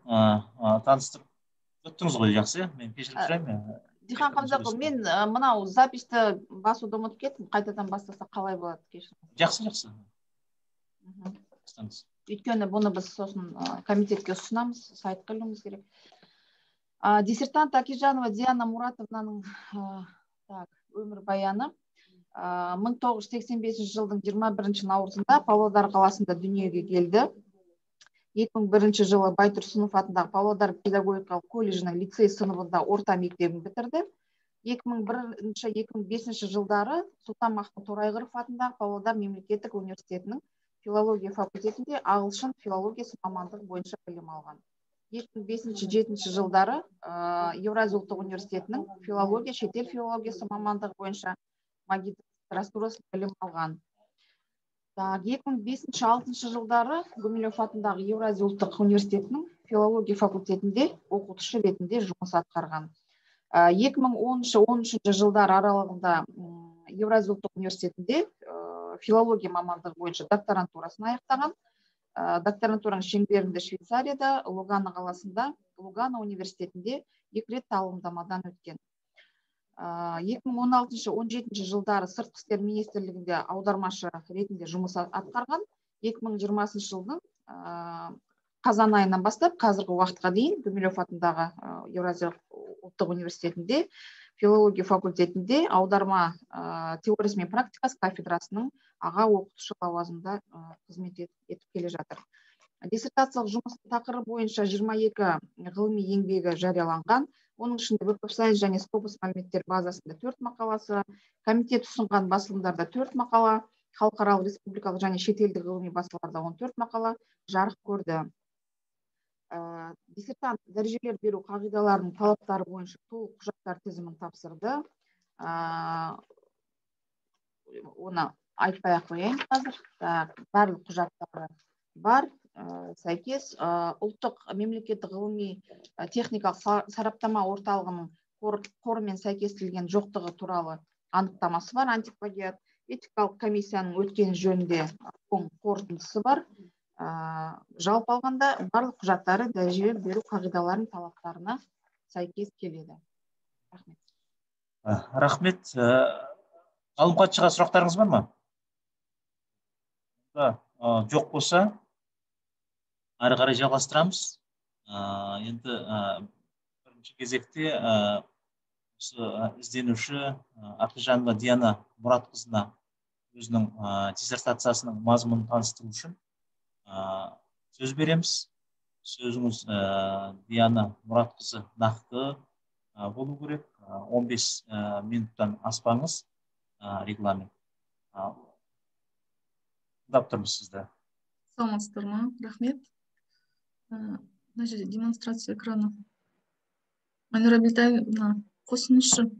таныстырып өттіңіз ғой, жақсы. Мен кешірім сұраймын. Дихан Қамзақұл, мен мынау записьті басуды ұмытып кеттім. Қайтадан бастаса қалай болады, кешіріңіз. Жақсы. Өйткені бұны біз сосын комитетке ұсынамыз, сайтқа ілуіміз керек. Диссертант Акижанова Диана Муратовнаның өмірбаяны 1985 жылдың 21 наурызында Павлодар қаласында дүниеге келді. 2001 жылы Байтұрсынов атындағы Павлодар педагогикалық колледжінің лицей сыныбында орта мектебін бітірді. 2001-2005 жылдары Сұлтанмахмұт Торайғыров атындағы Павлодар мемлекеттік университетінің филология факультетінде ағылшын филологиясы мамандығы бойынша білім алған. 2005-2007 жылдары Еуразия ұлттық университетінің филология, шетел филологиясы мамандығы бойынша магистратурасы білім алған. 2005-2006 жылдары Гумилев атындағы Еуразия ұлттық университетінің филология факультетінде оқытушы ретінде жұмыс атқарған. 2010-2013 жылдар аралығында Еуразия ұлттық университетінде филология мамандығы бойынша докторантурасын аяқтаған. Докторантураның шеңберінде Швейцарияда, Лугано қаласында, Лугано университетінде 2 рет тағылымдамадан өткен. 2016-17 жылдары Сыртқы істер министрлігінде аудармашы ретінде жұмыс атқарған. 2020 жылдың қазан айынан бастап қазіргі уақытқа дейін Гумилев атындағы Еуразия ұлттық университетінде филология факультетінде аударма теориясы мен практикасы кафедрасының аға оқытушы лауазымында қызмет етіп келе жатыр. Диссертациялық жұмыстың тақырыбы бойынша 22 ғылыми еңбегі жарияланған. Оның ішінде веб-сайт және Scopus мәліметтер базасында 4 мақаласы, комитет ұсынған басылымдарда 4 мақала, халықаралық республикалық және шетелдік ғылыми басылымдарда 14 мақала жарық көрді. Диссертант дәрежелер беру қағидаларының талаптары бойынша толық құжаттар тізімін тапсырды. Оны айтпай қояйын қазір. Барлық құжаттары бар. Сәйкес ұлттық мемлекеттік ғылыми техникалық сараптама орталығының қорымен сәйкестілген жоқтығы туралы анықтамасы бар. Антиплагиат этикалық комиссияның өткен жөнінде қорытындысы бар. Жалпы алғанда барлық құжаттары дәрежелер беру қағидаларының талаптарына сәйкес келеді. Рахмет. Ғалым хатшыға сұрақтарыңыз бар ма? Жоқ болса, ары қарай жалғастырамыз. Енді бірінші кезекте ізденуші Акижанова Диана Мұратқызына өзінің диссертациясының мазмұнын таныстыру үшін сөз береміз. Сөзіңіз Диана Мұратқызы нақты болу керек. 15 минуттан аспаңыз регламент. Тыңдап тұрмыз сізді. Саламатсыздар ма? Рахмет. Мына жерде демонстрация экраны. Айнұр Абилтаевна, қосыңызшы.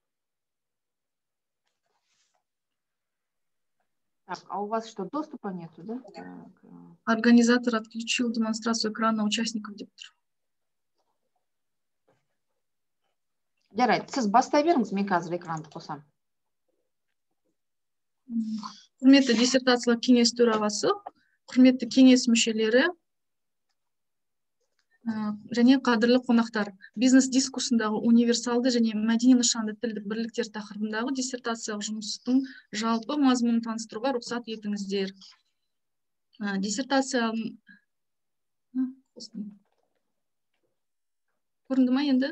Так, а у вас что, доступа нету, да? Организатор отключил демонстрацию экрана участников деп тұр. Жарайды, сіз бастай беріңіз, мен қазір экранды қосам. Құрметті диссертациялық кеңес төрағасы, құрметті кеңес мүшелері және қадірлі қонақтар, бизнес дискурсындағы универсалды және мәдени нышанды тілдік бірліктер тақырыбындағы диссертациялық жұмыстың жалпы мазмұнын таныстыруға рұқсат етіңіздер. Диссертация көрінді ма енді?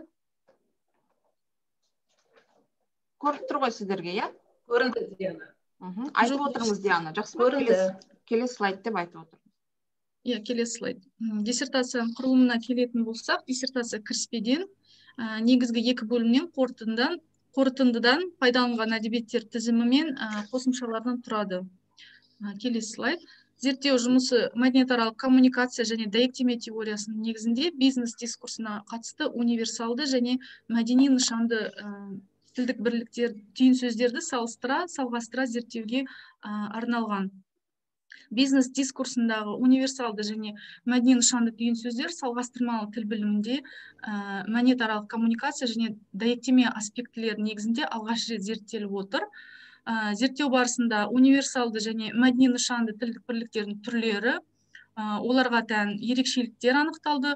Көріп тұр ғой сіздерге, иә? Көрінді, Диана. Айтып отырыңыз, Диана. Жақсы ма? Келесі слайд деп айтып отырыңыз. Иә, келесі слайд. Диссертацияның құрылымына келетін болсақ, диссертация кіріспеден негізгі 2 бөлімнен қорытындыдан пайдаланған әдебиеттер тізімі мен қосымшалардан тұрады. Келесі слайд. Зерттеу жұмысы мәдениетаралық коммуникация және дәйектеме теориясының негізінде бизнес дискурсына қатысты универсалды және мәдени нышанды тілдік бірліктер, түйін сөздерді салғастыра зерттеуге арналған. Бизнес дискурсындағы универсалды және мәдени нышанды түйін сөздер салғастырмалы тіл білімінде мәдениетаралық коммуникация және дәйектеме аспектілері негізінде алғаш рет зерттеліп отыр. Зерттеу барысында универсалды және мәдени нышанды тілдік бірліктердің түрлері, оларға тән ерекшеліктер анықталды,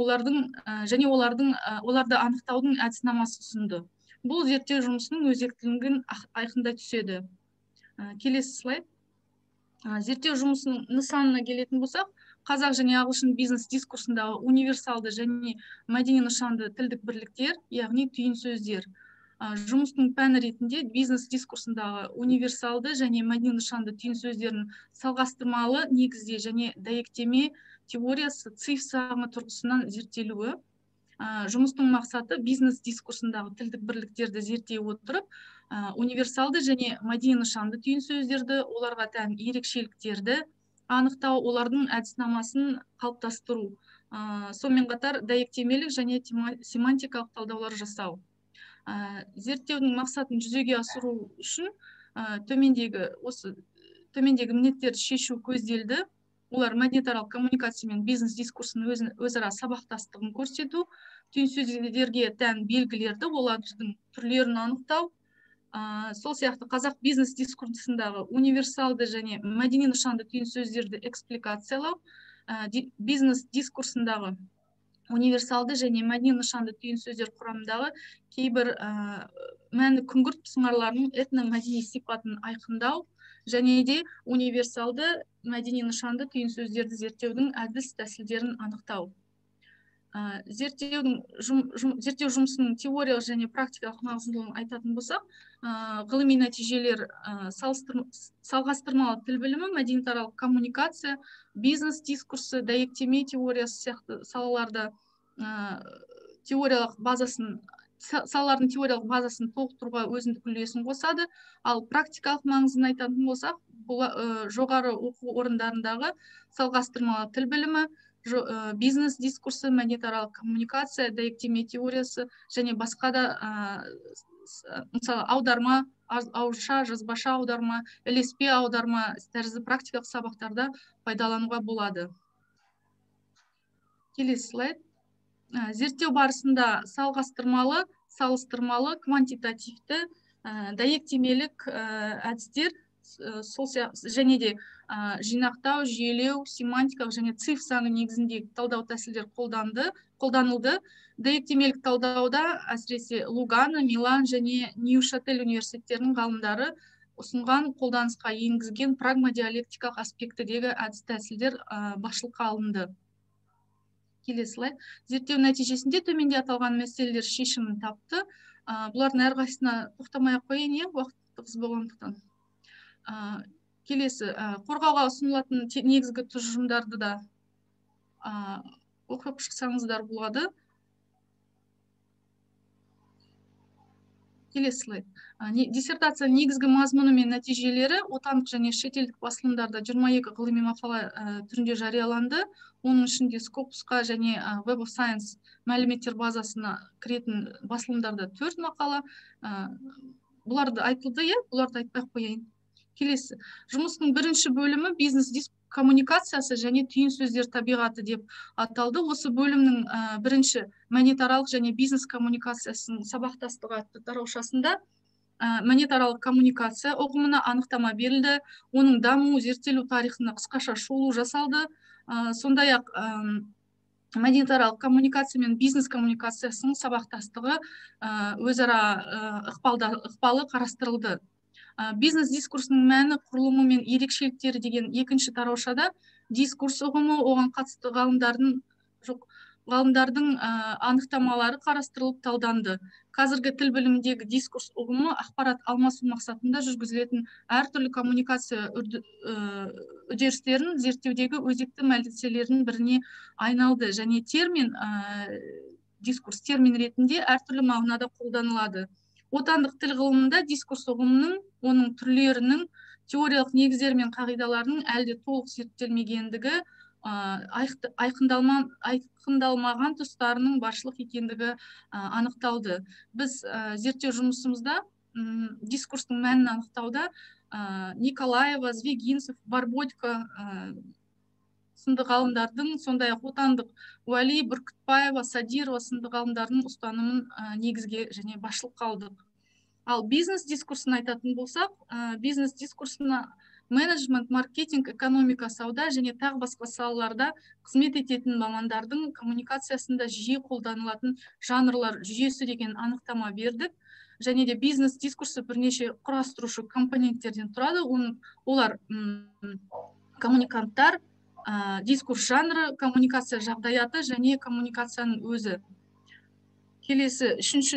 оларды анықтаудың әдіснамасы ұсынды. Бұл зерттеу жұмысының өзектілігін айқындай түседі. Келесі слайд. Зерттеу жұмысының нысанына келетін болсақ, қазақ және ағылшын бизнес дискурсындағы универсалды және мәдени нышанды тілдік бірліктер, яғни түйін сөздер. Жұмыстың пәні ретінде бизнес дискурсындағы универсалды және мәдени нышанды түйін сөздерін салғастырмалы негізде және дәйектеме теориясы цифр саны тұрғысынан зерттелуі. Жұмыстың мақсаты бизнес дискурсындағы тілдік бірліктерді зерттей отырып, универсалды және мәдени нышанды түйін сөздерді, оларға тән ерекшеліктерді анықтау, олардың әдіснамасын қалыптастыру, сонымен қатар дәйектемелік және семантикалық талдаулар жасау. Зерттеудің мақсатын жүзеге асыру үшін төмендегі міндеттерді шешу көзделді. Олар мәдениетаралық коммуникация мен бизнес дискурсының өзара сабақтастығын көрсету, түйін сөздерге тән белгілерді, олардың түрлерін анықтау, сол сияқты қазақ бизнес дискурсындағы универсалды және мәдени нышанды түйін сөздерді экспликациялау, бизнес дискурсындағы универсалды және мәдени нышанды түйін сөздер құрамындағы кейбір мәнді күңгірт сыңарларының этномәдени сипатын айқындау, және де универсалды мәдени нышанды түйін сөздерді зерттеудің әдіс тәсілдерін анықтау. Зерттеу жұмысының теориялық және практикалық маңыздылығын айтатын болсақ, ғылыми нәтижелер салғастырмалы тіл білімі, мәдениетаралық коммуникация, бизнес дискурсы, дәйектеме теориясы сияқты салалардың теориялық базасын толықтыруға өзіндік үлесін қосады. Ал практикалық маңызын айтатын болсақ, жоғары оқу орындарындағы салғастырмалы тіл білімі, бизнес дискурсы, мәдениетаралық коммуникация, дәйектеме теориясы және басқа да мысалы аударма, ауызша, жазбаша аударма, ілеспе аударма тәрізді практикалық сабақтарда пайдалануға болады. Келесі слайд. Зерттеу барысында салғастырмалы, салыстырмалы, квантитативті, дәйектемелік әдістер, және де жинақтау, жүйелеу, семантикалық және цифр саны негізіндегі талдау тәсілдер қолданылды. Дәйектемелік талдауда әсіресе Лугано, Милан және Нью-Шатель университеттерінің ғалымдары ұсынған қолданысқа енгізген прагмадиалектикалық аспектідегі әдіс тәсілдер басшылыққа алынды. Келесі слайд. Зерттеу нәтижесінде төменде аталған мәселелер шешімін тапты. Бұлардың әрқайсысына тоқтамай-ақ қояйын, уақытымыз болғандықтан. Келесі, қорғауға ұсынылатын негізгі тұжырымдарды да оқып шықсаңыздар болады. Келесі слайд. Диссертация негізгі мазмұны мен нәтижелері отандық және шетелдік басылымдарда 22 ғылыми мақала түрінде жарияланды. Оның ішінде Scopusқа және Web of Science мәліметтер базасына кіретін басылымдарда 4 мақала. Бұларды айтылды, бұларды айтпай қояйын. Келесі, жұмыстың бірінші бөлімі бизнес коммуникациясы және түйін сөздер табиғаты деп аталды. Осы бөлімнің бірінші мәдениетаралық және бизнес коммуникациясының сабақтастығы атты тараушасында мәдениетаралық коммуникация ұғымына анықтама берілді, оның даму, зерттелу тарихына қысқаша шолу жасалды. Сондай-ақ мәдениетаралық коммуникация мен бизнес коммуникациясының сабақтастығы өзара ықпалы қарастырылды. Бизнес дискурсының мәні, құрылымы мен ерекшеліктері деген екінші тараушада дискурс ұғымы, оған қатысты ғалымдардың анықтамалары қарастырылып талданды. Қазіргі тіл біліміндегі дискурс ұғымы ақпарат алмасу мақсатында жүргізілетін әртүрлі коммуникация үдерістерін зерттеудегі өзекті мәселелердің біріне айналды, және дискурс термин ретінде әртүрлі мағынада қолданылады. Отандық тіл ғылымында дискурс ұғымының, оның түрлерінің, теориялық негіздері мен қағидаларының әлде толық зерттелмегендігі, айқындалмаған тұстарының баршылық екендігі анықталды. Біз зерттеу жұмысымызда дискурстың мәнін анықтауда Николаева, Звегинцев, Барбодько сынды ғалымдардың, сондай-ақ отандық Уәли, Бүркітбаева, Садирова сынды ғалымдардың ұстанымын негізге және басшылыққа алдық. Ал бизнес дискурсын айтатын болсақ, бизнес дискурсына менеджмент, маркетинг, экономика, сауда және тағы басқа салаларда қызмет ететін мамандардың коммуникациясында жиі қолданылатын жанрлар жүйесі деген анықтама бердік. Және де бизнес дискурсы бірнеше құрастырушы компоненттерден тұрады. Олар коммуниканттар, дискурс жанры, коммуникация жағдаяты және коммуникацияның өзі. Келесі үшінші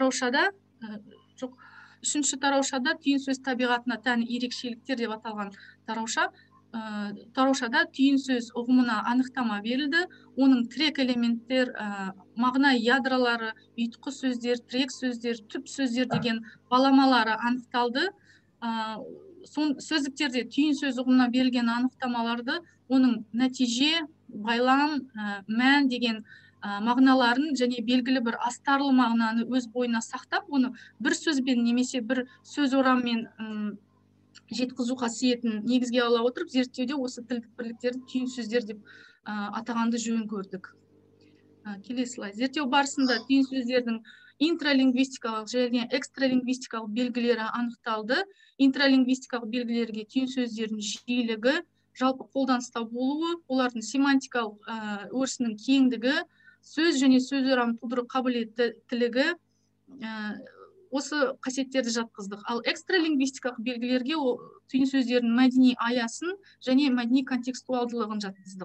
тараушада түйін сөз табиғатына тән ерекшеліктер деп аталған тараушада түйін сөз ұғымына анықтама берілді. Оның тірек элементтер, мағына ядролары, ұйытқы сөздер, тірек сөздер, түп сөздер деген баламалары анықталды. Сөздіктерде түйін сөз ұғымына берілген анықтамаларды оның нәтиже, байлам, мән деген мағыналарын және белгілі бір астарлы мағынаны өз бойына сақтап, оны бір сөзбен немесе бір сөз ораммен жеткізу қасиетін негізге ала отырып, зерттеуде осы тілдік бірліктерді түйін сөздер деп атағанды жөн көрдік. Келесі слайд. Зерттеу барысында түйін сөздердің интралингвистикалық және экстралингвистикалық белгілері анықталды. Интралингвистикалық белгілерге түйін сөздердің жиілігі, жалпы қолданыста болуы, олардың семантикалық өрісінің кеңдігі, сөз және сөз орам тудыру қабілеттілігі, осы қасиеттерді жатқыздық. Ал экстралингвистикалық белгілерге түйін сөздердің мәдени аясын және мәдени контекстуалдылығын жатқыздық.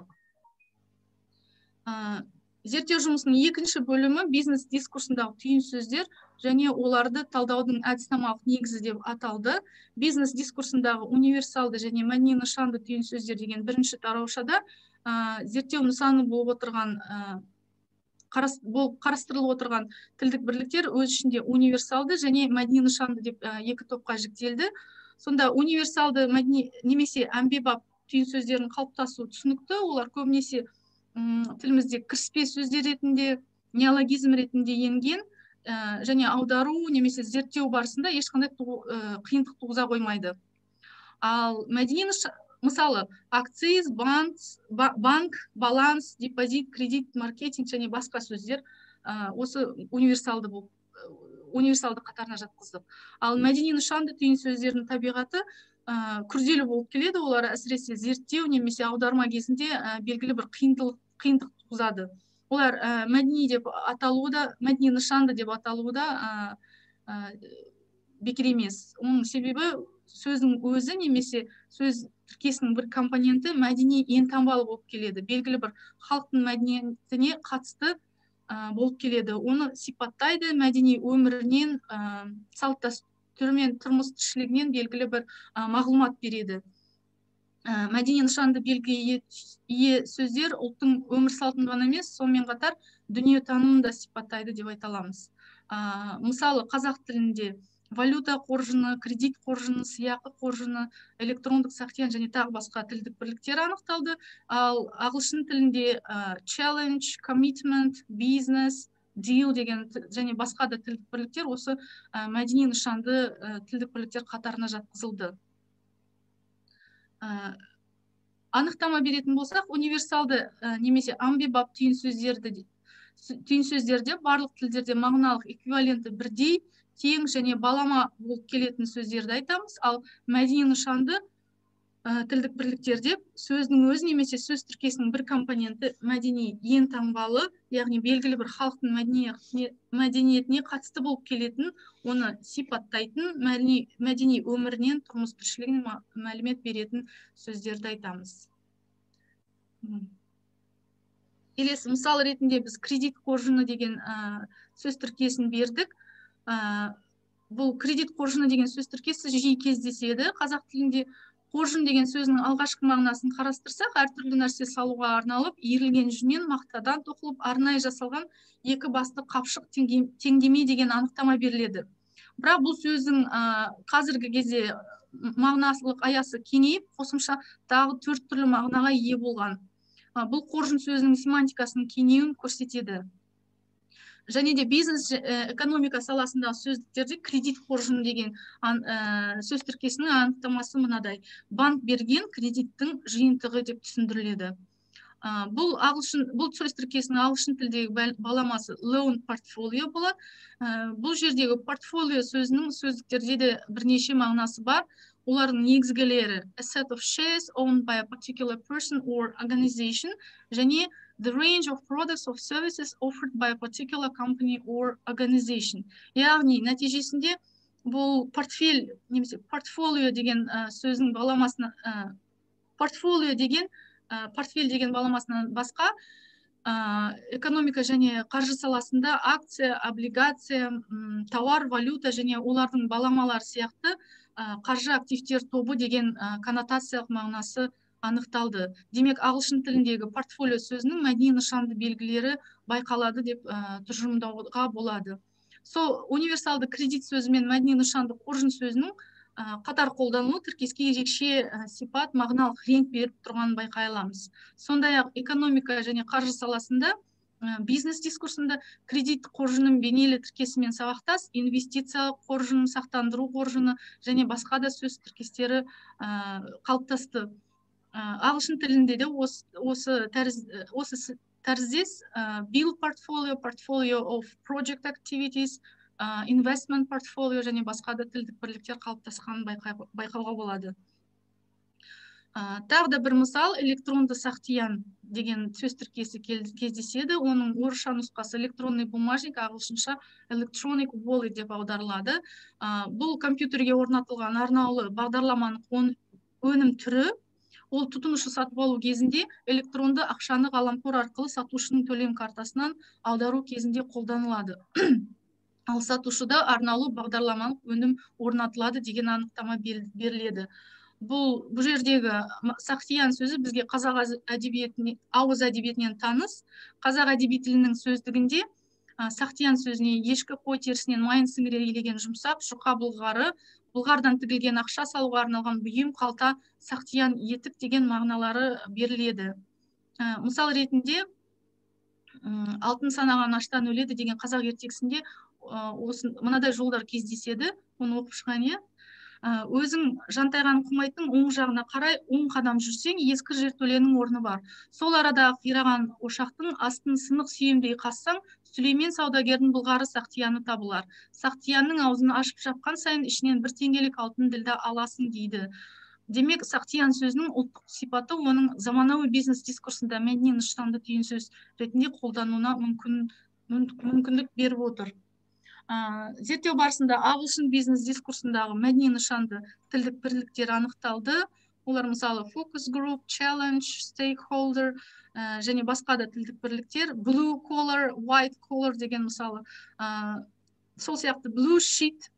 Зерттеу жұмысының екінші бөлімі бизнес дискурсындағы түйін сөздер және оларды талдаудың әдіснамалық негізі деп аталды. Бизнес дискурсындағы универсалды және мәдени нышанды түйін сөздер деген бірінші тараушада зерттеу нысаны болып қарастырылып отырған тілдік бірліктер өз ішінде универсалды және мәдени нышанды деп екі топқа жіктелді. Сонда универсалды мәдени немесе әмбебап түйін сөздердің қалыптасуы түсінікті. Олар көбінесе тілімізде кіріспе сөздер ретінде, неологизм ретінде енген және аудару немесе зерттеу барысында ешқандай қиындық туғыза қоймайды. Ал мәдени мысалы акциз, банк, баланс, депозит, кредит, маркетинг және басқа сөздер осы универсалды қатарына жатқыздық. Ал мәдени нышанды түйін сөздердің табиғаты күрделі болып келеді. Олар әсіресе зерттеу немесе аударма кезінде белгілі бір қиындық туғызады. Олар мәдени деп аталуы да, мәдени нышанды деп аталуы да бекер емес. Оның себебі сөздің өзі немесе сөз тіркесінің бір компоненті мәдени ентаңбалы болып келеді. Белгілі бір халықтың мәдениетіне қатысты болып келеді. Оны сипаттайды, мәдени өмірінен, салт дәстүрімен, тұрмыс тіршілігінен белгілі бір мағлұмат береді. Мәдени нышанды белгіге ие сөздер ұлттың өмір салтын ғана емес, сонымен қатар дүниетанымын да сипаттайды деп айта аламыз. Мысалы, қазақ тілінде валюта қоржыны, кредит қоржыны, сыйақы қоржыны, электрондық сақтиян және тағы басқа тілдік бірліктер анықталды. Ал ағылшын тілінде challenge, commitment, business, deal деген және басқа да тілдік бірліктер осы мәдени нышанды тілдік бірліктер қатарына жатқызылды. Анықтама беретін болсақ, универсалды немесе амбибап түйін сөздерде барлық тілдерде мағыналық эквиваленті бірдей, тең және балама болып келетін сөздерді айтамыз. Ал мәдени нышанды тілдік бірліктерде сөздің өзі немесе сөз тіркесінің бір компоненті мәдени ентаңбалы, яғни белгілі бір халықтың мәдениетіне қатысты болып келетін, оны сипаттайтын, мәдени өмірінен, тұрмыс тіршілігінен мәлімет беретін сөздерді айтамыз. Келесі мысал ретінде біз кредит қоржыны деген сөз тіркесін бердік. Бұл кредит қоржыны деген сөз тіркесі жиі кездеседі. Қазақ тілінде қоржын деген сөзінің алғашқы мағынасын қарастырсақ, әртүрлі нәрсе салуға арналып, иірілген жүннен мақтадан тоқылып, арнайы жасалған екі басты қапшық теңдеме деген анықтама беріледі. Бірақ бұл сөздің қазіргі кезде мағынасылық аясы кеңейіп, қосымша тағы 4 түрлі мағынаға ие болған. Бұл қоржын сөзінің семантикасының кеңеюін көрсетеді. Және де бизнес экономика саласындағы сөздіктерде кредит қоржыны деген сөз тіркесінің анықтамасы мынадай: банк берген кредиттің жиынтығы деп түсіндіріледі. Бұл сөз тіркесінің ағылшын тілдегі баламасы loan portfolio болады. Бұл жердегі портфолио сөзінің сөздіктерде де бірнеше мағынасы бар. олардың негізгілері a set of shares owned by a particular person or organization, және the range of products or services offered by a particular company or organization. Яғни нәтижесінде бұл портфель немесе портфолио деген сөздің баламасына портфолио деген портфель деген баламасынан басқа экономика және қаржы саласында акция, облигация, тауар, валюта және олардың баламалар сияқты қаржы активтер тобы деген коннотациялық мағынасы анықталды. Демек, ағылшын тіліндегі портфолио сөзінің мәдени нышанды белгілері байқалады деп тұжырымдауға болады. Универсалды кредит сөзі мен мәдени нышанды қоржын сөзінің қатар қолданылу тіркеске ерекше сипат, мағыналық реңк беріп тұрғанын байқай аламыз. Сондай-ақ экономика және қаржы саласында бизнес дискурсында кредит қоржынын бейнелі тіркесімен сабақтас, инвестициялық қоржын, сақтандыру қоржыны және басқа да сөз тіркестері қалыптасты. Ағылшын тілінде де осы тәріздес bill portfolio, portfolio of project activities, investment portfolio және басқа да тілдік бірліктер қалыптасқанын байқауға болады. Тағы да бір мысал, электронды сақтиян деген сөз тіркесі кездеседі. Оның орысша нұсқасы электронный бумажник, ағылшынша electronic wallet деп аударылады. Бұл компьютерге орнатылған арнаулы бағдарламаның өнім түрі. Ол тұтынушы сатып алу кезінде электронды ақшаны ғаламтор арқылы сатушының төлем картасынан аудару кезінде қолданылады. Ал сатушыда арнаулы бағдарламалық өнім орнатылады деген анықтама беріледі. Бұл жердегі сақтиян сөзі бізге қазақ әдебиетіне, ауыз әдебиетінен таныс. Қазақ әдеби тілінің сөздігінде сақтиян сөзіне ешкі қой терісінен майын сіңіре илеген жұмсақ, жұқа бұлғары, бұлғардан тігілген ақша салуға арналған бұйым, қалта, сақтиян, етік деген мағыналары беріледі. Мысал ретінде алтын санаған аштан өледі деген қазақ ертегісінде мынадай жолдар кездеседі. Оны оқып шығайын. Өзің жантайған құмайттың оң жағына қарай 10 қадам жүрсең, ескі жертөленің орны бар. Сол арадағы қираған ошақтың астын сынық сүйемдей қазсаң, Сүлеймен саудагердің бұлғары сақтияны табылар. Сақтиянның аузын ашып жапқан сайын ішінен 1 теңгелік алтын ділда аласың дейді. Демек, сақтиян сөзінің ұлттық сипаты оның заманауи бизнес дискурсында мәдени нышанды түйін сөз ретінде қолдануына мүмкіндік беріп отыр. Зерттеу барысында ағылшын бизнес дискурсындағы мәдени нышанды тілдік бірліктер анықталды. Олар мысалы focus group, challenge, stakeholder және басқа да тілдік бірліктер. Blue collar, white collar деген мысалы. Сол сияқты blue sheet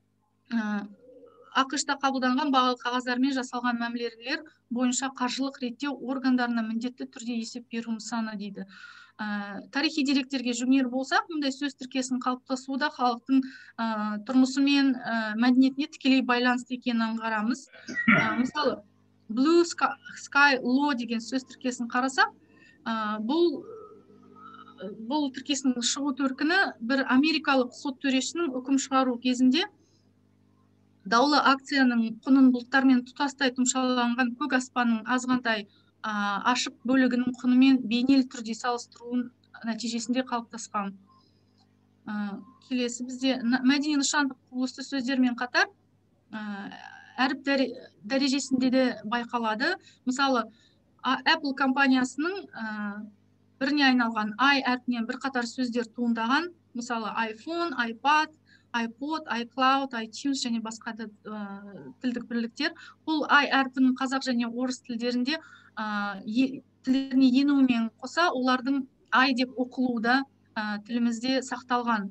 ақш-та қабылданған бағалы қағаздармен жасалған мәмілелер бойынша қаржылық реттеу органдарына міндетті түрде есеп беру нысаны дейді. Тарихи деректерге жүгінер болсақ, мұндай сөз тіркесінің қалыптасуы да халықтың тұрмысы мен мәдениетіне тікелей байланысты екенін аңғарамыз. Мысалы, Blue Sky Law деген сөз тіркесін қарасақ, бұл тіркесінің шығу төркіні бір америкалық сот төрешінің үкім шығару кезінде даулы акцияның құнын бұлттармен тұтастай тұмшаланған көк аспанның азғантай ашық бөлігінің құнымен бейнелі түрде салыстыруын нәтижесінде қалыптасқан. Келесі бізде мәдени нышандық құбылысты сөздермен қатар әріп дәрежесінде де байқалады. Мысалы, Apple компаниясының біріне айналған I әрпінен бір қатар сөздер туындаған. Мысалы, iPhone, iPad, iPod, iCloud, iTunes және басқа да тілдік бірліктер. Бұл I әрпінің қазақ және орыс тілдерінде тілдеріне енуімен қоса, олардың I деп оқылуда тілімізде сақталған.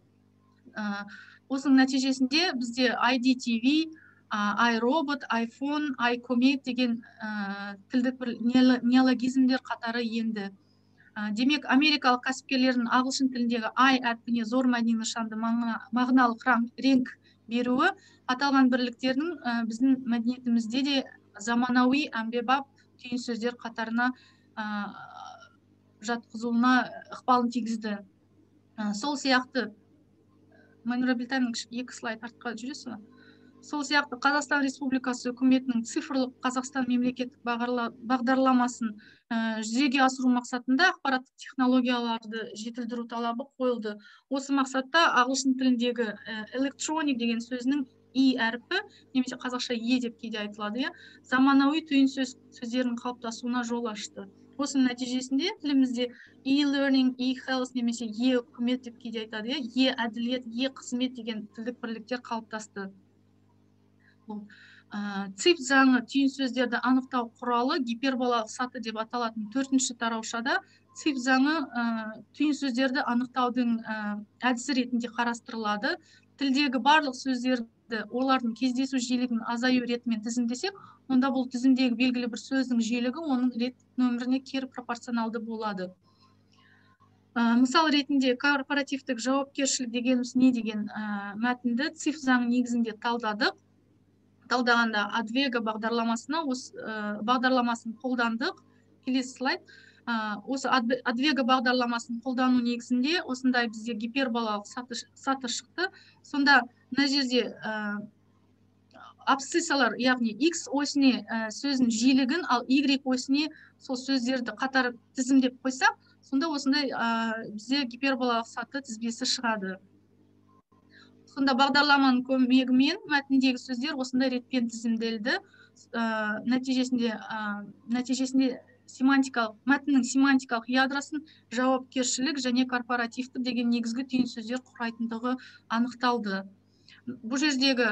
Осының нәтижесінде бізде IDTV, iRobot, iPhone, iComet деген тілдік неологизмдер қатары енді. Демек, америкалық кәсіпкерлердің ағылшын тіліндегі I әрпіне зор мәдени нышанды мағыналық реңк беруі аталған бірліктердің біздің мәдениетімізде де заманауи әмбебап түйін сөздер қатарына жатқызуына ықпалын тигізді. Сол сияқты, Майнура Білтаның 2 слайд артқа жүресі ме? Сол сияқты Қазақстан Республикасы үкіметінің цифрлық Қазақстан мемлекеттік бағдарламасын жүзеге асыру мақсатында ақпараттық технологияларды жетілдіру талабы қойылды. Осы мақсатта ағылшын тіліндегі electronic деген сөзінің и әрпі немесе қазақша е деп кейде айтылады, иә, заманауи түйін сөздердің қалыптасуына жол ашты. Осының нәтижесінде тілімізде e-learning, e-health немесе e-үкімет деп кейде айтады, иә, e-әділет, e-қызмет деген тілдік бірліктер қалыптасты. ЦИП заңы түйін сөздерді анықтау құралы гиперболалық саты деп аталатын 4-ші тараушада ЦИП заңы түйін сөздерді анықтаудың әдісі ретінде қарастырылады. Тілдегі барлық сөздерді олардың кездесу жиілігінің азаю ретімен тізімдесек, онда бұл тізімдегі белгілі бір сөздің жиілігі оның рет нөміріне кері пропорционалды болады. Мысал ретінде корпоративтік жауапкершілік дегеніміз не деген мәтінді ЦИП заңы негізінде талдадық. Талдағанда Адвего бағдарламасын қолдандық. Келесі слайд. Осы Адвего бағдарламасын қолдану негізінде осындай бізде гиперболалық саты шықты. Сонда мына жерде абсциссалар, яғни X осіне сөздің жиілігін, ал Y осіне сол сөздерді қатар тізімдеп қойсақ, сонда осындай бізде гиперболалық саты тізбесі шығады. Сонда бағдарламаның көмегімен мәтіндегі сөздер осындай ретпен тізімделді. Нәтижесінде мәтіннің семантикалық ядросын жауапкершілік және корпоративті деген негізгі түйін сөздер құрайтындығы анықталды. Бұл жердегі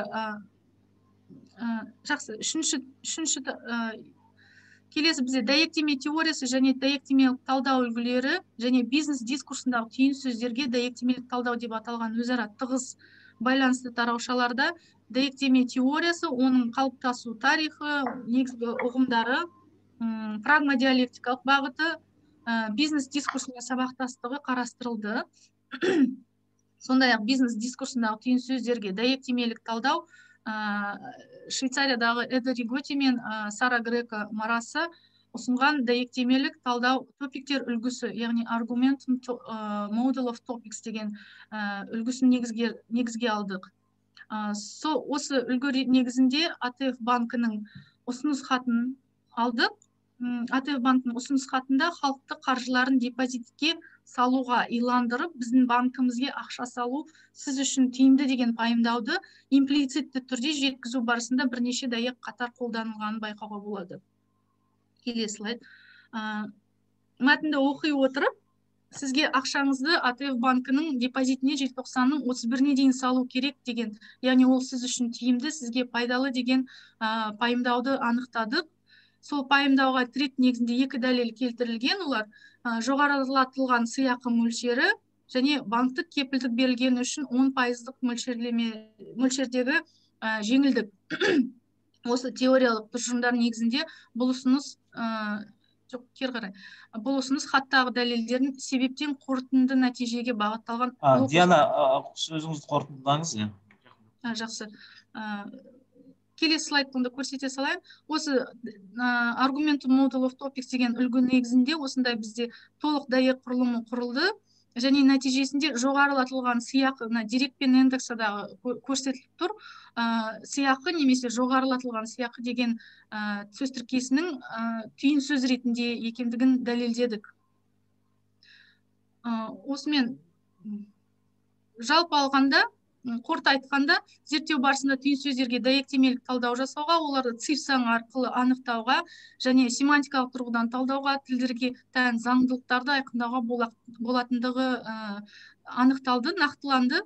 жақсы, үшінші келесі бізде дәйектеме теориясы және дәйектемелік талдау үлгілері және бизнес дискурсындағы түйін сөздерге дәйектемелік талдау деп аталған өзара тығыз байланысты тараушаларда дәйектеме теориясы, оның қалыптасу тарихы, негізгі ұғымдары, прагмадиалектикалық бағыты, бизнес дискурсының сабақтастығы қарастырылды. Сондай-ақ бизнес дискурсындағы түйін сөздерге дәйектемелік талдау Швейцариядағы Эда Риготи мен Сара Греко Мараса ұсынған дәйектемелік талдау топиктер үлгісі, яғни Argument Model of Topics деген үлгісін негізге алдық. Осы үлгі негізінде АТФ банкінің ұсыныс хатын алдық. АТФ банкінің ұсыныс хатында халықты қаржыларын депозитке салуға иландырып, біздің банкімізге ақша салу сіз үшін тиімді деген пайымдауды имплицитті түрде жеткізу барысында бірнеше дәйек қатар қолданылғанын байқауға болады. Келесі слайд. Мәтінді оқи отырып, сізге ақшаңызды АТФ банкінің депозитіне желтоқсанның 31-не дейін салу керек деген, яғни ол сіз үшін тиімді, сізге пайдалы деген пайымдауды анықтадық. Сол пайымдауға тірек негізінде екі дәлел келтірілген, олар жоғарылатылған сыйақы мөлшері және банктік кепілдік берілген үшін 10% мөлшердегі жеңілдік. Осы теориялық тұжырымдар негізінде бұл ұсыныс хаттағы дәлелдердің себептен қорытынды нәтижеге бағытталған. Диана, сөзіңізді қорытындылаңыз. Жақсы. Келесі слайдтыңды көрсете салайын. Осы Argument Model of Topics деген үлгі негізінде осындай бізде толық дәйек құрылымы құрылды. Және нәтижесінде жоғарылатылған сыйақы дерекпен индексадағы көрсетіліп тұр. Сыйақы немесе жоғарылатылған сыйақы деген сөз тіркесінің түйін сөз ретінде екендігін дәлелдедік. Осымен жалпы алғанда, қорыта айтқанда, зерттеу барысында түйін сөздерге дәйектемелік талдау жасауға, оларды ЦИП заңы арқылы анықтауға және семантикалық тұрғыдан талдауға, тілдерге тән заңдылықтарды айқындауға болатындығы анықталды, нақтыланды.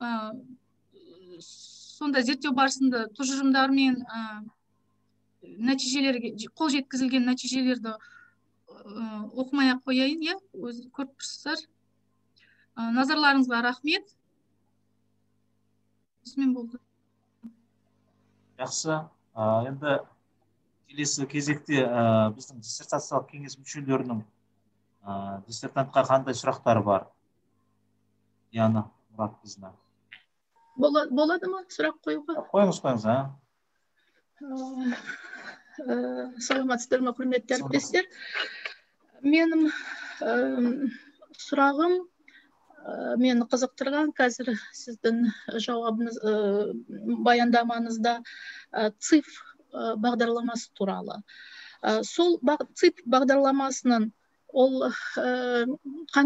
Сонда зерттеу барысында тұжырымдар мен нәтижелерге, қол жеткізілген нәтижелерді оқымай-ақ қояйын, көріп тұрсыздар. Назарларыңызға рахмет. Жақсы. Енді келесі кезекте біздің диссертациялық кеңес мүшелерінің диссертантқа қандай сұрақтары бар? Яна, Мұрат біздің. Болады ма сұрақ қоюға? Қойыңыз, Саламатсыздар ма, құрметті әріптестер? Менің сұрағым мені қызықтырған қазір сіздің жауабыңыз баяндамаңызда ЦИП бағдарламасы туралы. Сол ЦИП бағдарламасының ол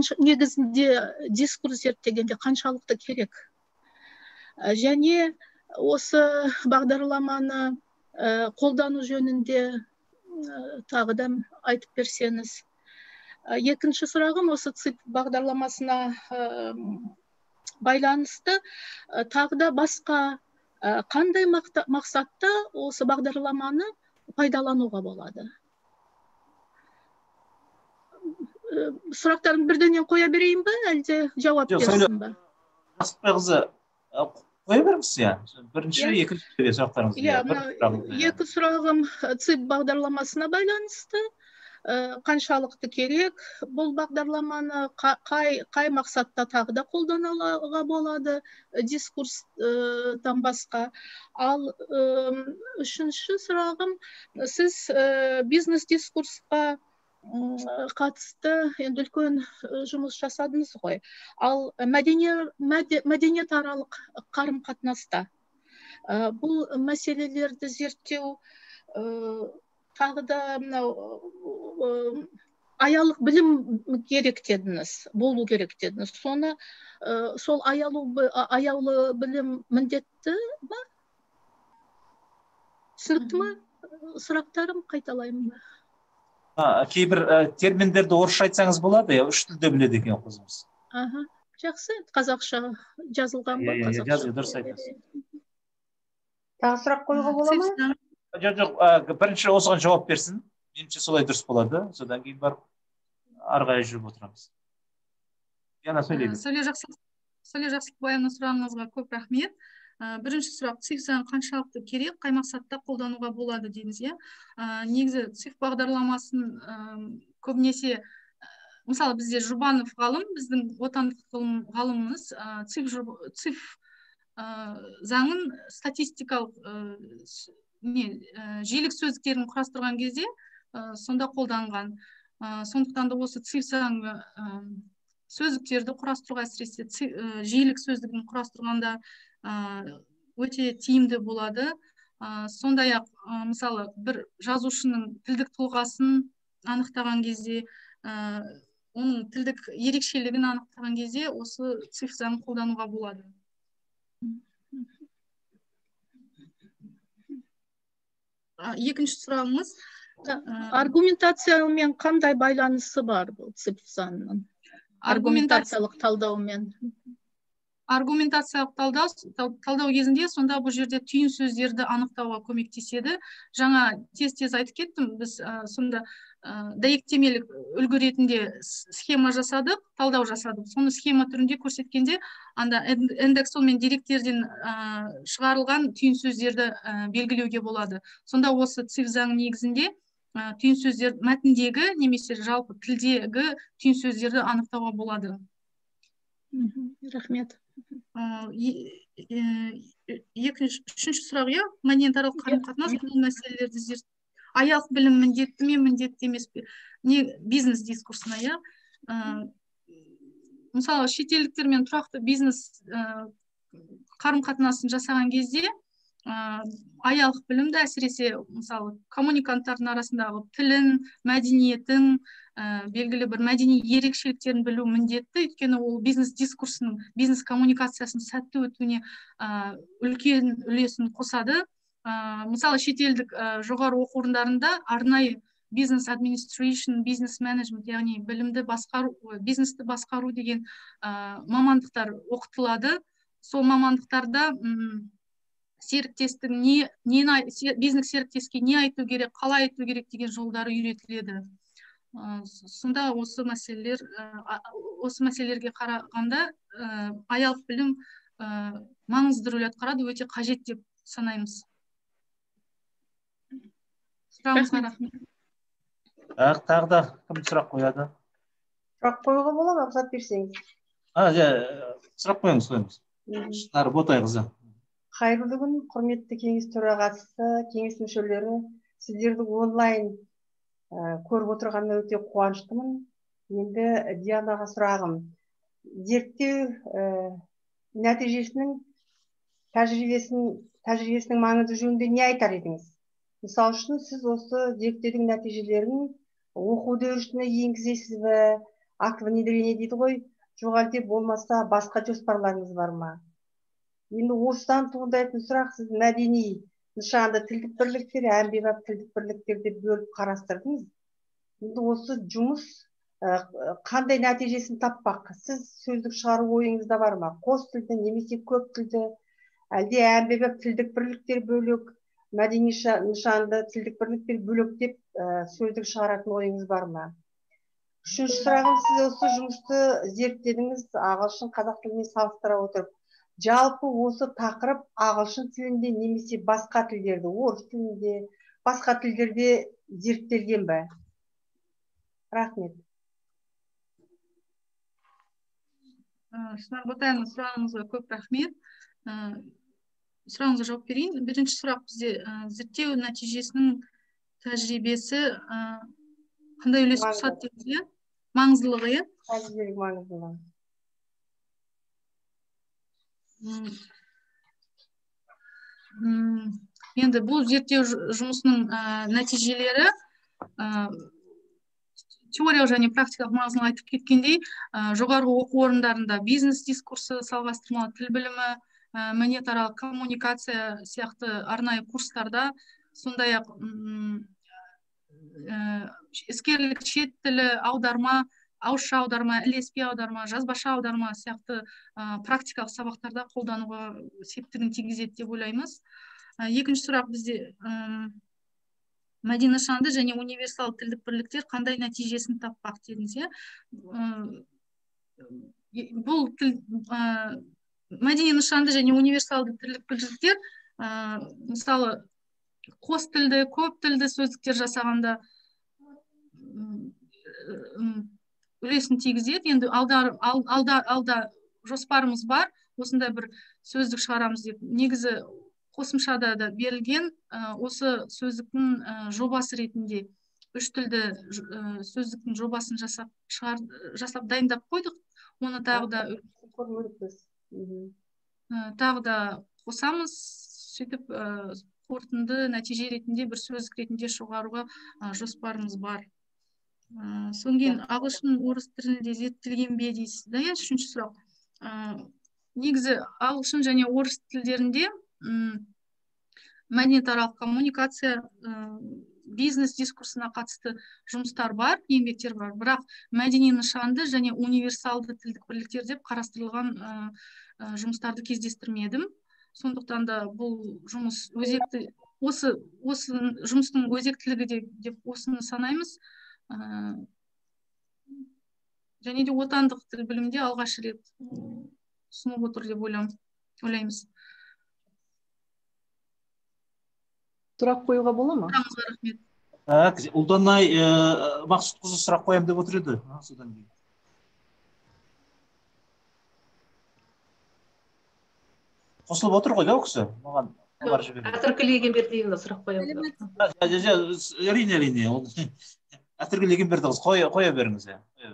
негізінде дискурс зерттегенде қаншалықты керек? Және осы бағдарламаны қолдану жөнінде тағы да айтып берсеңіз. Екінші сұрағым осы ЦИП бағдарламасына байланысты тағы да басқа қандай мақсатта осы бағдарламаны пайдалануға болады? Сұрақтарын бірден қоя берейін бе, әлде жауап берсін бе? Жақсықбай қызы, қоя беріңіз, бірінші, екінші сұрақтарыңыз. Екі сұрағым ЦИП бағдарламасына байланысты. Қаншалықты керек бұл бағдарламаны, қай мақсатта тағы да қолдануға болады дискурстан басқа. Ал үшінші сұрағым, сіз бизнес дискурсқа қатысты енді үлкен жұмыс жасадыңыз ғой. Ал мәдениетаралық қарым-қатынаста бұл мәселелерді зерттеу тағы да аялық білім керек дедіңіз, болу керек дедіңіз. Соны сол аялы білім міндетті ба? Түсінікті ме? Сұрақтарым қайталаймын ба? Кейбір терминдерді орысша айтсаңыз болады, үш тілде біледі екен қызымыз. Жақсы, қазақша жазылған ба? Жазылған, дұрыс айтасыз. Тағы сұрақ қоюға бола ма? Жоқ, бірінші осыған жауап берсін. Меніңше солай дұрыс болады. Содан кейін барып ары қарай жүріп отырамыз. Яна сөйлейді. Сәуле Жақсықбаевна, сұрағыңызға көп рахмет. Бірінші сұрақ, ЦИФ заң қаншалықты керек, қай мақсатта қолдануға болады дейміз, негізі ЦИФ бағдарламасын көбінесе, мысалы бізде Жұбанов ғалым, біздің отандық ғалымымыз ЦИФ заңын статистикалық жиілік сөздіктерін құрастырған кезде сонда қолданған. Сондықтан да осы ЦИФ заңы сөздіктерді құрастыруға, әсіресе жиілік сөздігін құрастырғанда өте тиімді болады. Сондай-ақ, мысалы, бір жазушының тілдік тұлғасын анықтаған кезде, оның тілдік ерекшелігін анықтаған кезде осы ЦИФ заңын қолдануға болады. Екінші сұрағыңыз, аргументациямен қандай байланысы бар бұл ЦИФ заңның? Аргументациялық талдаумен. Аргументациялық талдау кезінде сонда бұл жерде түйін сөздерді анықтауға көмектеседі. Жаңа тез айтып кеттім, біз сонда дәйектемелік үлгі ретінде схема жасадық, талдау жасадық. Соны схема түрінде көрсеткенде, анда индексол мен деректерден шығарылған түйін сөздерді белгілеуге болады. Сонда осы ЦИФ заң негізінде түйін сөздер мәтіндегі немесе жалпы тілдегі түйін сөздерді анықтауға болады. Рахмет. Үшінші сұрақ, мәдениетаралық қарым-қатынас мәселелерді зерттеу. Аялық білім міндетті ме, міндетті емес пе? Бизнес дискурсына, мысалы, шетелдіктермен тұрақты бизнес қарым-қатынасын жасаған кезде, аялық білімді әсіресе, мысалы, коммуниканттардың арасындағы тілін, мәдениетін, белгілі бір мәдени ерекшеліктерін білу міндетті, өйткені ол бизнес дискурсының, бизнес коммуникациясының сәтті өтуіне үлкен үлесін қосады. Мысалы, шетелдік жоғары оқу орындарында арнайы бизнес администрейшн, бизнес менеджмент, яғни білімді басқару, бизнесті басқару деген мамандықтар оқытылады. Сол мамандықтарда серіктестің бизнес серіктеске не айту керек, қалай айту керек деген жолдары үйретіледі. Сонда осы мәселелерге қарағанда аялық білім маңызды рөл атқарады, өте қажет деп санаймыз. Сұрағыңызға рахмет. Тағы да кім сұрақ қояды? Сұрақ қоюға бола ма, рұқсат берсеңіз? Сұрақ қойыңыз. Шынар Ботайқызы. Қайырлы күн, құрметті кеңес төрағасы, кеңес мүшелері, сіздерді онлайн көріп отырғанына өте қуаныштымын. Енді Дианаға сұрағым. Зерттеу нәтижесінің тәжірибесінің маңызы жөнінде не айтар едіңіз? Мысалы үшін, сіз осы зерттеудің нәтижелерін оқу үдерісіне енгізесіз бе, акт внедрение дейді ғой, жоқ әлде болмаса басқа жоспарларыңыз бар ма? Енді осыдан туындайтын сұрақ, сіз мәдени нышанды тілдік бірліктер, әмбебап тілдік бірліктер деп бөліп қарастырдыңыз. Енді осы жұмыс қандай нәтижесін таппақ? Сіз сөздік шығару ойыңызда бар ма? Қос тілді немесе көп тілді, әлде әмбебап тілдік бірліктер бөлек, мәдени нышанды тілдік бірліктер бөлек деп сөздік шығаратын ойыңыз бар ма? Үшінші сұрағым, сіз осы жұмысты зерттедіңіз, ағылшын қазақ тіліне салыстыра отырып. Жалпы осы тақырып ағылшын тілінде немесе басқа тілдерде, орыс тілінде, басқа тілдерде зерттелген бе? Рахмет. Шынар Ботаевна, сұрағыңызға көп рахмет. Сұрағыңызға жауап берейін. Бірінші сұрақ, бізде зерттеу нәтижесінің тәжірибесі қандай үлес қосады деп, маңыздылығы, иә? Тәжірибелік маңыздылығы. Енді бұл зерттеу жұмысының нәтижелері теориялық және практикалық маңызын айтып кеткендей, жоғарғы оқу орындарында бизнес дискурсы, салғастырмалы тіл білімі, мәдениетаралық коммуникация сияқты арнайы курстарда, сондай-ақ іскерлік шет тілі, аударма, ауызша аударма, ілеспе аударма, жазбаша аударма сияқты практикалық сабақтарда қолдануға септігін тигізеді деп ойлаймыз. Екінші сұрақ, бізде мәдени нышанды және универсал тілдік бірліктер қандай нәтижесін таппақ дедіңіз, иә? Бұл мәдени нышанды және универсалды тілдік бірліктер, мысалы, қос тілді, көп тілді сөздіктер жасағанда үлесін тигізеді. Енді алда жоспарымыз бар, осындай бір сөздік шығарамыз деп. Негізі қосымшада да берілген, осы сөздіктің жобасы ретінде үш тілді сөздіктің жобасын жасап дайындап қойдық. Оны тағы да қосамыз, сөйтіп қорытынды нәтиже ретінде бір сөздік ретінде шығаруға жоспарымыз бар. Содан кейін ағылшын, орыс тілінде зерттелген бе дейсіз, да? Үшінші сұрақ. Негізі ағылшын және орыс тілдерінде мәдениетаралық коммуникация, бизнес дискурсына қатысты жұмыстар бар, еңбектер бар, бірақ мәдени нышанды және универсалды тілдік бірліктер деп қарастырылған жұмыстарды кездестірмедім. Сондықтан да бұл жұмыс өзекті, осы жұмыстың өзектілігі деп осыны санаймыз. Және де отандық тіл білімде алғаш рет ұсынып отыр деп ойлаймыз. Сұрақ қоюға бола ма? Рахмет. Ұлданай Мақсұтқызы сұрақ қоям деп отыр еді. Содан кейін. Қосылып отыр ғой, да, ол кісі? Маған Атыркүл Егенбердиевна сұрақ қоямын. Әрине. Атыркүл Егенбердиқыз, қоя беріңіз.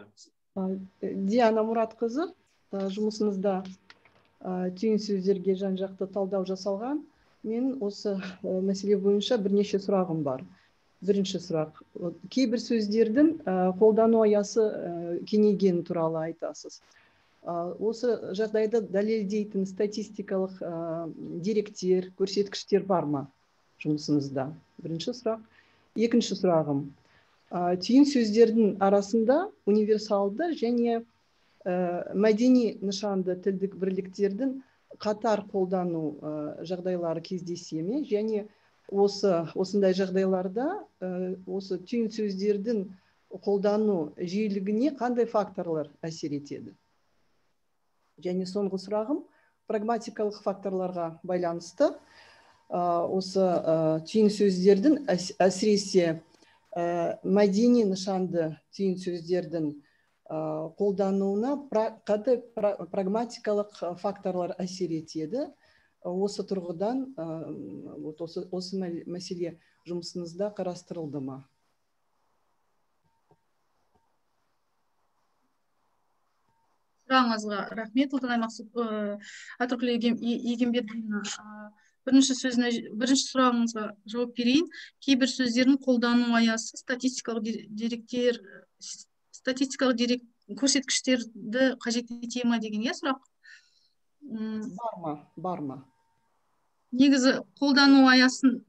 Диана Мұратқызы, жұмысыңызда түйін сөздерге жан-жақты талдау жасалған. Мен осы мәселе бойынша бірнеше сұрағым бар. Бірінші сұрақ, кейбір сөздердің қолдану аясы кеңейгені туралы айтасыз. Осы жағдайда дәлелдейтін статистикалық деректер, көрсеткіштер бар ма жұмысыңызда? Бірінші сұрақ. Екінші сұрағым, түйін сөздердің арасында универсалды және мәдени нышанды тілдік бірліктердің қатар қолдану жағдайлары кездесе ме? Және осындай жағдайларда осы түйін сөздердің қолдану жиілігіне қандай факторлар әсер етеді? Және соңғы сұрағым, прагматикалық факторларға байланысты осы түйін сөздердің әсіресе мәдени нышанды түйін сөздердің қолдануына қандай прагматикалық факторлар әсер етеді? Осы тұрғыдан осы мәселе жұмысыңызда қарастырылды ма? Сұрағыңызға рахмет. Ұлданай Атыркүл Егенбердиевна, бірінші сұрағыңызға жауап берейін. Кейбір сөздердің қолдану аясы статистикалық көрсеткіштерді қажет ете ме деген сұрақ. Бар ма? Негізі қолдану аясын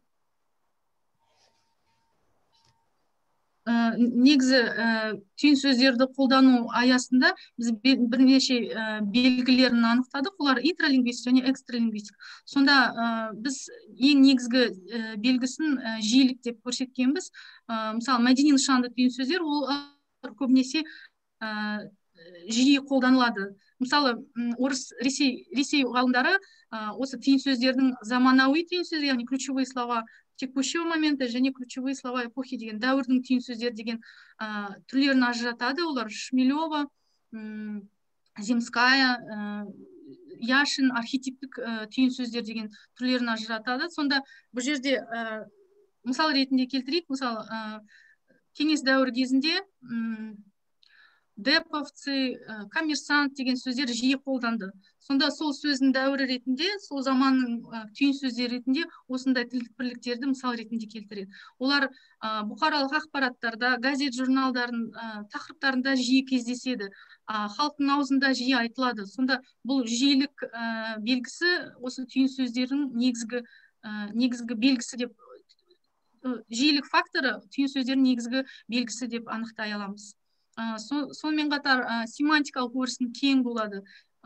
негізі түйінсөздерді қолдану аясында біз бірнеше белгілерін анықтадық. Олар интралингвистик және экстралингвистик. Сонда біз ең негізгі белгісін жиілік деп көрсеткенбіз. Мысалы, мәдени нышанды түйінсөздер ол көбінесе жиі қолданылады. Мысалы, Ресей ғалымдары осы түйінсөздердің заманауи түйінсөздер, яғни ключевые слова текущего момента және ключевые слова эпохи деген дәуірдің түйінсөздер деген түрлерін ажыратады. Олар Шмелева, Земская, Яшин архетиптік түйінсөздер деген түрлерін ажыратады. Сонда бұл жерде мысал ретінде келтірейік. Мысалы, кеңес дәуірі кезінде деповцы, коммерсант деген сөздер жиі қолданды. Сонда сол сөздің дәуірі ретінде, сол заманның түйін сөздері ретінде осындай тілдік бірліктерді мысал ретінде келтіреді. Олар бұқаралық ақпараттарда, газет журналдардың тақырыптарында жиі кездеседі. Халықтың аузында жиі айтылады. Сонда бұл жиілік белгісі осы түйін сөздердің негізгі белгісі деп, жиілік факторы түйін сөздердің негізгі белгісі деп анықтай аламыз. Сонымен қатар семантикалық өрісін кең болады.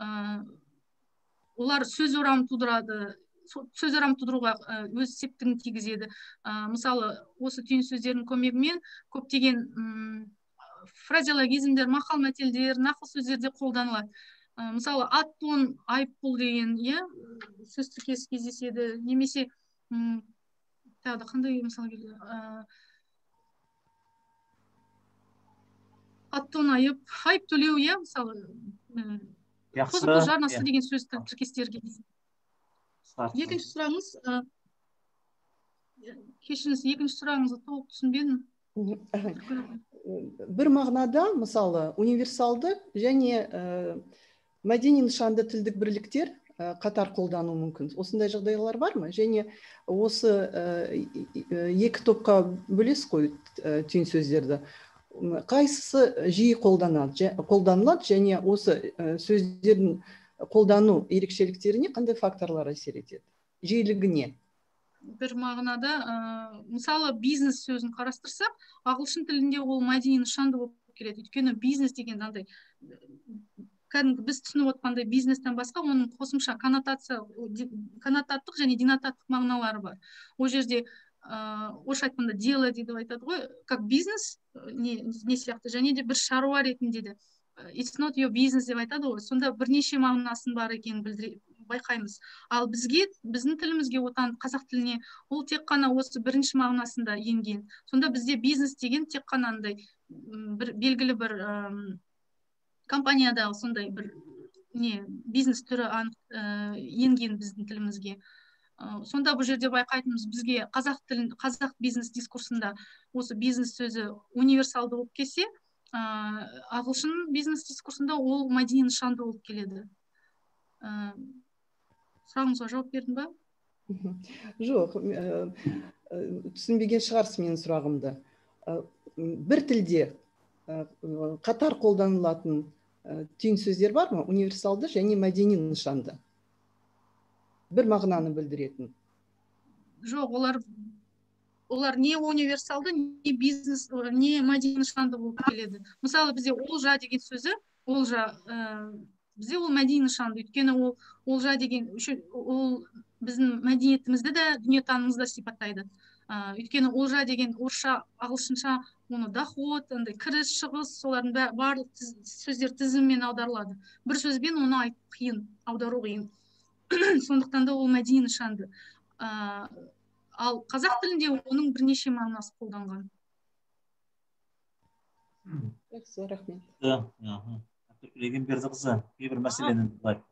Олар сөз орамын тудырады, сөз орамын тудыруға өз септігін тигізеді. Мысалы, осы түйін сөздердің көмегімен көптеген фразеологизмдер, мақал мәтелдер, нақыл сөздерде қолданылады. Мысалы, ат тон айыппұл деген сөз тіркесі кездеседі. Немесе тағы да қандай мысал келді? Ат тон айып төлеу, мысалы, қосымша жарнасы деген сөз тіркестерге. Екінші сұрағыңыз, кешіріңіз, екінші сұрағыңызды толық түсінбедім. Бір мағынада, мысалы, универсалды және мәдени нышанды тілдік бірліктер қатар қолдану мүмкін. Осындай жағдайлар бар ма? Және осы екі топқа бөлесіз қой түйін сөздерді. Қайсысы жиі қолданылады және осы сөздердің қолдану ерекшеліктеріне қандай факторлар әсер етеді? Жиілігіне? Бір мағынада, мысалы, бизнес сөзін қарастырсақ, ағылшын тілінде ол мәдени нышанды болып келеді. Өйткені бизнес деген андай, біз түсініп отқандай бизнестен басқа оның қосымша коннотаттық және денотаттық мағыналары бар. Ол жерде орысша айтқанда дело деп айтады ғой, как бизнес не сияқты, және де бір шаруа ретінде де it's not your business деп айтады ғой. Сонда бірнеше мағынасының бар екенін байқаймыз. Ал біздің тілімізге, қазақ тіліне ол тек қана осы бірінші мағынасында енген. Сонда бізде бизнес деген тек қана белгілі бір компаниядағы сондай бір бизнес түрі енген біздің тілімізге. Сонда бұл жерде байқайтынымыз, бізге қазақ бизнес дискурсында осы бизнес сөзі универсалды болып келсе, ағылшын бизнес дискурсында ол мәдени нышанды болып келеді. Сұрағыңызға жауап бердім ба? Жоқ, түсінбеген шығарсыз менің сұрағымды. Бір тілде қатар қолданылатын түйін сөздер бар ма? Универсалды және мәдени нышанды. Бір мағынаны білдіретін. Жоқ, олар не универсалды, не бизнес, не мәдени нышанды болып келеді. Мысалы, бізде олжа деген сөзі, бізде ол мәдени нышанды. Өйткені олжа деген, ол біздің мәдениетімізді де, дүниетанымызды сипаттайды. Өйткені олжа деген орысша, ағылшынша оны доход, кіріс, шығыс, солардың барлық сөздер тізіммен аударылады. Бір сөзбен оны қиын, аудару қиын. Сондықтан да ол мәдени нышанды. Ал қазақ тілінде оның бірнеше мағынасы қолданған. Жақсы, рахмет. Төлеген Бердіқызы, кейбір мәселені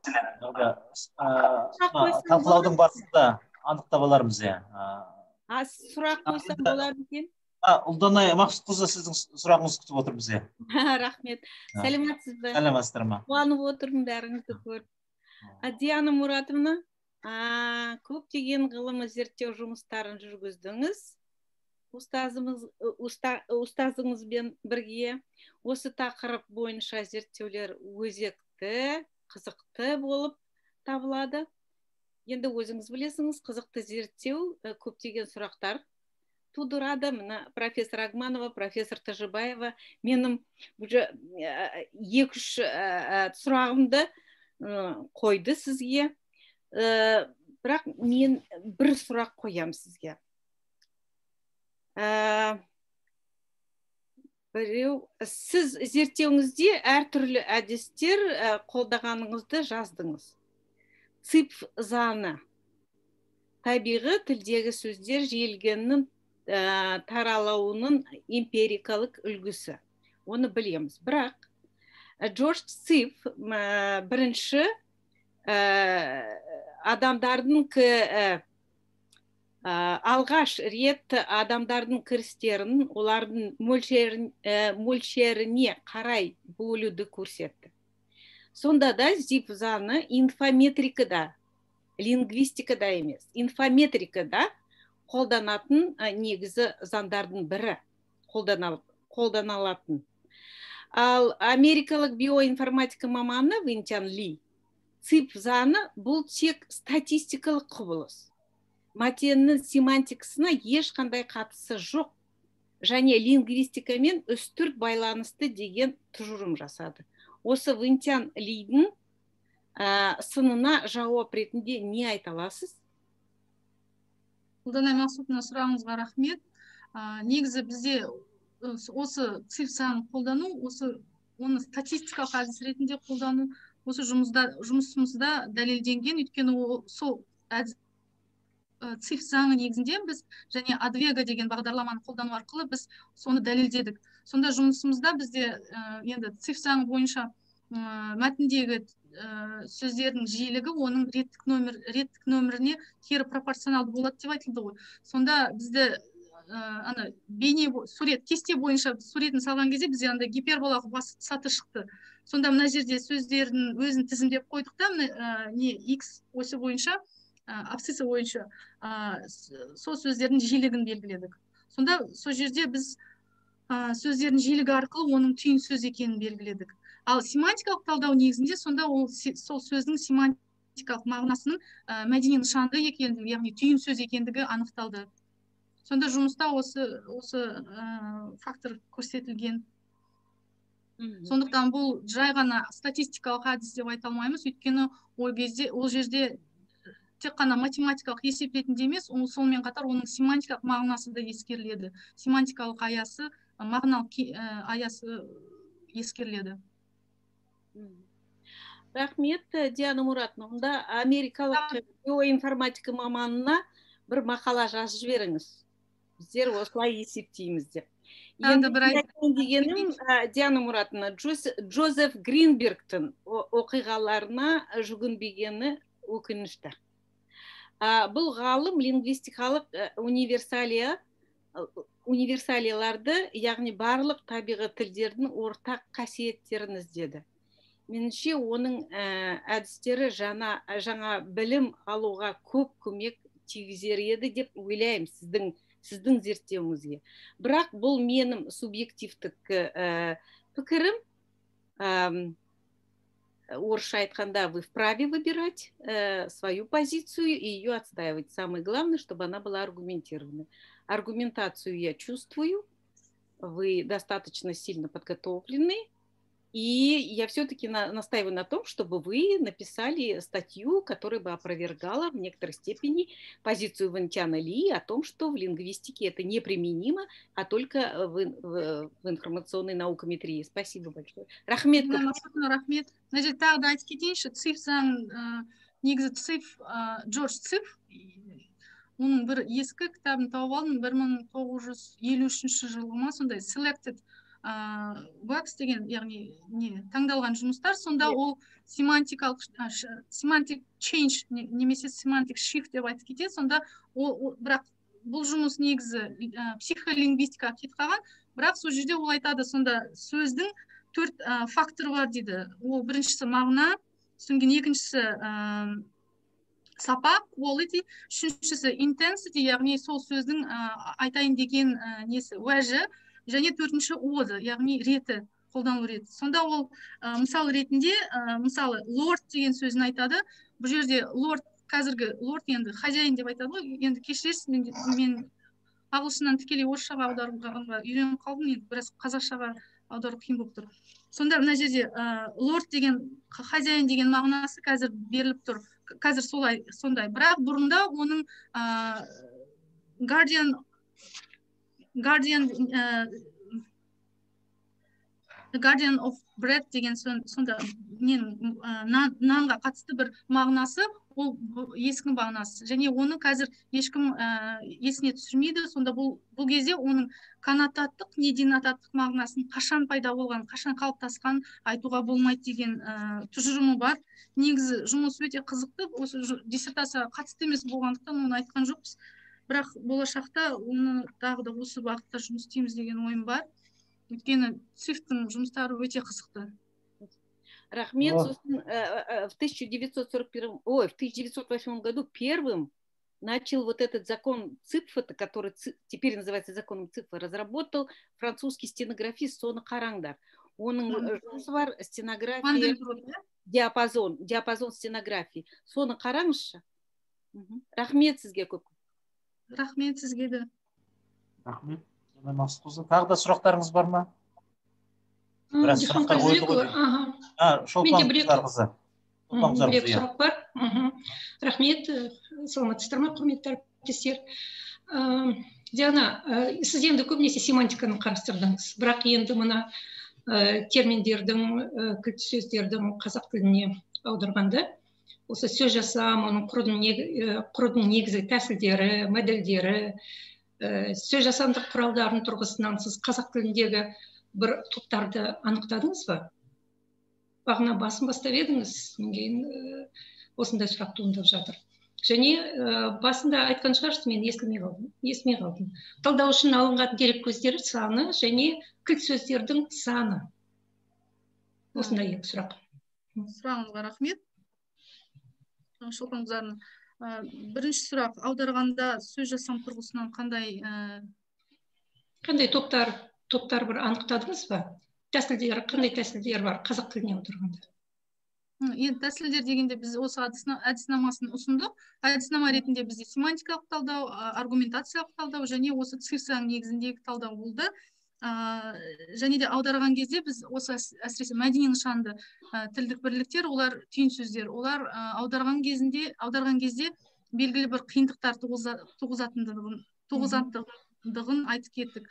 талқылаудың барысында анықтап алармыз. Сұрақ қойсам болар екен? Ұлданай Мақсұтқызы, сіздің сұрағыңызды күтіп отырмыз. Рахмет. Сәлеметсіз бе? Сәлеметсіздер ма? Қуанып отырмын бәріңізді көріп. Диана Мұратовна, көптеген ғылыми зерттеу жұмыстарын жүргіздіңіз. Ұстазыңызбен бірге осы тақырып бойынша зерттеулер өзекті, қызықты болып табылады. Енді өзіңіз білесіңіз, қызықты зерттеу көптеген сұрақтар тудырады. Мына профессор Агманова, профессор Тажибаева менің уже 2-3 сұрағымды қойды сізге. Бірақ мен бір сұрақ қоям сізге. Біреу, сіз зерттеуіңізде әртүрлі әдістер қолдағаныңызды жаздыңыз. Цып заңы, табиғи тілдегі сөздер жиілгеннің таралауының эмпирикалық үлгісі. Оны білеміз. Бірақ Джордж Цып бірінші адамдардың алғаш рет адамдардың кірістерін олардың мөлшеріне қарай бөлуді көрсетті. Сонда да Цып заңы инфометрикада, лингвистикада емес, инфометрикада қолданатын негізі заңдардың бірі қолданылатын. Ал америкалық биоинформатика маманы Винтян Ли, Цып заңы бұл тек статистикалық құбылыс. Мәтіннің семантикасына ешқандай қатысы жоқ, және лингвистикамен үстірт байланысты деген тұжырым жасады. Осы Винтян Лидің сынына жауап ретінде не айта аласыз? Ұлданай Мақсұтовна, сұрағыңызға рахмет. Негізі бізде осы Цып заңын қолдану, оны статистикалық әдіс ретінде қолдану, осы жұмысымызда дәлелденген, өйткені сол Цып заңы негізінде біз және Адвега деген бағдарламаны қолдану арқылы біз соны дәлелдедік. Сонда жұмысымызда бізде енді Цып заңы бойынша мәтіндегі сөздердің жиілігі оның реттік нөміріне кері пропорционалды болады деп айтылды ғой. Сонда бізді кесте бойынша суретін салған кезде бізде андай гиперболалық саты шықты. Сонда мына жерде сөздердің өзін тізімдеп қойдық та, X осі бойынша, абсцисса бойынша сол сөздердің жиілігін белгіледік. Сонда сол жерде біз сөздердің жиілігі арқылы оның түйін сөз екенін белгіледік. Ал семантикалық талдау негізінде сонда сол сөздің семантикалық мағынасының мәдени нышанды екендігі, яғни түйін сөз екендігі анықталды. Сонда жұмыста осы фактор көрсетілген. Сондықтан бұл жай ғана статистикалық әдіс деп айта алмаймыз, өйткені ол жерде тек қана математикалық есеп ретінде емес, сонымен қатар оның семантикалық мағынасы да ескеріледі. Семантикалық аясы, мағыналық аясы ескеріледі. Рахмет, Диана Мұратовна. Америкалық биоинформатика маманына бір мақала жазып жіберіңіз. Біздер осылай есептейміз деп. Енді дегенім, Диана Мұратовна, Джозеф Гринбергтің оқиғаларына жүгінбегені өкінішті. Бұл ғалым лингвистикалық универсалияларды, яғни барлық табиғи тілдердің ортақ қасиеттерін іздеді. Меніңше оның әдістері жаңа білім алуға көп көмек тигізер еді деп ойлаймын сіздің зерттеуіңізге. Бірақ бұл менің субъективтік пікірім. Орысша айтқанда, вы вправе выбирать свою позицию и ее отстаивать. Самое главное, чтобы она была аргументированной. Аргументацию я чувствую, вы достаточно сильно подготовлены, и я все-таки настаиваю на том, чтобы вы написали статью, которая бы опровергала в некоторой степени позицию Винтяна Ли о том, что в лингвистике это неприменимо, а только в информационной наукометрии. Спасибо большое. Рахмет. Рахмет. Значит, тағы да айтып кетейінші, Цып заң, негізі Цып, Джордж Цып, оның бір ескі кітабын тауып алдым, 1953 жылғы ма, сондай selected works деген, яғни таңдалған жұмыстар, сонда ол semantic change немесе semantic shift деп айтып кетеді. Сонда бірақ бұл жұмыс негізі психолингвистикаға кетіп қалған, бірақ сол жерде ол айтады, сонда сөздің 4 факторы бар дейді. Ол біріншісі мағына, содан кейін екіншісі сапа, quality, үшіншісі intensity, яғни сол сөздің айтайын деген несі, уәжі, және 4-ші оды, яғни реті. қолданылу реті. Сонда ол мысал ретінде мысалы лорд деген сөзін айтады. Бұл жерде лорд, қазіргі лорд енді хозяин деп айтады ғой. Енді кешіресіз, мен ағылшыннан тікелей орысшаға аударуға үйреніп қалдым, енді біраз қазақшаға аудару қиын болып тұр. Сонда мына жерде лорд деген, хозяин деген мағынасы қазір беріліп тұр. Қазір сондай. Бірақ бұрында оның Guardian of Bread деген сонда нанға қатысты бір мағынасы, ол ескі мағынасы. Және оны қазір ешкім есіне түсірмейді. Сонда бұл кезде оның коннотаттық, не денотаттық мағынасын қашан пайда болған, қашан қалыптасқан айтуға болмайды деген тұжырымы бар. Негізі жұмыс өте қызықты. Осы диссертацияға қатысты емес болғандықтан оны айтқан жоқпыз. Бірақ болашақта оны тағы да осы бағытта жұмыс істейміз деген ойым бар. Өйткені цифрдің жұмыстары өте қызықты. Рахмет, в 1908 году первым начал вот этот закон ЦИПФа, который теперь называется законом ЦИПФа, разработал французский стенографист Сона Караңдар. Оның жұмысы бар, стенография, диапазон стенографии. Соны қараңызшы. Рахмет сізге көп. Рахмет сізге де. Рахмет. Тағы да сұрақтарыңыз бар ма? Біраз сұрақтар қойды ғой. Шолпан Қыздарқызы. Бір сұрақ бар. Рахмет. Саламатсыздар ма, құрметті әріптестер. Диана, сіз енді көбінесе семантиканы қарастырдыңыз. Бірақ енді мына терминдердің, кілт сөздердің қазақ тіліне аударғанда, осы сөз жасам, оның құрудың негізгі тәсілдері, модельдері, сөз жасамдық құралдардың тұрғысынан сіз қазақ тіліндегі бір топтарды анықтадыңыз ба? Бағына басын бастап едіңіз, кейін осындай сұрақ туындап жатыр. Және басында айтқан шығарсыз, мен естімей қалдым. Талдау үшін алынған дерек көздері саны және кілт сөздердің саны. Осындай екі сұрақ. Сұрағыңызға рахмет. Шолпан Қыздарқызы, бірінші сұрақ, аударғанда сөз жасам тұрғысынан қандай топтар бір анықтадыңыз ба? Қандай тәсілдер бар қазақ тіліне аударғанда? Енді тәсілдер дегенде біз осы әдіснамасын ұсындық. Әдіснама ретінде бізде семантикалық талдау, аргументациялық талдау және осы цифрның негізіндегі талдау болды. Және де аударған кезде біз осы әсіресе мәдени нышанды тілдік бірліктер, олар түйін сөздер, олар аударған кезде белгілі бір қиындықтар туғызатындығын айтып кеттік.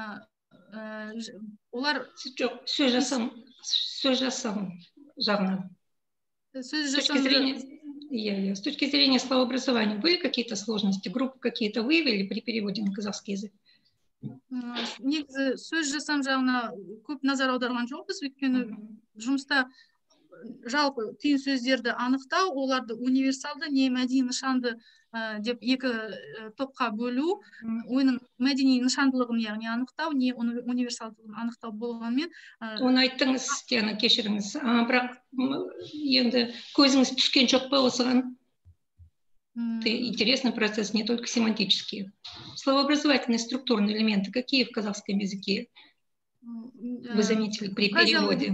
Олар сөз жасам жағынан. С точки зрения словообразования были какие-то сложности? Группы какие-то выявили при переводе на казахский язык? Негізі сөз жасам жағына көп назар аударған жоқпыз, өйткені жұмыста жалпы түйін сөздерді анықтау, оларды универсалды не мәдени нышанды деп екі топқа бөлу, оның мәдени нышандылығын яғни анықтау, не универсалдығын анықтау болғанмен. Оны айттыңыз, Диана, кешіріңіз. Бірақ енді көзіңіз түскен жоқ па осыған? Интересный процесс, не только семантические. Словообразовательные структурные элементы какие в казахском языке вы заметили при переводе?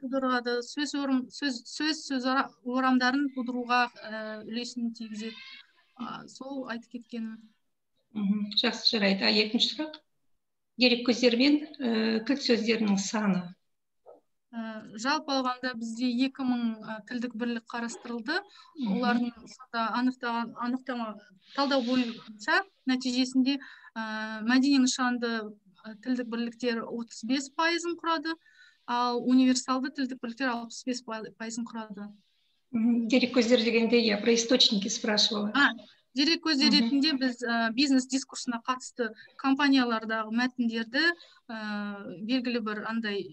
Сөз орамдарын тудыруға үлесін тигізеді. Сол айтып кеткенім. Жақсы, жарайды. Екінші сұрақ. Дерек көздері мен кілт сөздерінің саны. Жалпы алғанда бізде 2000 тілдік бірлік қарастырылды. Олардың анықтама талдау бойынша нәтижесінде мәдени нышанды тілдік бірліктер 35% құрады, ал универсалды тілдік бірліктер 65% құрады. Дерек көздері дегенде я про источники спрашивала. Дерек көздері ретінде біз бизнес дискурсына қатысты компаниялардағы мәтіндерді белгілі бір андай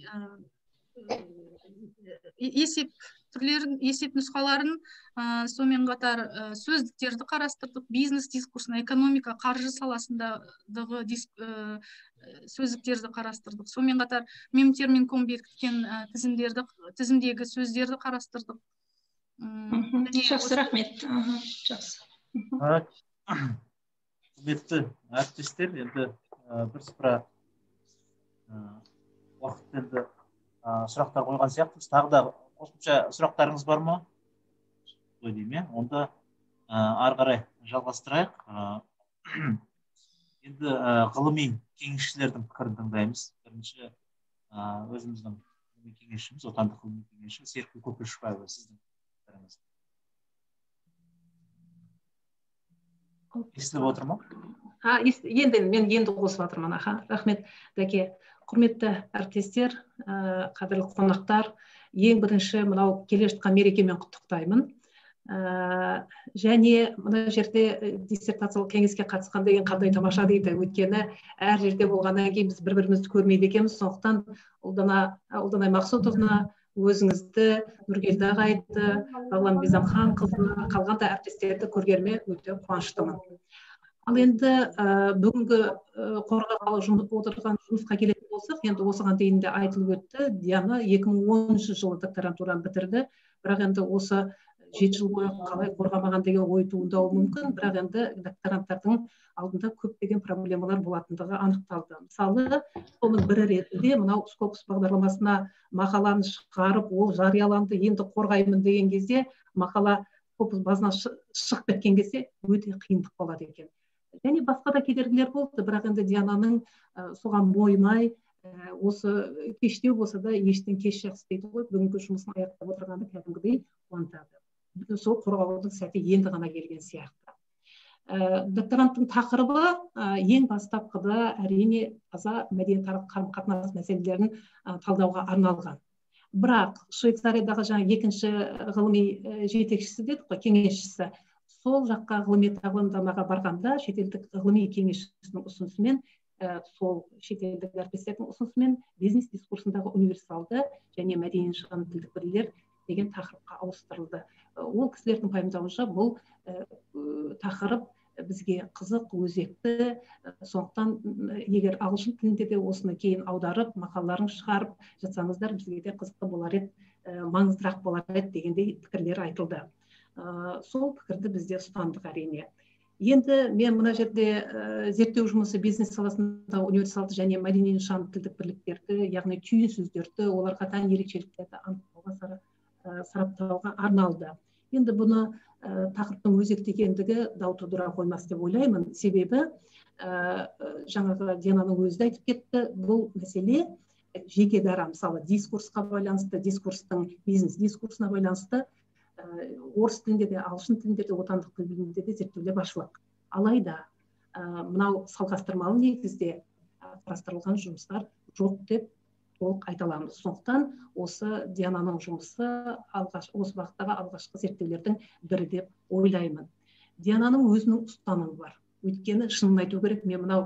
есеп түрлерін, есеп нұсқаларын, сонымен қатар сөздіктерді қарастырдық, бизнес дискурсына, экономика, қаржы саласындағы сөздіктерді қарастырдық. Сонымен қатар мемтермин ком бекіткен тізімдегі сөздерді қарастырдық. Жақсы, рахмет. Жақсы. Құрметті әріптестер, енді бірсыпыра уақыт енді сұрақтар қойған сияқтымыз. Тағы да қосымша сұрақтарыңыз бар ма? Ой деймін, онда ары қарай жалғастырайық. Енді ғылыми кеңесшілердің пікірін тыңдаймыз. Бірінші өзіміздің кеңесшіміз, отандық ғылыми кеңесші Серікгүл Көпешбаева, сіздің пікіріңіз. Естіліп отыр ма? Енді қосып жатырмын. Рахмет, Дәке. Құрметті әріптестер, қадірлі қонақтар, ең бірінші мынау келе жатқан мерекемен құттықтаймын. Және мына жерде диссертациялық кеңеске қатысқан деген қандай тамаша дейді. Өйткені әр жерде болғаннан кейін біз бір-бірімізді көрмейді екенбіз. Сондықтан Ұлданай Мақсұтовна, өзіңізді, Нұргелді ағайды, Бағлан Бизамханқызына, қалған да әріптестерді көргеніме өте қуаныштымын. Ал енді бүгінгі қорғағалы отырған жұмысқа келетін болсақ, енді осыған дейін де айтылып өтті. Диана 2010 жылы докторантураны бітірді, бірақ енді осы 7 жыл бойы қалай қорғамаған деген ой туындауы мүмкін, бірақ енді докторанттардың алдында көптеген проблемалар болатындығы анықталды. Мысалы, соның бірі ретінде мынау Скопус бағдарламасына мақаланы шығарып, ол жарияланды, енді қорғаймын деген кезде мақала Скопус базына шығып кеткен кезде өте қиындық болады екен. Және басқа да кедергілер болды, бірақ енді Диананың соған мойымай, осы кештеу болса да ештен кеш жақсы дейді ғой, бүгінгі жұмысын аяқтап отырғанды кәдімгідей қуантады. Сол қорғаудың сәті енді ғана келген сияқты. Докторанттың тақырыбы ең бастапқыда әрине таза мәдениетаралық қарым-қатынас мәселелерін талдауға арналған. Бірақ Швейцариядағы жаңа екінші ғылыми жетекшісі дедік қой, кеңесшісі, сол жаққа ғылыми тағылымдамаға барғанда шетелдік ғылыми кеңесшісінің ұсынысымен, сол шетелдік әріптестердің ұсынысымен бизнес дискурсындағы универсалды және мәдени нышаны тілдік бірлер деген тақырыпқа ауыстырылды. Ол кісілердің пайымдауынша бұл тақырып бізге қызық, өзекті, сондықтан егер ағылшын тілінде де осыны кейін аударып, мақалаларын шығарып жатсаңыздар, бізге де қызықты болар еді, маңыздырақ болар еді дегендей пікірлер айтылды. Сол пікірді бізде ұстандық әрине. Енді мен мына жерде зерттеу жұмысы бизнес саласында универсалды және мәдени нышаны тілдік бірліктерді, яғни түйін сөздерді, оларға тән ерекшеліктерді анықтауға, сараптауға арналды. Енді бұны тақырыптың өзекті екендігі дау тудыра қоймас деп ойлаймын. Себебі жаңағы Диананың өзі айтып кетті, бұл мәселе жеке дара, мысалы дискурсқа байланысты, дискурстың бизнес дискурсына байланысты орыс тілінде де, ағылшын тілінде де, отандық тілінде де зерттеулер баршылық. Алайда мынау салғастырмалы негізде қарастырылған жұмыстар жоқ деп толық айта аламыз. Сондықтан осы Диананың жұмысы осы бағыттағы алғашқы зерттеулердің бірі деп ойлаймын. Диананың өзінің ұстанымы бар. Өйткені шынын айту керек, мен мынау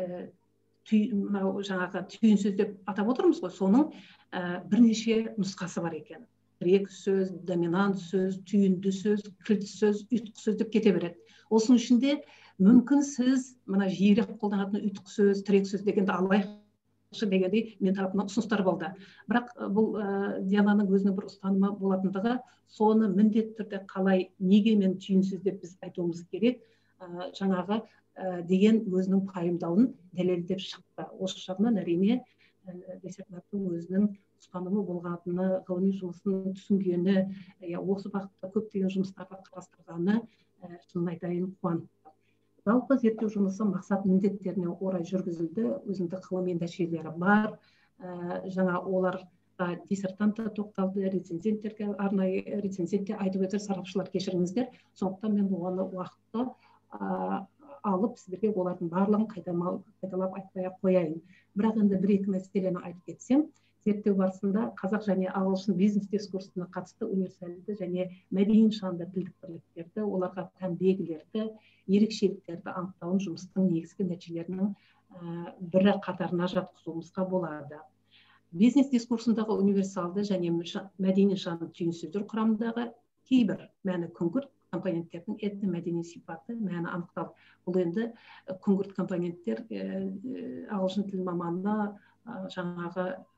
жаңағы түйін сөз деп атап отырмыз ғой, соның бірнеше нұсқасы бар екен. Тірек сөз, доминант сөз, түйінді сөз, кілт сөз, ұйытқы сөз деп кете береді. Осының ішінде мүмкін сіз мына жиірек қолданатын ұйытқы сөз, тірек сөз дегенді алайықшы дегендей мен тарапымнан ұсыныстар болды. Бірақ бұл Диананың өзінің бір ұстанымы болатындығы, соны міндетті түрде қалай, неге мен түйін сөз деп біз айтуымыз керек, жаңағы деген өзінің пайымдауын дәлелдеп шықты. Осы жағынан әрине диссертанттың өзінің ұстанымы болғаны, ғылыми жұмысын түсінгені, осы бағытта көптеген жұмыстарды қарастырғаны шынын айтайын қуантты. Жалпы зерттеу жұмысы мақсат міндеттеріне орай жүргізілді, өзіндік ғылыми нәтижелері бар. Жаңа оларға диссертант та тоқталды, рецензенттерге арнайы рецензентте айтып өтер, сарапшылар кешіріңіздер. Сондықтан мен оны уақытты алып сіздерге олардың барлығын қайталап айтпай қояйын. Бірақ енді бір-екі мәселені айтып кетсем, зерттеу барысында қазақ және ағылшын бизнес дискурсына қатысты универсалды және мәдени нышанды тілдік бірліктерді, оларға тән белгілерді, ерекшеліктерді анықтауын жұмыстың негізгі нәтижелерінің бірі қатарына жатқызуымызға болады. Бизнес дискурсындағы универсалды және мәдени нышанды түйін сөздер құрамындағы кейбір мәні күңгірт компоненттердің этномәдени сипаты мәні анықталды. Бұл енді күңгірт компоненттер ағылшын тіл маманына жаңағы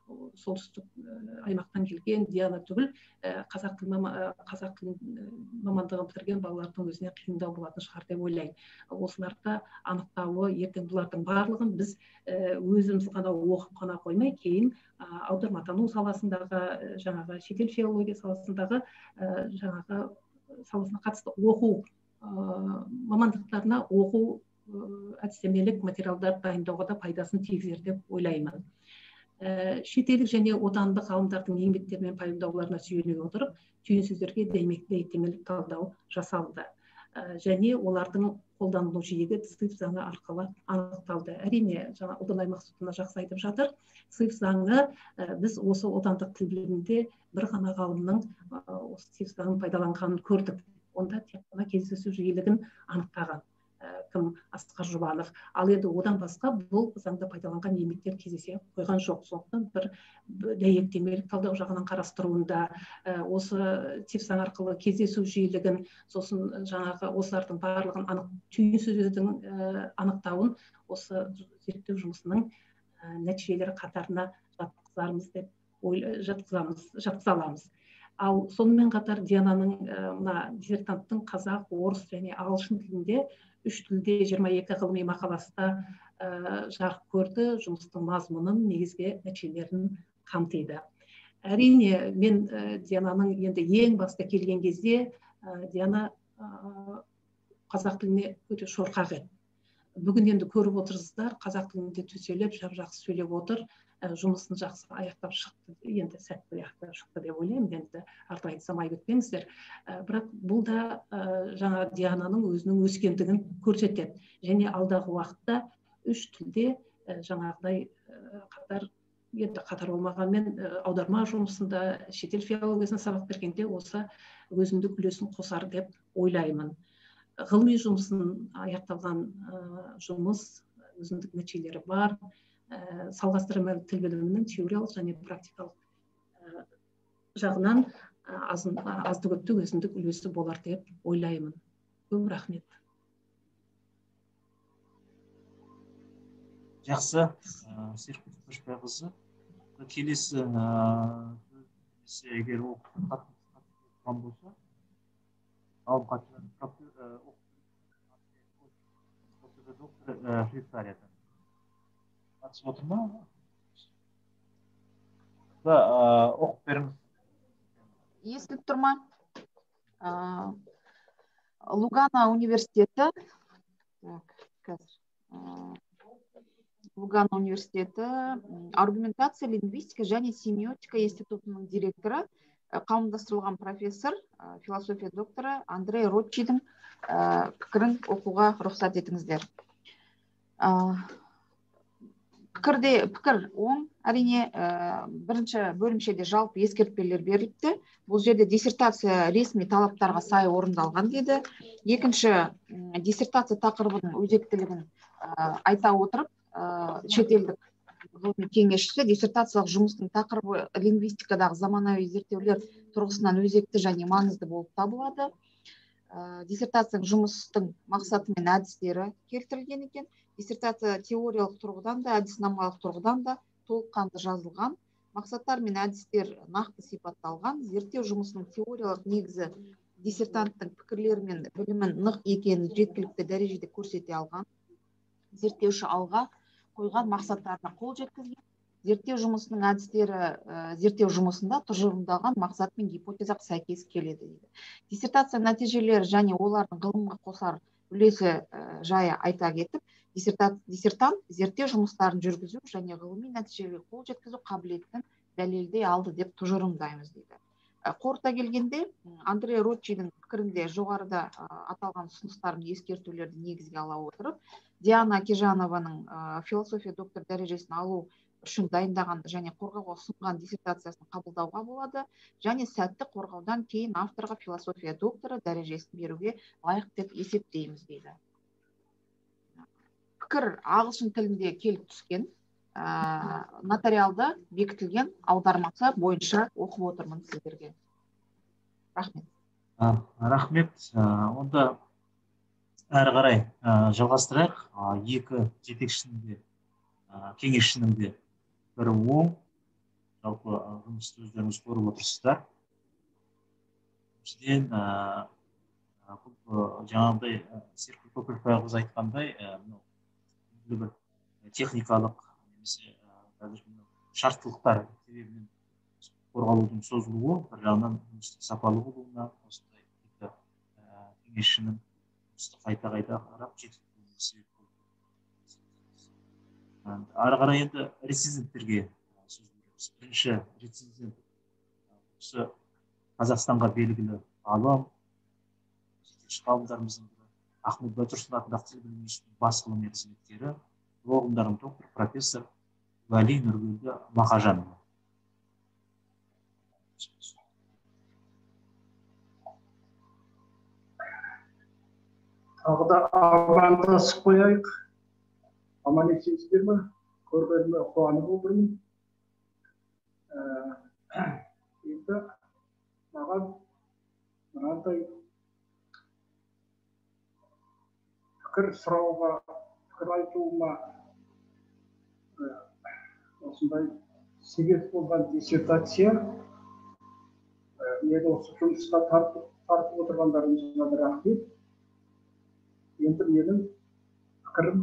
солтүстік аймақтан келген Диана түгіл қазақ тілін мамандығын бітірген балалардың өзіне қиындау болатын шығар деп ойлаймын. Осыларды анықтауы, ертең бұлардың барлығын біз өзіміз ғана оқып қана қоймай, кейін аударматану саласындағы, жаңағы шетел филология саласындағы жаңағы саласына қатысты оқу мамандықтарына оқу әдістемелік материалдар дайындауға да пайдасын тигізер деп ойлаймын. Шетелдік және отандық ғалымдардың еңбектері мен пайымдауларына сүйене отырып, түйінсөздерге дәйектемелік талдау жасалды. Және олардың қолданылу жиегі ЦИФ заңы арқылы анықталды. Әрине, жаңа Ұлданай Мақсұтовна жақсы айтып жатыр. ЦИФ заңы біз осы отандық тіл білімінде бір ғана ғалымның осы ЦИФ заңын пайдаланғанын көрдік. Онда тек қана кездесу жиілігін анықтаған кім Асқар Жұбанов. Ал енді одан басқа бұл заңда пайдаланған еңбектер кездесе қойған жоқ. Сондықтан бір дәйектемелік талдау жағынан қарастыруында осы ЦИФ заң арқылы кездесу жиілігін, сосын жаңағы осылардың барлығын түйінсөздің анықтауын осы зерттеу жұмысының нәтижелері қатарына жатқыза аламыз. Ал сонымен қатар Диананың мына диссертанттың қазақ, орыс және ағылшын тілінде 3 тілде 22 ғылыми мақаласында жарық көрді, жұмыстың мазмұнын, негізгі нәтижелерін қамтиды. Әрине, мен Диананың енді ең баста келген кезде Диана қазақ тіліне өте шорқақ еді. Бүгін енді көріп отырсыздар, қазақ тілінде төселіп, жақсы сөйлеп отыр, жұмысын жақсы аяқтап шықты, енді сәтті аяқтап шықты деп ойлаймын, енді артық айтсам айып етпеңіздер. Бірақ бұл да жаңа Диананың өзінің өскендігін көрсетеді. Және алдағы уақытта 3 тілде жаңағыдай қатар болмағанмен аударма жұмысында, шетел филологиясына сабақ бергенде осы өзіндік үлесін қосар деп ойлаймын. Ғылыми жұмысын аяқталған жұмыс, өзіндік нәтижелері бар. Салғастырмалы тіл білімінің теориялық және практикалық жағынан азды-көпті өзіндік үлесі болар деп ойлаймын. Көп рахмет. Жақсы, Серікбек Көшбайқызы. Келесі егер оқыған болса, ғалым доктор Швейцарияда қатысып отыр ма? Оқып беріңіз. Естіліп тұр ма? Лугано университеті, аргументация, лингвистика және семиотика институтының директоры, қауымдастырылған профессор, философия докторы Андрей Ротчидің пікірін оқуға рұқсат етіңіздер. Пікір оң, әрине бірінші бөлімшеде жалпы ескертпелер беріліпті. Бұл жерде диссертация ресми талаптарға сай орындалған деді. Екінші, диссертация тақырыбының өзектілігін айта отырып, шетелдік ғылыми кеңесшісі диссертациялық жұмыстың тақырыбы лингвистикадағы заманауи зерттеулер тұрғысынан өзекті және маңызды болып табылады. Диссертацияның жұмыстың мақсаты мен әдістері келтірілген екен. Диссертация теориялық тұрғыдан да, әдіснамалық тұрғыдан да толыққанды жазылған. Мақсаттар мен әдістер нақты сипатталған. Зерттеу жұмысының теориялық негізі диссертанттың пікірлері мен білімін нық екенін жеткілікті дәрежеде көрсете алған. Зерттеуші алға қойған мақсаттарына қол жеткізген. Зерттеу жұмысының әдістері зерттеу жұмысында тұжырымдалған мақсат мен гипотезаға сәйкес келеді. Диссертация нәтижелері және олардың ғылымға қосар үлесі жайы айта кетіп, диссертант зерттеу жұмыстарын жүргізу және ғылыми нәтижеге қол жеткізу қабілетін дәлелдей алды деп тұжырымдаймыз дейді. Қорыта келгенде, Андрей Ротчидің пікірінде жоғарыда аталған ұсыныстарын ескертулерді негізге ала отырып, Диана Кежанованың философия доктор дәрежесін алу үшін дайындаған және қорғауға ұсынған диссертациясын қабылдауға болады, және сәтті қорғаудан кейін авторға философия докторы дәрежесін беруге лайық деп есептейміз дейді. Пікір ағылшын тілінде келіп түскен, нотариалда бекітілген аудармасы бойынша оқып отырмын сіздерге. Рахмет. Рахмет. Онда әрі қарай жалғастырайық. Екі жетекшінің де, кеңесшінің де бірі оң, жалпы жұмысты өздеріңіз көріп отырсыздар. Біріншіден жаңағыдай Серікгүл Көпірбайқызы айтқандай бір техникалық немесе шарттылықтар себебінен қорғалудың созылуы бір жағынан жұмыстың сапалы болуына, осындай кеңесшінің жұмысты қайта қарап жетілдіруіне себеп болды. Ары қарай енді рецензенттерге сөз береміз. Бірінші рецензент осы Қазақстанға белгілі ғалым, жетекші ғалымдарымыздың бірі Ахмет Байтұрсынов атындағы тіл білімі институтының бас ғылыми қызметкері, ғылымдарының доктор, профессор Уәли Нұргелді Мақажанова. Тағы да амандасып қояйық. Аман есенсіздер ме? Көргеніме қуанып отырмын. Енді маған мынандай пікір сұрауға, пікір айтуыма осындай себеп болған диссертация, мені осы жұмысқа тартып отырғандарыңызға да рахмет. Енді менің пікірім,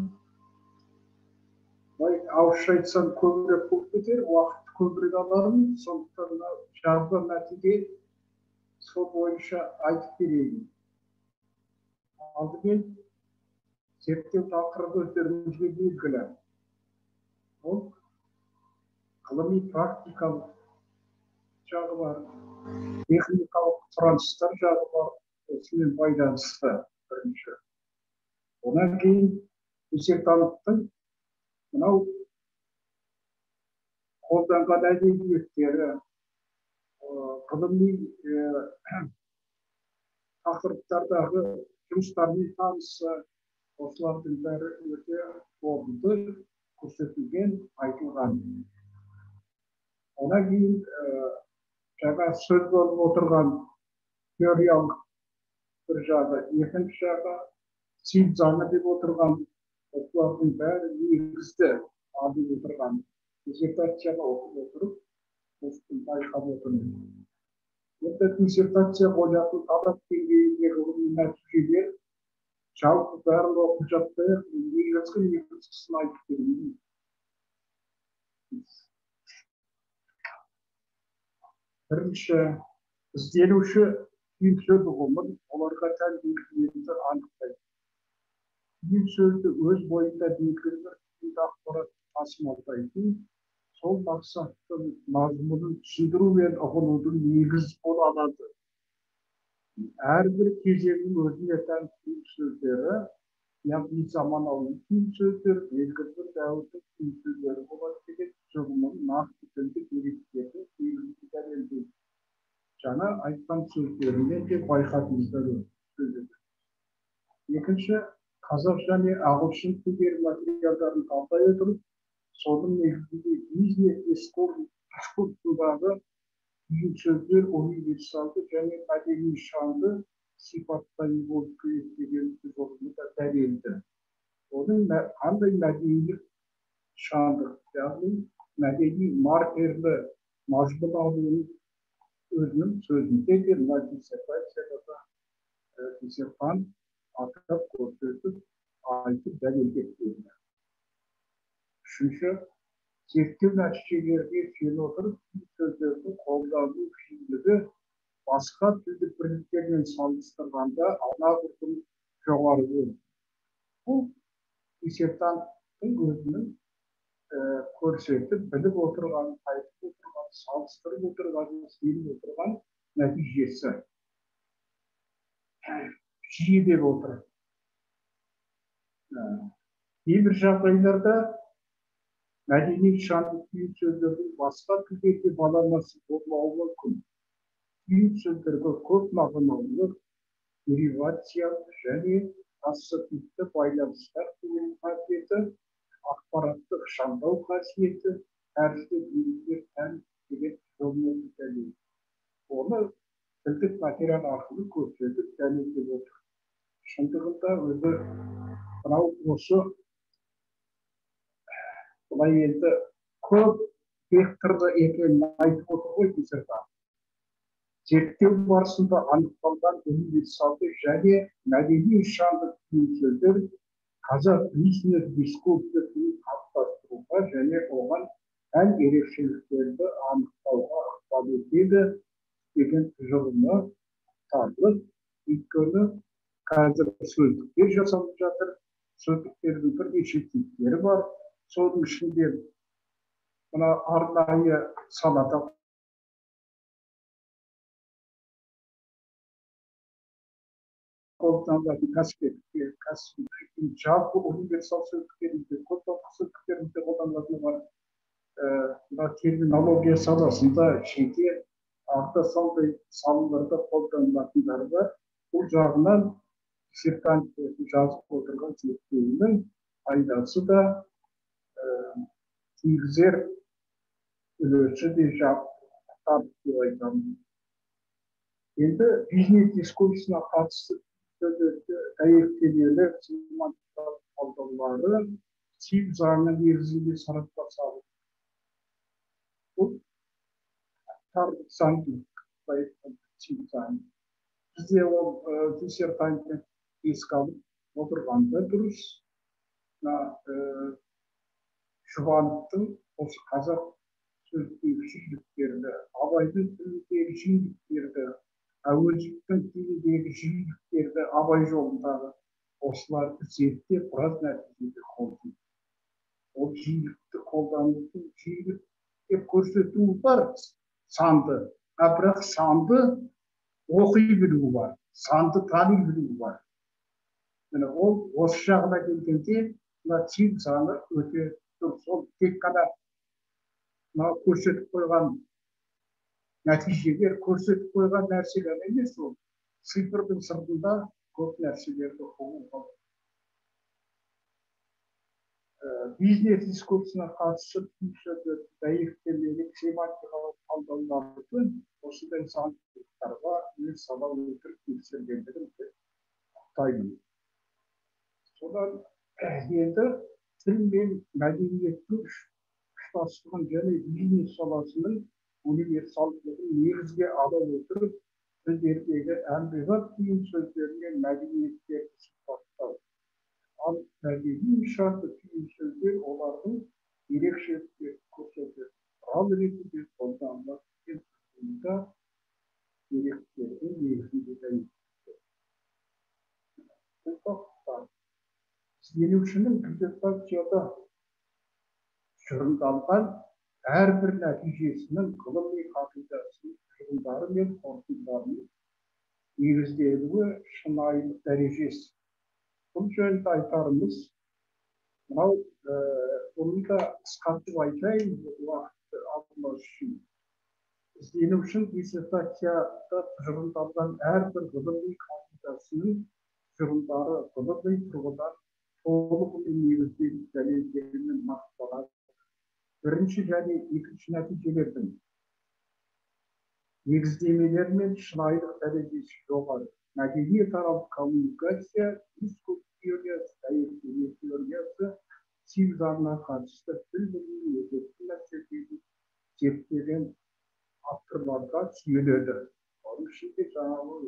ауызша айтсам көбірек болып кетер, уақытты көбірек аларым, сондықтан жазба мәтінде сол бойынша айтып берейін. Алдымен зерттеу тақырыбы өздеріңізге белгілі. Ол ғылыми практикалық жағы бар, техникалық сұраныстар жағы бар, осымен байланысты бірінші. Одан кейін диссертанттың мынау қолданған әдебиеттері, ғылыми тақырыптардағы жұмыстармен танысы, осылардың бәрі өте орынды көрсетілген, айтылған. Одан кейін жаңа сөз болып отырған теориялық бір жағы, екінші жағы сил заңы деп отырған, осылардың бәрі негізді алып отырған диссертацияға оқып отырып, осыны байқап отырмын. Енді диссертация қоятын талап деңгейіндегі ғылыми нәтижелер жалпы бәрін оқып жатпайық, негізгісін айтып берейін. Бірінші, ізденуші түйін сөз ұғымын оларға тән белгілерді анықтайды. Түйін сөзді өз бойында белгілі бір түйінді ақпарат тасымалдайтын, сол мақсаттың мазмұнын түсіндіру мен ұғынудың негізі бола алады. Әрбір кезеңнің өзіне тән түйін сөздері, яғни заманауи түйін сөздер, белгілі бір дәуірдің түйін сөздері болады деген ұғымның нақты тілдік деректерді белгілі дәлелдейді. Жаңа айтқан сөздерінен де байқадыңыздар. Екінші, қазақ және ағылшын тілдері материалдарын талдай отырып, соның негізінде бизнес-дискурсындағы түйін сөздер универсалды және мәдени шаңды сипаттай болып келеді деген ұғымы да дәлелді. Оның қандай мәдени шаңдық, яғни мәдени маркерлі мазмұн алуының өзінің сөзінде де мына диссертацияда диссертант атап көрсетіп, айтып дәлелдеп берді. Үшінші, зерттеу нәтижелеріне сүйене отырып, сөздердің қолдану жиілігі басқа тілдік бірліктермен салыстырғанда анағұрлым жоғары болды. Бұл диссертанттың өзінің көрсетіп, біліп отырғанын, айтып отырғанын, салыстырып отырғанын, сеніп отырған нәтижесі. Жиі деп отыр. Кейбір жағдайларда мәдени шаңды түйін сөздердің басқа тілдерде баламасы болмауы мүмкін. Түйін сөздерге көп мағынаулық, деривациялық және ассоциативті байланыстар туралы қасиеті, ақпараттық шаңдау қасиеті, тәрізді белгілер тән деген жолмен дәлелдейді. Оны тілдік материал арқылы көрсетіп дәлелдеп отыр. Шындығында өзі мынау осы былай енді көп спектрді екенін айтып отыр ғой диссертация. Зерттеу барысында анықталған универсалды және мәдени нышанды сөздер қазақ бизнес дискурсының қалыптастыруға және оған тән ерекшеліктерді анықтауға ықпал етеді деген тұжырымы табылып, өйткені қазір сөздіктер жасалып жатыр. Сөздіктердің бірнеше типтері бар. Соның ішінде мына арнайы саната қолданылатын кәсіби жалпы универсал сөздіктерінде, kodталқы сөздіктерінде қолданылатыны бар. Мына терминология саласында жеке арта сондай салаларда қолданылатындары бар. Бұл жағынан диссертант жазып отырған зерттеуінің пайдасы да тигізер үлесі де жатыр деп айтамын. Енді бизнес дискурсына қатысты дәйектемелер, семантикалық талдаулары СИВ заңы негізінде сарапталады. Бұл тарлық заңдылық СИВ заңы. Бізде ол диссертантты еске алып отырғанда дұрыс. Жұбановтың осы қазақ сөздегі жиіліктерді, Абайдың тіліндегі жиіліктерді, Әуезовтің тіліндегі жиіліктерді, Абай жолындағы осыларды зерттеп біраз нәтижеге қол жетті. Ол жиілікті қолданудың жиілік деп көрсетуі бар санды, бірақ санды оқи білуі бар, санды тани білуі бар. Ол осы жағына келгенде СИВ заңы өте дұрыс. Ол тек қана көрсетіп қойған нәтижелер, көрсетіп қойған нәрселер емес, ол цифрдың сыртында көп нәрселерді қоюға. Бизнес дискурсына қатысып дәйектемелік семантикалық талдауларды осындай заңдылықтарға өз сала отырып тексергендігін құптаймын. Содан енді тіл мен мәдениеттің ұштастығын және бизнес саласының универсалдығын негізге ала отырып, тілдердегі әмбебап түйін сөздер мен мәдениеттерді сипаттау. Ал мәдени нышанды түйін сөздер олардың ерекшеліктерін көрсетеді. Құрал ретінде қолданылатын сөздерді деректердің негізінде дәйектейді. Ізденушінің диссертацияда тұжырымдалған әрбір нәтижесінің ғылыми қағидасын, тұжырымдары мен қорытындыларын негізделуі шынайылық дәрежесі. Бұл жөнінде айтарымыз, мынау бұны да қысқартып айтайын, уақытты алмас үшін. Ізденушінің диссертацияда тұжырымдалған әрбір ғылыми қағидасының тұжырымдары ғылыми тұрғыдан толығымен негізделіп дәлелдермен нақтыланады. Бірінші және екінші нәтижелердің негіздемелер мен шынайылық дәрежесі жоғары. Мәдениетаралық коммуникация, дискурс теориясы, дәйектеме теориясы СИВ заңына қатысты тіл білімінің өзекті мәселелерін зерттеген авторларға сүйенеді. Оның ішінде жаңағы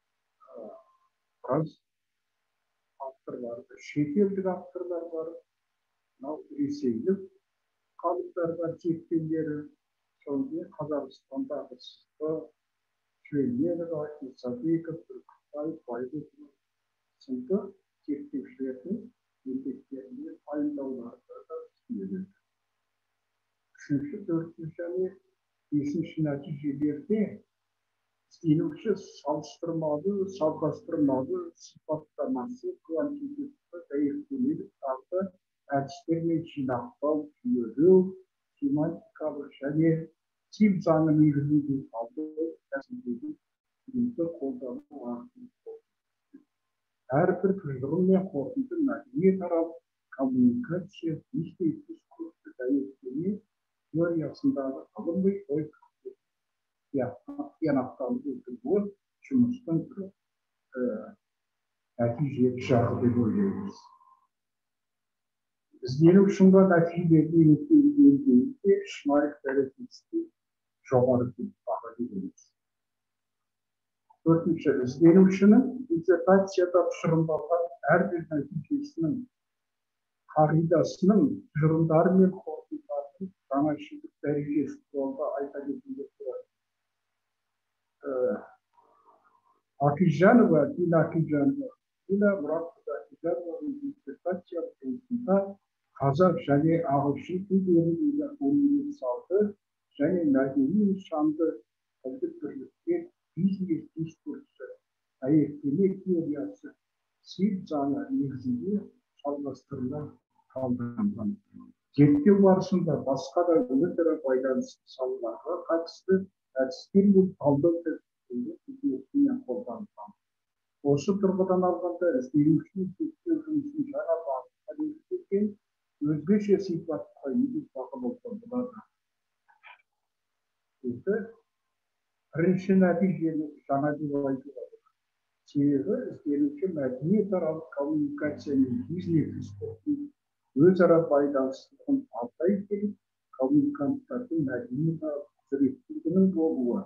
біраз авторлар, шетелдік авторлар бар, ресейлік ғалымдар бар зерттеулері, сонымен Қазақстандағы Шөлменова, Исабеков, Бүркітбай, Байбеков сынды зерттеушілердің еңбектері мен пайымдаулары да сүйенеді. Үшінші, төртінші және бесінші нәтижелерде ізденуші салғастырмалы сипаттамасы, квантитетті дәйектемелік тағы әдістер мен жинақтау, жүйелеу, семантикалық және СИВ заңы негізінде талдау тәсілдерін тиімді қолдану арқылы әрбір тұжырым мен қорытынды мәдениетаралық коммуникация, дискурсты дәйектеме теориясындағы ғылыми ой тиянақталып отыруы жұмыстың нәтижелі жағы деп ойлаймыз. ізденушіңге нәтижелерді еңбектегенде шынайы дәрежесінде жоғары деп баға береміз. Төртінші, ізденушінің диссертацияда тұжырымдалған әрбір нәтижесінің қағидасының тұжырымдары мен қорытындыларын жаңашылдық дәрежесі туралы айта кетуге болады. Акижанова, Дина Акижанова, Дина Мұратқызы Акижанованың диссертация жұмысында қазақ және ағылшын тілдеріндегі универсалды және мәдени нышанды тілдік бірлікте бизнес дискурсы, дәйектеме теориясы, сел заңы негізінде салғастырыла талданған. Зерттеу барысында басқа да өзара байланысты салаларға қатысты әдістер мен талдау тәсілдері қолданылған. Осы тұрғыдан алғанда ізденушінің зерттеу жұмысын жаңа бағытқа негізделген өзгеше сипатқа ие бағалауға болады. Бірінші нәтижені жаңа деп айтуға болады. Себебі ізденуші мәдениетаралық коммуникация мен бизнес дискурстың өзара байланыстылығын алдай келіп, коммуниканттардың мәдениетаралық құзыреттілігінің болуы,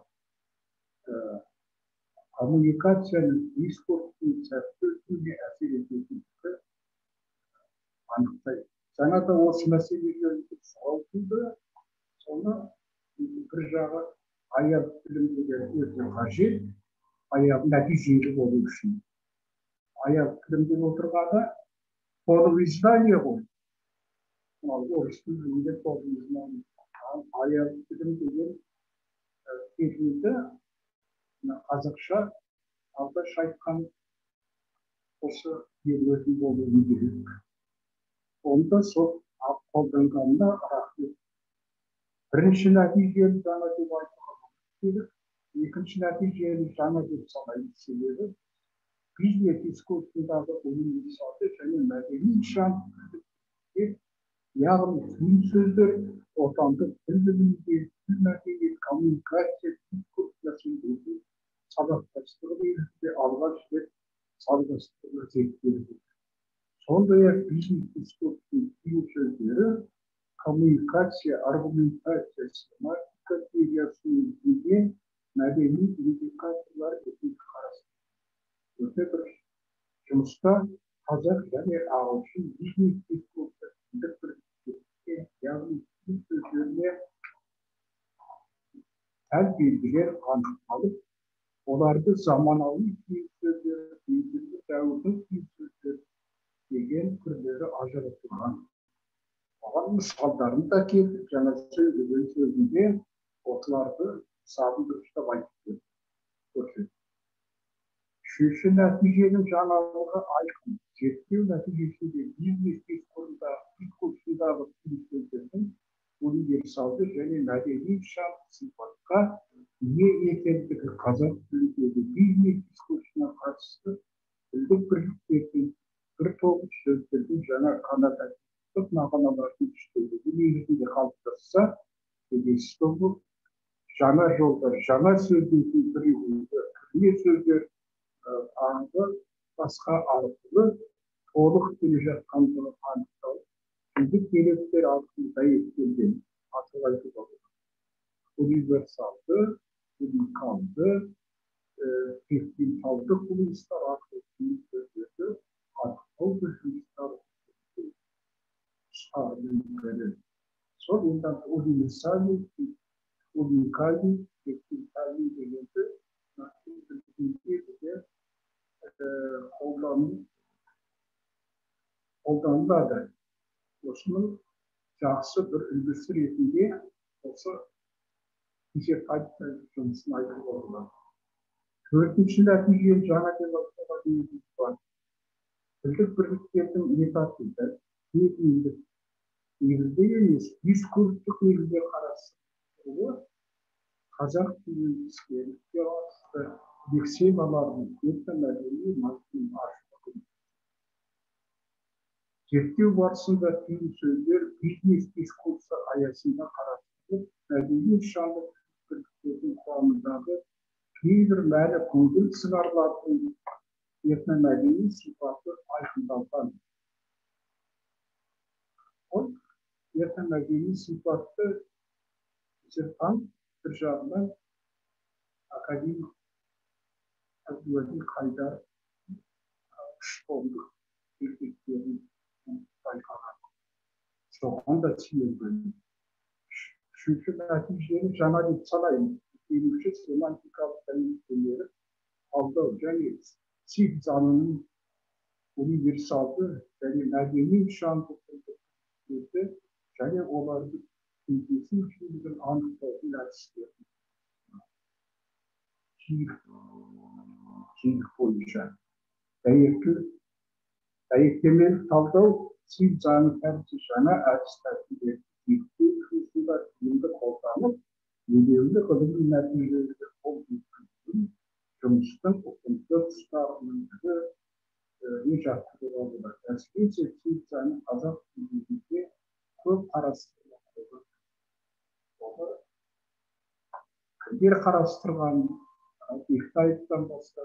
коммуникацияның дискурстың сәтті өтуіне әсер ететіндігі анықтайды. Жаңа да осы мәселелерді сұрау туды, соны бір жағы аяқ білімдері өте қажет, аяқ нәтижелі болу үшін. Аяқ білімдер отырғанда половиздание ғой. Орыс тілінде половиздание. Аяқ білім деген терминді қазақша алғаш айтқан осы ерлердің болуы керек. Онда сол қолданғанына рахмет. Бірінші нәтижені жаңа деп айтуға керек. Екінші нәтижені жаңа деп санаймыз, себебі бизнес дискурсындағы универсалды және мәдени нышан, яғни тың сөздер, отандық тіл білімінде, тіл мәдениет, коммуникация, дискурс мәселелерін сабақтастыру негізінде алғаш рет салғастыруға зерттелді. Сондай-ақ бизнес дискурстың тың сөздері коммуникация, аргументация, семантика теориясының негізінде мәдени индикаторлар ретінде қарастырылды. Өте бір жұмыста қазақ және ағылшын бизнес дискурсы тілдік бірлікте, яғни тіл сөздеріне тәл белгілер анықталып, оларды заманауи тіл сөздері, кейінгі дәуірдің тіл сөздері деген түрлері ажыратылған. Оған мысалдарын да келтіріп, жаңа сөйлеген сөзінде осыларды сағындырыштап айтып көрсетті. Үшінші нәтиженің жаңалығы айқын. Зерттеу нәтижесінде бизнес дискурсындағы тіл сөздердің универсалды және мәдени нышан сипатқа ие екендігі қазақ тіліндегі бизнес дискурсына қатысты тілдік бірліктердің бір тоғыз сөздердің жаңа коннотативтік мағыналардың үштілігі негізінде қалыптасса, келесі тобы жаңа жолдар, жаңа сөздердің біреуінде кірме сөздер таңғы басқа арқылы толық келе жатқандығы анықталып, тілдік деректер арқылы дәйектелген атап айтуға болады. Универсалды, уникалды, техникалды құбылыстар арқылы сөздерді анықтау бір жұмыстар шығарылды. Сол енді универсальный, уникальный, техникальный дегенді қолданылады. Осының жақсы бір үлгісі ретінде осы диссертация жұмысын айтуға болады. Төртінші нәтиже жаңа деп айтуға негіз бар. Тілдік бірліктердің методында негізді емес, дискурстық негізде қарастырылуы қазақ тілін іскерлікке қатысты лексемалардың этномәдени мазмұнын ашылды. Зерттеу барысында тың сөздер бизнес дискурсы аясында қарастырылып, мәдени нышанды бірліктердің құрамындағы кейбір мәні көңіл сыңарлардың этномәдени сипаты айқындалған. ол этномәдени сипатты диссертант бір жағынан академик Әбдуәли Қайдар үш томдық еңбектерін байқаған. Соған да сүйенген. Үшінші нәтижені жаңа деп санаймын. Келуші семантикалық дәйектемелер талдау және стиль заңының универсалды және мәдени нышанды тілдерді және оларды кездесу үшіндігін анықтайтын әдістерді. Жиілік бойынша дәйектемелік талдау стиль заңы тәрізді жаңа әдіс тәсілдерді зерттеу жұмысында тиімді қолданып, елеулі ғылыми нәтижелерге қол жеткізу жұмыстың ұтымды тұстарының бірі жаттығуға болады. Әсіресе стиль заңы қазақ тілінде көп қарастырылған. Оны кімдер қарастырған, Бектаевтан бастап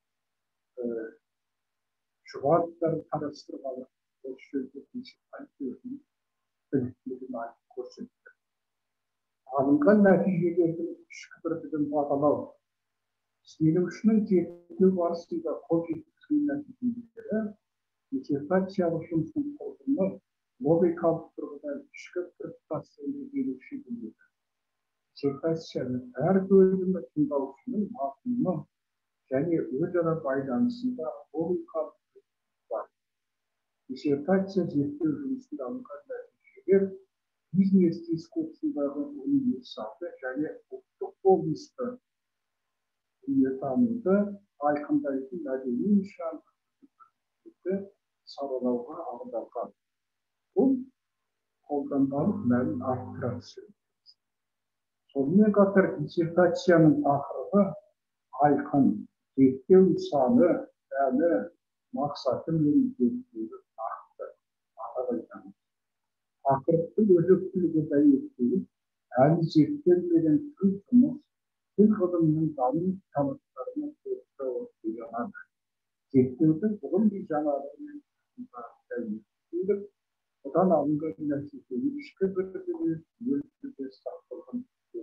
Жұбановтар қарастырған осы жерде диссертацияның біліктілігін айтып көрсетті. Алынған нәтижелердің ішкі бірлігін бағалау, ізденушінің зерттеу барысында қол жеткізген нәтижелері диссертациялық жұмыстың құрылымы логикалық тұрғыдан ішкі біртұтастығына ерекше келеді. Диссертацияның әр бөлімі тыңдаушының мазмұны және өзара байланысында логикалық бар. Диссертация зерттеу жұмысында алынған нәтижелер бизнес дискурсындағы универсалды және ұлттық болмысты дүниетанымды айқындайтын мәдени нышанды саралауға арналған. Бұл қолданбалық мәнін арттыра түседі. Сонымен қатар диссертацияның тақырыбы айқын, зерттеу нысаны, мәні, мақсаты мен зерттеуі нақты атап айтамыз. Тақырыптың өзектілігі дәйектеліп, әлі зерттелмеген тың жұмыс, тіл ғылымының даму талаптарына жауап бере алады. Зерттеудің ғылыми жаңалығы мен дәйектеліп, одан алынған нәтижені ішкі бірдігі өлшеуде сақталған.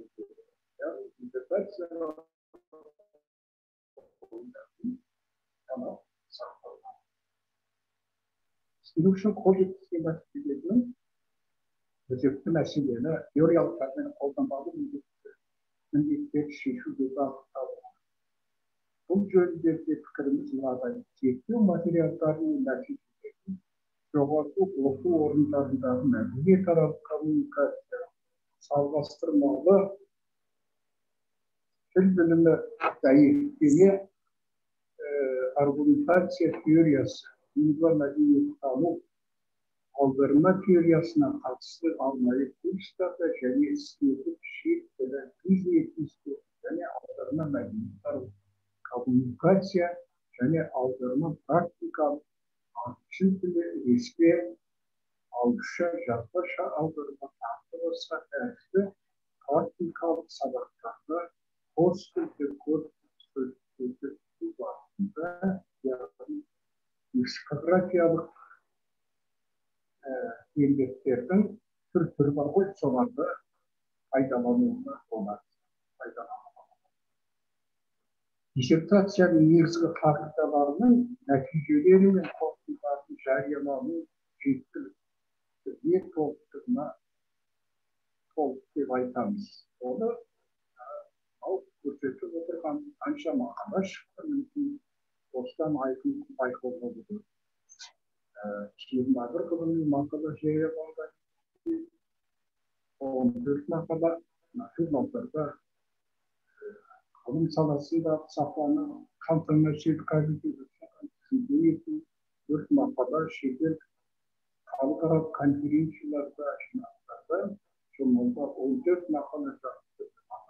Ізденушінің қол жеткізген нәтижелерінің өзекті мәселені теориялық және қолданбалы міндеттерді шешуге бағытталған. Бұл жөніндегі пікіріміз мынадай: зерттеу материалдарының нәтижелерін жоғарғы оқу орындарындағы мәдениетаралық коммуникация салғастырмалы тіл білімі дәйектеме аргументация теориясы, мәдениеттану, аударма теориясына қатысты арнайы курстарда және іскерлік шет тілі, бизнес дискурс және аударма мәдениеттану, коммуникация және аударма практикалық, ағылшын тілі, ілеспе, ауызша, жазбаша аударма тағы басқа тәрізді практикалық сабақтарда постілді көрсету барысында яғни лексикографиялық еңбектердің түр бар ғой, соларды пайдалануына болады. Диссертацияның негізгі қағидаларының нәтижелері мен қорытындыларын жариялану жеткілікті не толықтығына толық деп айтамыз. Оны көрсетіп отырған қанша мақала шықты, мүмкін осыдан айқын байқауға болады. 21 ғылыми мақала жарияланған, 14 мақала журналдарда ғылым саласындағы сапаны қамтамасыз ету, 4 мақала шетел халықаралық конференцияларда, жиналыстарда, журналда 14 мақала жарияланды.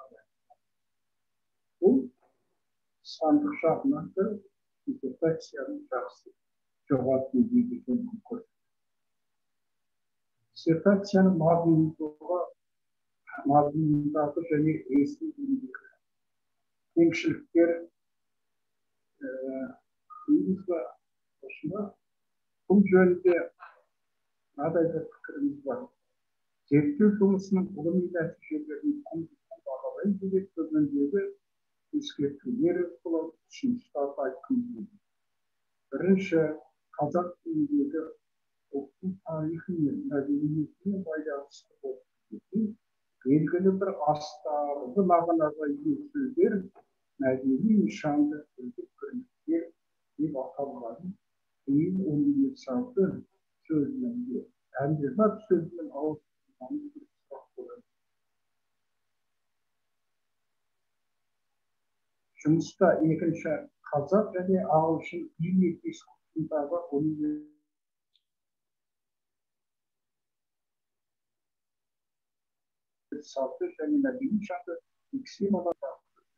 Бұл сандық жағынан да диссертацияның жақсы жоғары деңгейде екенін көрсетеді. Диссертацияның мазмұнындағы және ресми деңгейдегі кемшіліктер негізгі осында бұл жөнінде мынадай бір пікіріміз бар. Зерттеу жұмысының ғылыми нәтижелерін құндылығын бағалай келе төмендегі ескертулер туралы ұсыныстарды айтқым келеді. Бірінші, қазақ тіліндегі ұлттың тарихы мен мәдениетіне байланысты болып кететін белгілі бір астарлы мағынаға ие сөздер мәдени нышанды тілдік бірліктер деп аталғанын кейін универсалды сөзінде әмбебап сөзбен ауыстырылғаны дұрыс болады. Жұмыста екінші, қазақ және ағылшын тіл дискурсындағы универсалды және мәдени нышанды лексемаларда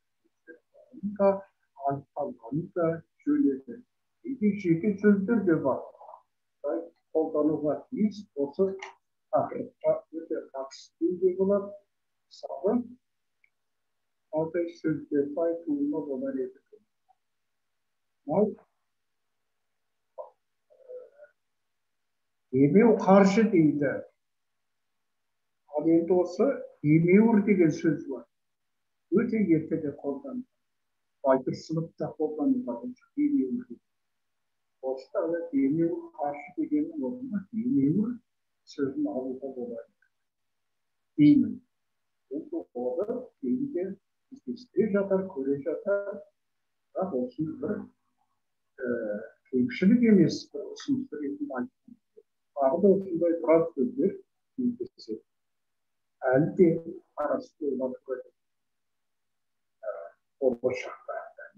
айтылғаны да жөн еді. Жеке сөздер де бар. Қолдануға тиіс осы тақырыпқа өте қатысты деуге болады. Мысалы, мынадай сөздерді айтуына болар еді. Демеу қаржы дейді. Ал енді осы демеуір деген сөз бар. Өте ертеде қолданылады. Байтұрсыновта қолданылған демеуір. Осыда демеуір қаржы дегеннің орнына демеуір сөзін алуға болады. Деймін. Бұл қолы кейде іздестіре жатар, көре жатар. Бірақ осыны бір кемшілік емес, бір ұсыныс ретінде айтқан. Тағы да осындай біраз сөздер кездеседі. Әлі де қарастыруға тура болашақта.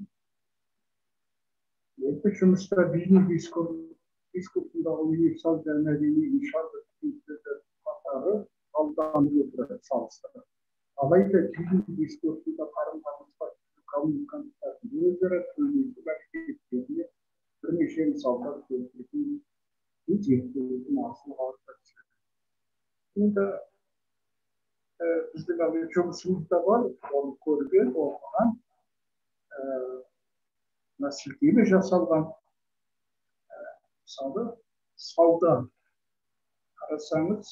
Енді жұмыста бизнес-дискурсындағы универсал және мәдени нышанды сөздердің қатары алданып отырады, салыстырады. Алайда бизнес-дискурсында қарым-қатынасқа коммуниканттардың өзара сөйлесу әрекеттеріне бірнеше мысалдар келтіретін зерттеудің асыл ғалымдары. Енді біздің жұмысымызда бар, оны көрген, оқыған, сілтеме жасалған. Мысалы, сауда. Қарасаңыз,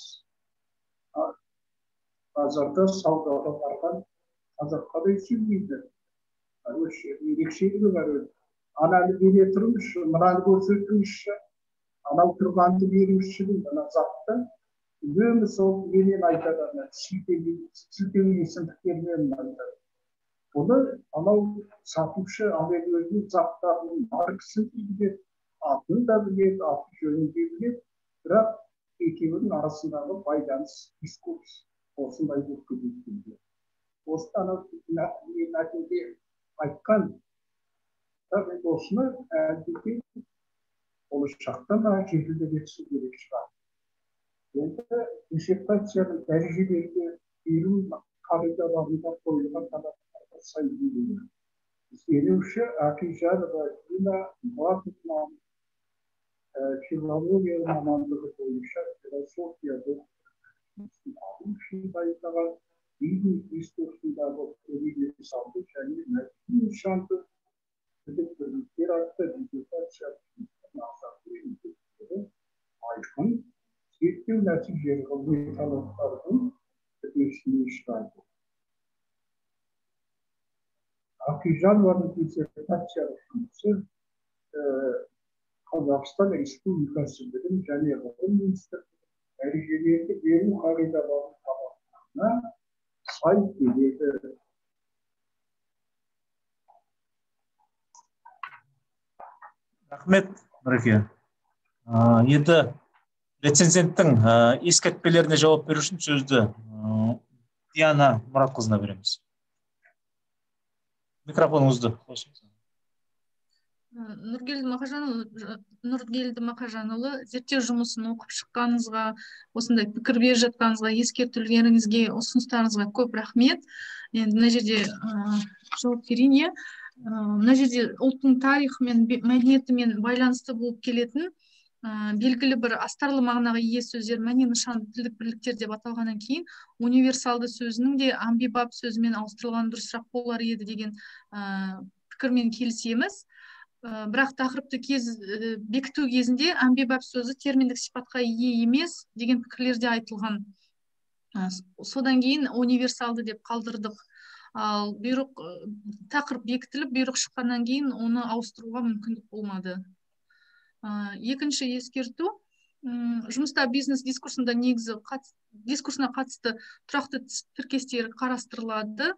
базарда саудаға барған қазақ қалай сөйлейді. Ерекшелігі бар өзі. Ананы бере тұрыңызшы, мынаны көрсетіңізші, анау тұрғанды беріңізші дейді, ана затты. Үнемі сол менен айтады, сілтеме есімдіктермен айтады. Бұны анау сатушы өзінің заттарының маркасын біледі, атын да біледі, аты жөнін де біледі, бірақ екеуінің арасындағы байланыс, дискурс осындай болып кетеді. Осыдан мен әкеге айтқан, осыны әлбетте болашақта да жетілдіре түсу керек шығар. Енді диссертацияның дәрежелерге беру қағидаларында қойылған талаптарға сай келеді. Зерттеуші Акижанова Дина Батутна филология мамандығы бойынша философия докторы алу үшін дайындаған бизнес-дискурсындағы универсалды және мәдени нышанды тілдік бірліктер атты диссертацияның мақсаты мен міндеттері айқын зерттеу нәтижелері ғылыми талаптардың үдесіне шығарды. Акижанованың диссертациялық жұмысы Қазақстан Республикасы білім және ғылым министрлігінің дәрежелерді беру қағидаларының талаптарына сай келеді. Рахмет, Нұреке. Енді рецензенттің ескертпелеріне жауап беру үшін сөзді Диана Мұратқызына береміз. Микрофоныңызды қосыңыз. Нұргелді Мақажанұлы, зерттеу жұмысын оқып шыққаныңызға, осындай пікір беріп жатқаныңызға, ескертулеріңізге, ұсыныстарыңызға көп рахмет. Енді мына жерде жауап берейін. Мына жерде ұлттың тарихы мен мәдениетімен байланысты болып келетін белгілі бір астарлы мағынаға ие сөздер, мәдени нышанды тілдік бірліктер деп аталғаннан кейін универсалды сөзінің де амбибап сөзімен ауыстырылған дұрысырақ болар еді деген пікірмен келісеміз. бірақ тақырыпты бекіту кезінде әмбебап сөзі терминдік сипатқа ие емес деген пікірлерде айтылған. Содан кейін универсалды деп қалдырдық. Ал бұйрық тақырып бекітіліп, бұйрық шыққаннан кейін оны ауыстыруға мүмкіндік болмады. Екінші ескерту, жұмыста бизнес дискурсында дискурсына қатысты тұрақты тіркестер қарастырылды.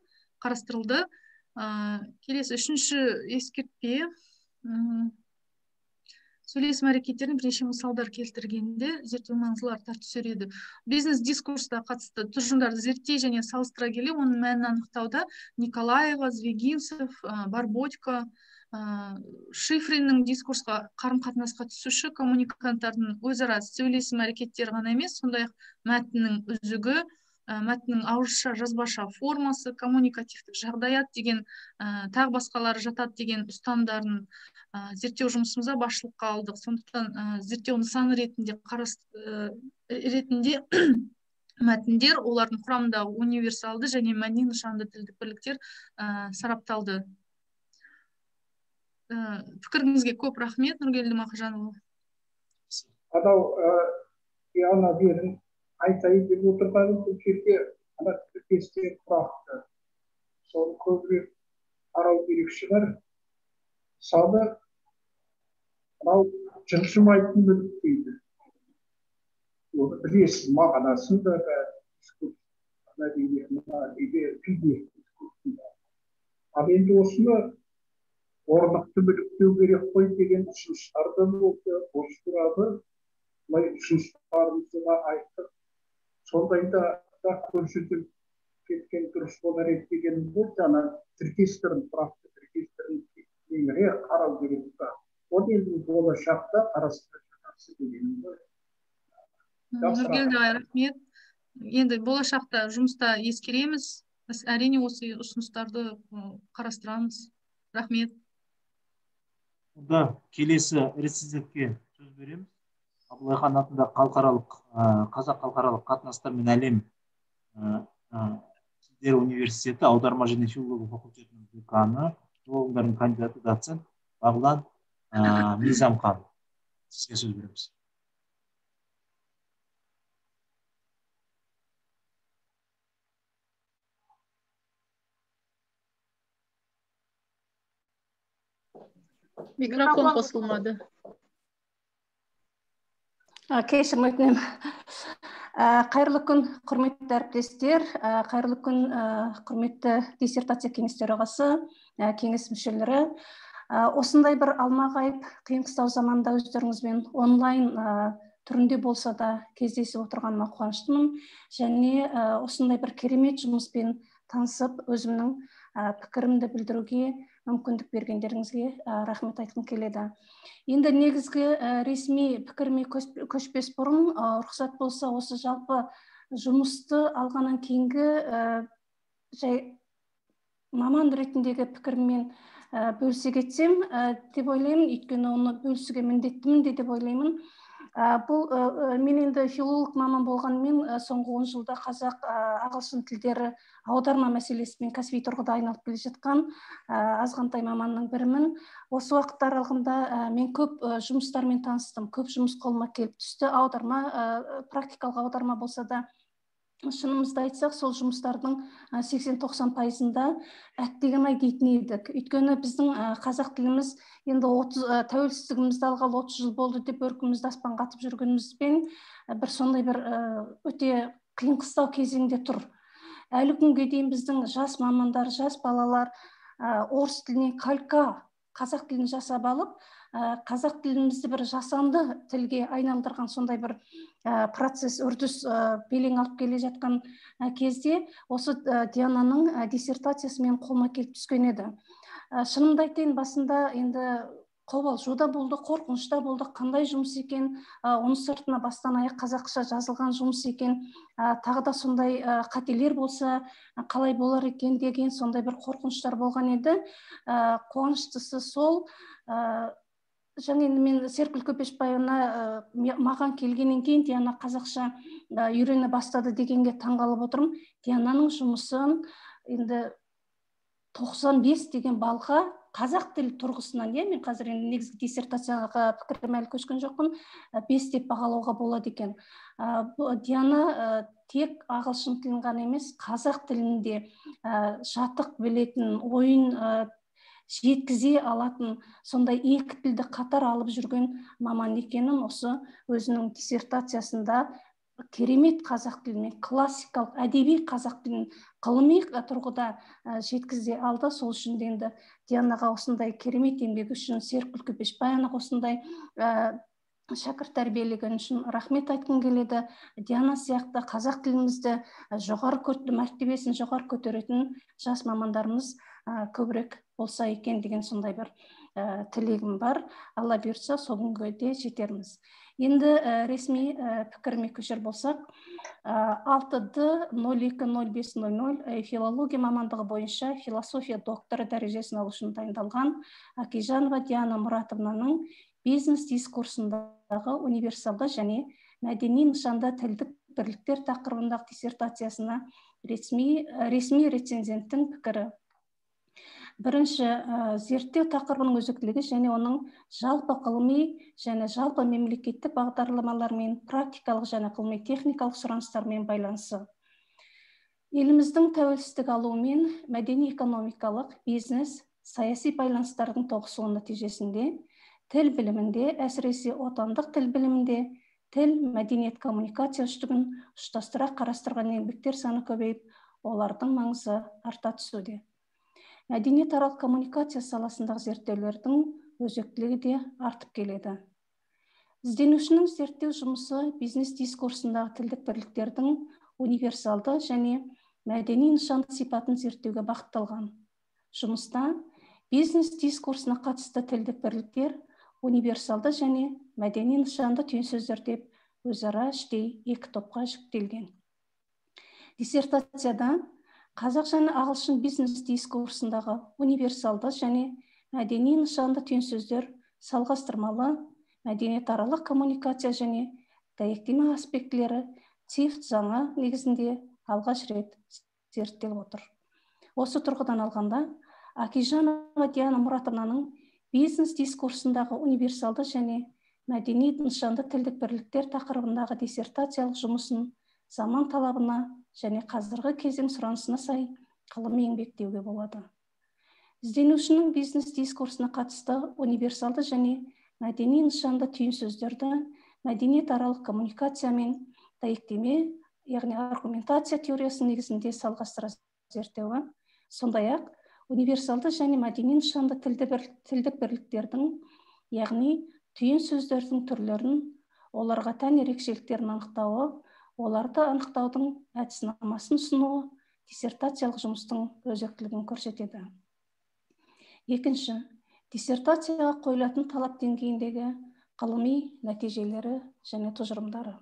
Келесі үшінші ескертпе, сөйлесім әрекеттерін бірнеше мысалдар келтіргенде зерттеу маңыздылықтар түсіреді. Бизнес дискурсқа қатысты тұжырымдарды зерттей және салыстыра келе, оның мәнін анықтауда Николаева, Звегинцев, Барботько, Шифриннің дискурсқа қарым-қатынасқа түсуші коммуниканттардың өзара сөйлесім әрекеттері ғана емес, сондай-ақ мәтіннің үзігі, мәтіннің ауызша жазбаша формасы, коммуникативтік жағдаят деген тағы басқалары жатады деген ұстанымдарын зерттеу жұмысымызда басшылыққа алдық. Сондықтан зерттеу нысаны ретінде мәтіндер, олардың құрамындағы универсалды және мәдени нышанды тілдік бірліктер сарапталды. Пікіріңізге көп рахмет, Нұргелді Мақажанұлы. Анау Диана берін айтайын деп отырғаны бұл жерде ана тіркестер тұрақты. Соны көбірек қарау керек шығар. Мысалы, мынау жылжымайтын мүлік дейді. Оны білесіз, мағынасында да ал енді осыны орнықты мүліктеу керек қой деген ұсыныстардан болды. Осы туралы ұсыныстарымызға айттық. Сондайда көрсетіп кеткен дұрыс болар еді дегенімде, жаңа тіркестерін, тұрақты тіркестерін кеңірек қарау керек. Оны енді болашақта қарастырып дегенім ғой. Нұргелді ағай, рахмет. Енді болашақта жұмыста ескереміз. Әрине осы ұсыныстарды қарастырамыз. Рахмет. Онда келесі рецензентке сөз береміз. Абылай Хан атындағы қазақ халықаралық қатынастар мен әлем тілдері университеті аударма және филология факультетінің деканы, филологтардың кандидаты доцент Бағлан Мизамхан. Сізге сөз береміз. Микрофон қосылмады. Кешірім өтінемін. Қайырлы күн, құрметті әріптестер, қайырлы күн, құрметті диссертация кеңес төрағасы, кеңес мүшелері. Осындай бір алмағайып қиын-қыстау заманда өздеріңізбен онлайн түрінде болса да кездесіп отырғаныма қуаныштымын. Және осындай бір керемет жұмыспен танысып, өзімнің пікірімді білдіруге мүмкіндік бергендеріңізге рахмет айтқым келеді. Енді негізгі ресми пікіріме көшпес бұрын, рұқсат болса, осы жалпы жұмысты алғаннан кейінгі жай маман ретіндегі пікіріммен бөлісе кетсем деп ойлаймын, өйткені оны бөлісуге міндеттімін деп ойлаймын. Бұл мен енді филолог маман болғанмен соңғы 10 жылда қазақ ағылшын тілдері аударма мәселесімен кәсіби тұрғыда айналып келе жатқан азғантай маманның бірімін. Осы уақыт аралығында мен көп жұмыстармен таныстым, көп жұмыс қолыма келіп түсті. Аударма, практикалық аударма болса да, шынымызды айтсақ, сол жұмыстардың 80-90%-ында әттеген-ай дейтін едік. Өйткені біздің қазақ тіліміз енді тәуелсіздігімізді алғалы 30 жыл болды деп өркімізді аспанға атып жүргенімізбен бір сондай бір өте қиын-қыстау кезеңде тұр. Әлі күнге дейін біздің жас мамандар, жас балалар орыс тіліне калька қазақ тілін жасап алып, қазақ тілімізді бір жасанды тілге айналдырған сондай бір процесс, үрдіс белең алып келе жатқан кезде осы Диананың диссертациясымен қолыма келіп түскен еді. Шынымды айтайын, басында енді қобалжуда болды, қорқынышта болды, қандай жұмыс екен, оның сыртына бастан аяқ қазақша жазылған жұмыс екен, тағы да сондай қателер болса қалай болар екен деген сондай бір қорқыныштар болған еді. Қуаныштысы сол, және мен Серпіл Көпешбаевна маған келгеннен кейін Диана қазақша үйрене бастады дегенге таңғалып отырмын. Диананың жұмысын енді 95 деген балға қазақ тіл тұрғысынан, мен қазір енді негізгі диссертацияға пікірім әлі көшкен жоқпын, 5 деп бағалауға болады екен. Диана тек ағылшын тілін ғана емес, қазақ тілінде жатық білетін, ойын жеткізе алатын, сондай екі тілді қатар алып жүрген маман екенін осы өзінің диссертациясында керемет қазақ тілімен, классикалық әдеби қазақ тілін ғылыми тұрғыда жеткізе алды. Сол үшін енді Дианаға осындай керемет еңбегі үшін, Серікгүл Көпешбаеваға осындай шәкірт тәрбиелегені үшін рахмет айтқым келеді. Диана сияқты қазақ тілімізді мәртебесін жоғары көтеретін жас мамандарымыз көбірек болса екен деген сондай бір тілегім бар. Алла бұйыртса сол күнге де жетерміз. Енді ресми пікіріме көшер болсақ, 6D-02-05-00 филология мамандығы бойынша философия докторы дәрежесін алу үшін дайындалған Акижанова Диана Мұратовнаның бизнес дискурсындағы универсалды және мәдени нышанды тілдік бірліктер тақырыбындағы диссертациясына ресми рецензенттің пікірі. Бірінші, зерттеу тақырыбының өзектілігі және оның жалпы ғылыми және жалпы мемлекеттік бағдарламалармен, практикалық және ғылыми техникалық сұраныстармен байланысы. Еліміздің тәуелсіздік алуымен мәдени-экономикалық, бизнес, саяси байланыстардың тоғысуының нәтижесінде тіл білімінде, әсіресе отандық тіл білімінде, тіл, мәдениет, коммуникация үштігін ұштастыра қарастырған еңбектер саны көбейіп, олардың маңызы арта түсуде. Мәдениетаралық коммуникация саласындағы зерттеулердің өзектілігі де артып келеді. Ізденушінің зерттеу жұмысы бизнес дискурсындағы тілдік бірліктердің универсалды және мәдени нышанды сипатын зерттеуге бағытталған. Жұмыста бизнес дискурсына қатысты тілдік бірліктер универсалды және мәдени нышанды түйінсөздер деп өзара іштей екі топқа жіктелген. Диссертацияда қазақ және ағылшын бизнес дискурсындағы универсалды және мәдени нышанды түйінсөздер салғастырмалы, мәдениетаралық коммуникация және дәйектеме аспектілері цифт заңы негізінде алғаш рет зерттеліп отыр. Осы тұрғыдан алғанда, Акижанова Диана Мұратовнаның бизнес дискурсындағы универсалды және мәдени нышанды тілдік бірліктер тақырыбындағы диссертациялық жұмысын заман талабына және қазіргі кезең сұранысына сай ғылыми еңбектеуге болады. Ізденушінің бизнес дискурсына қатысты универсалды және мәдени нышанды түйінсөздерді мәдениетаралық коммуникация мен дәйектеме, яғни аргументация теориясының негізінде салғастыра зерттеуі, сондай-ақ универсалды және мәдени нышанды тілдік бірліктердің, яғни түйінсөздердің түрлерін, оларға тән ерекшеліктерін анықтауы, оларды анықтаудың әдіснамасын ұсынуы диссертациялық жұмыстың өзектілігін көрсетеді. Екінші, диссертацияға қойылатын талап деңгейіндегі ғылыми нәтижелері және тұжырымдары.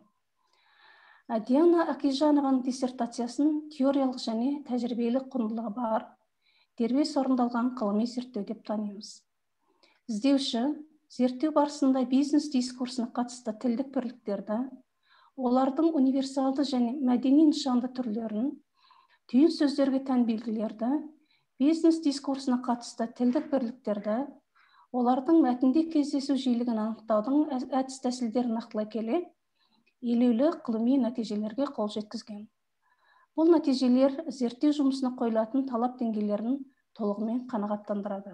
Диана Акижанованың диссертациясын теориялық және тәжірибелік құндылығы бар, дербес орындалған ғылыми зерттеу деп танимыз. Іздеуші зерттеу барысында бизнес дискурсына қатысты тілдік бірліктерді, олардың универсалды және мәдени нышанды түрлерін, түйінсөздерге тән белгілерді, бизнес дискурсына қатысты тілдік бірліктерді, олардың мәтінде кездесу жиілігін анықтаудың әдіс тәсілдерін нақтылай келе, елеулі ғылыми нәтижелерге қол жеткізген. Бұл нәтижелер зерттеу жұмысына қойылатын талап деңгейлерін толығымен қанағаттандырады.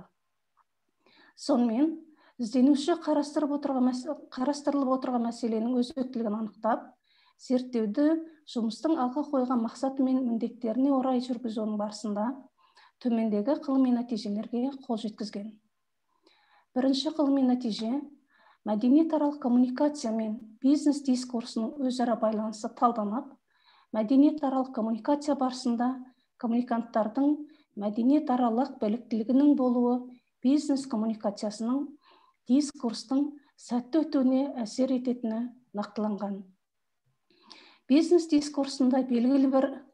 Сонымен, ізденуші қарастырылып отырған мәселенің өзектілігін анықтап, зерттеуді жұмыстың алға қойған мақсаты мен міндеттеріне орай жүргізудің барысында төмендегі ғылыми нәтижелерге қол жеткізген. Бірінші ғылыми нәтиже мәдениетаралық коммуникация мен бизнес дискурсының өзара байланысы талданып, мәдениетаралық коммуникация барысында коммуниканттардың мәдениетаралық біліктілігінің болуы бизнес коммуникациясының дискурстың сәтті өтуіне әсер ететіні нақтыланған. Бизнес дискурсында белгілі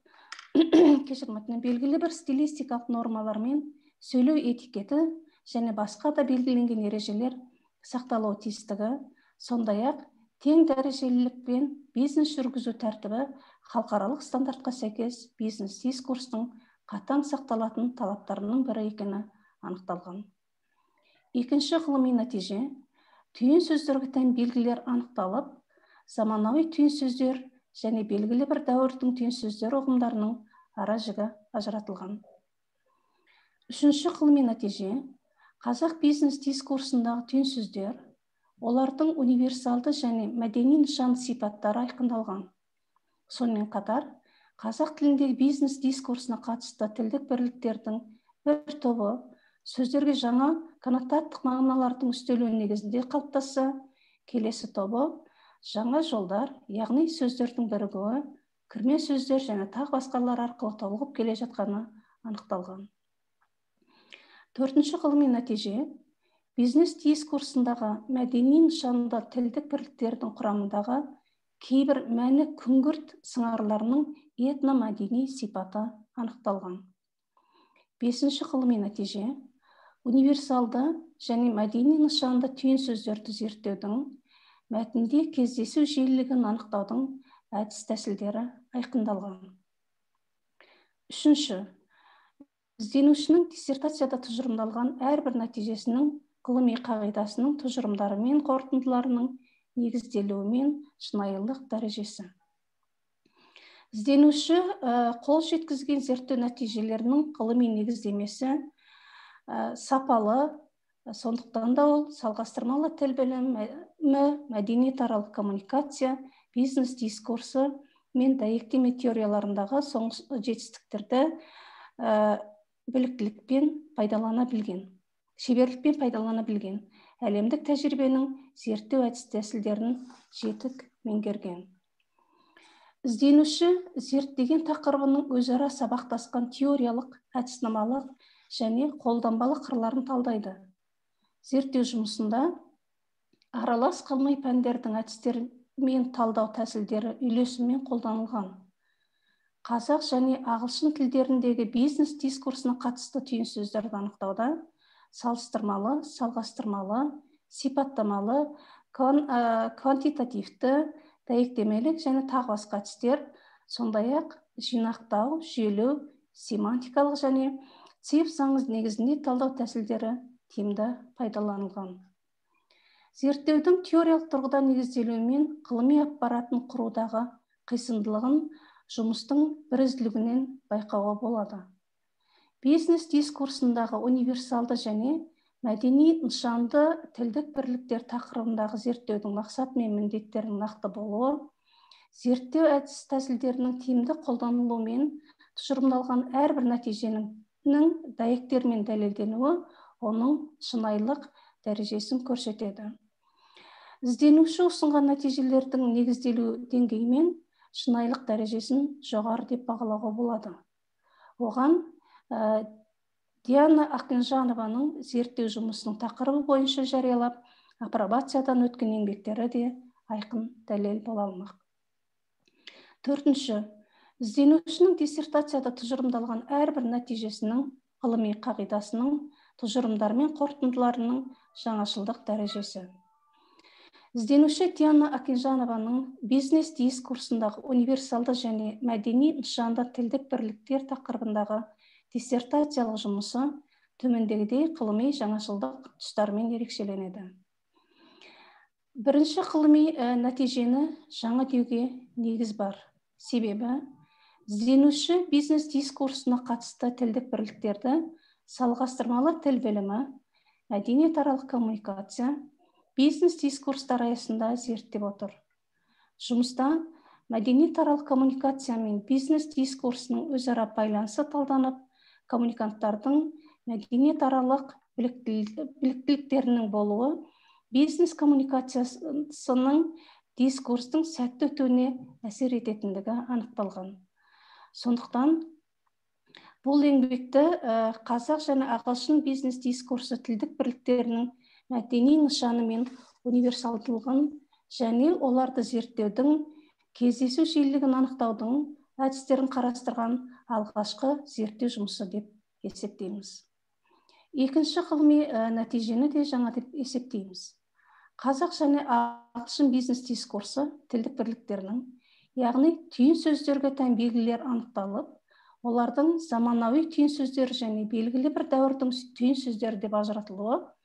бір стилистикалық нормалар мен сөйлеу этикеті және басқа да белгіленген ережелер сақталуы тиістігі, сондай-ақ тең дәрежелілік пен бизнес жүргізу тәртібі халықаралық стандартқа сәйкес бизнес дискурстың қатаң сақталатын талаптарының бірі екені анықталған. Екінші ғылыми нәтиже, түйін сөздерге тән белгілер анықталып, заманауи түйін сөздер және белгілі бір дәуірдің түйін сөздер ұғымдарының ара жігі ажыратылған. Үшінші ғылыми нәтиже, қазақ бизнес дискурсындағы түйін сөздер, олардың универсалды және мәдени нышан сипаттары айқындалған. Сонымен қатар, қазақ тіліндегі бизнес дискурсына қатысты тілдік бірліктердің бір тобы сөздерге жаңа коннотаттық мағыналардың үстелуі негізінде қалыптасса, келесі тобы жаңа жолдар, яғни сөздердің бірігуі, кірме сөздер және тағы басқалар арқылы толығып келе жатқаны анықталған. Төртінші ғылыми нәтиже, бизнес дискурсындағы мәдени нышанды тілдік бірліктердің құрамындағы кейбір мәні күңгірт сыңарларының этномәдени сипаты анықталған. Бесінші ғылыми нәтиже, универсалды және мәдени нышанды түйін сөздерді зерттеудің мәтінде кездесу жиілігін анықтаудың әдіс тәсілдері айқындалған. Үшінші, ізденушінің диссертацияда тұжырымдалған әрбір нәтижесінің ғылыми қағидасының тұжырымдары мен қорытындыларының негізделуі мен шынайылық дәрежесі. Ізденуші қол жеткізген зерттеу нәтижелерінің ғылыми негіздемесі сапалы, сондықтан да ол салғастырмалы тіл білімі, мәдениетаралық коммуникация, бизнес дискурсы мен дәйектеме теорияларындағы соңғы жетістіктерді біліктілікпен пайдалана білген, шеберлікпен пайдалана білген, әлемдік тәжірибенің зерттеу әдіс тәсілдерін жетік меңгерген. Ізденуші зерттеген тақырыбының өзара сабақтасқан теориялық, әдіснамалық және қолданбалы қырларын талдайды. Зерттеу жұмысында аралас қалмай пәндердің әдістері мен талдау тәсілдері үйлесіммен қолданылған. Қазақ және ағылшын тілдеріндегі бизнес дискурсына қатысты түйін сөздерді анықтауда салыстырмалы, салғастырмалы, сипаттамалы, квантитативті, дәйектемелік және тағы басқа әдістер, сондай-ақ жинақтау, жүйелеу, семантикалық және цифр заңы негізінде талдау тәсілдері тиімді пайдаланылған. Зерттеудің теориялық тұрғыда негізделуімен ғылыми аппаратын құрудағы қисындылығын жұмыстың бірізділігінен байқауға болады. Бизнес дискурсындағы универсалды және мәдени нышанды тілдік бірліктер тақырыбындағы зерттеудің мақсат мен міндеттерінің нақты болуы, зерттеу әдіс тәсілдерінің тиімді қолданылуымен тұжырымдалған әрбір нәтиженің дәйектермен дәлелденуі оның шынайылық дәрежесін көрсетеді. Ізденуші ұсынған нәтижелердің негізделу деңгейімен шынайылық дәрежесін жоғары деп бағалауға болады. Оған Диана Акинжанованың зерттеу жұмысының тақырыбы бойынша жариялап, апробациядан өткен еңбектері де айқын дәлел бола алмақ. Төртінші, ізденушінің диссертацияда тұжырымдалған әрбір нәтижесінің ғылыми қағидасының тұжырымдары мен қорытындыларының жаңашылдық дәрежесі. Ізденуші Диана Акинжанованың бизнес дискурсындағы универсалды және мәдени нышанды тілдік бірліктер тақырыбындағы диссертациялық жұмысы төмендегідей ғылыми жаңашылдық тұстарымен ерекшеленеді. Бірінші ғылыми нәтижені жаңа деуге негіз бар. Себебі, ізденуші бизнес дискурсына қатысты тілдік бірліктерді салғастырмалы тіл білімі, мәдениетаралық коммуникация, бизнес дискурстар аясында зерттеп отыр. Жұмыста мәдениетаралық коммуникация мен бизнес дискурсының өзара байланысы талданып, коммуниканттардың мәдениетаралық біліктіліктерінің болуы бизнес коммуникациясының дискурстың сәтті өтуіне әсер ететіндігі анықталған. Сондықтан бұл еңбекті қазақ және ағылшын бизнес дискурсы тілдік бірліктерінің мәдени нышаны мен универсалдылығын және оларды зерттеудің кездесу жиілігін анықтаудың әдістерін қарастырған алғашқы зерттеу жұмысы деп есептейміз. Екінші ғылыми нәтижені де жаңа деп есептейміз. Қазақ және ағылшын бизнес дискурсы тілдік бірліктерінің, яғни түйін сөздерге тән белгілер анықталып, олардың заманауи түйін сөздері және белгілі бір дәуірдің түйін сөздері деп ажыратылуы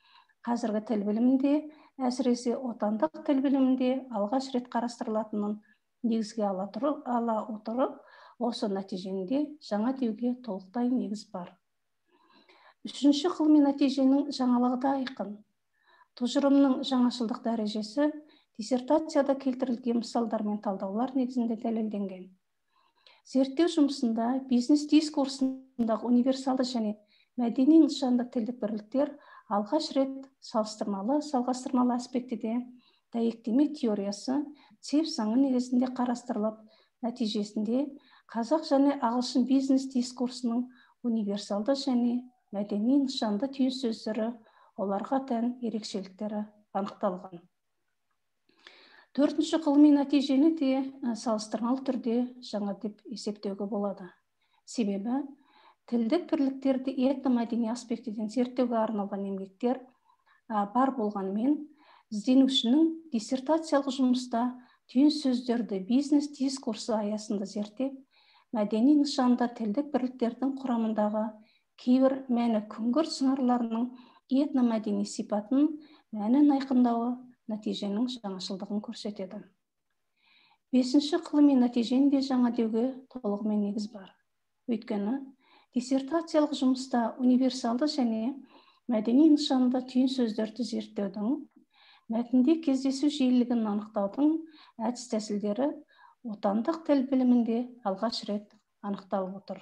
қазіргі тіл білімінде, әсіресе отандық тіл білімінде алғаш рет қарастырылатынын негізге ала отырып, осы нәтиженде жаңа деуге толықтай негіз бар. Үшінші ғылыми нәтиженің жаңалығы да айқын. Тұжырымның жаңашылдық дәрежесі диссертацияда келтірілген мысалдар мен талдаулар негізінде дәлелденген. Зерттеу жұмысында бизнес дискурсындағы универсалды және мәдени нышанды тілдік бірліктер алғаш рет салғастырмалы аспектіде дәйектеме теориясы цепь заңы негізінде қарастырылып, нәтижесінде қазақ және ағылшын бизнес дискурсының универсалды және мәдени нышанды түйінсөздері, оларға тән ерекшеліктері анықталған. Төртінші ғылыми нәтижені де салыстырмалы түрде жаңа деп есептеуге болады. Себебі тілдік бірліктерді этномәдени аспектіден зерттеуге арналған еңбектер бар болғанымен, ізденушінің диссертациялық жұмыста түйінсөздерді бизнес дискурсы аясында зерттеп, мәдени нышанды тілдік бірліктердің құрамындағы кейбір мәні күңгірт сыңарларының этномәдени сипатын мәнін айқындауы нәтиженің жаңашылдығын көрсетеді. Бесінші ғылыми нәтиженде жаңа деуге толығымен негіз бар. Өйткені диссертациялық жұмыста универсалды және мәдени нышанды түйінсөздерді зерттеудің, мәтінде кездесу жиілігін анықтаудың әдіс тәсілдері отандық тіл білімінде алғаш рет анықталып отыр.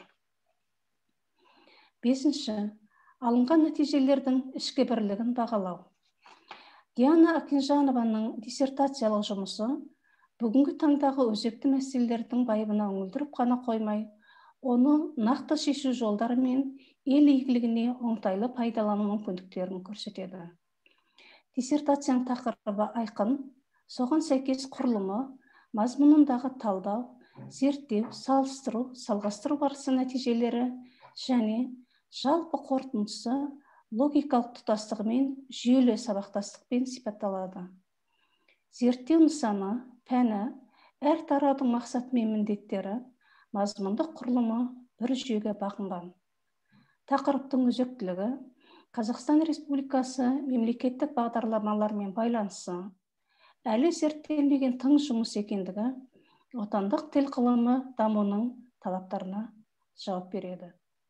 Бесінші, алынған нәтижелердің ішкі бірлігін бағалау. Диана Акинжанованың диссертациялық жұмысы бүгінгі таңдағы өзекті мәселелердің байыбына үңілдіріп қана қоймай, оны нақты шешу жолдары мен ел игілігіне оңтайлы пайдалану мүмкіндіктерін көрсетеді. Диссертацияның тақырыбы айқын, соған сәйкес құрылымы, мазмұнындағы талдау, зерттеу, салыстыру, салғастыру барысы нәтижелері және жалпы қорытындысы логикалық тұтастығы мен жүйелі сабақтастықпен сипатталады. Зерттеу нысаны, пәні, әр тараудың мақсаты мен міндеттері, мазмұндық құрылымы бір жүйеге бағынған. Тақырыптың өзектілігі, Қазақстан Республикасы мемлекеттік бағдарламалармен байланысы, әлі зерттелмеген тың жұмыс екендігі отандық тіл ғылымы дамуының талаптарына жауап береді.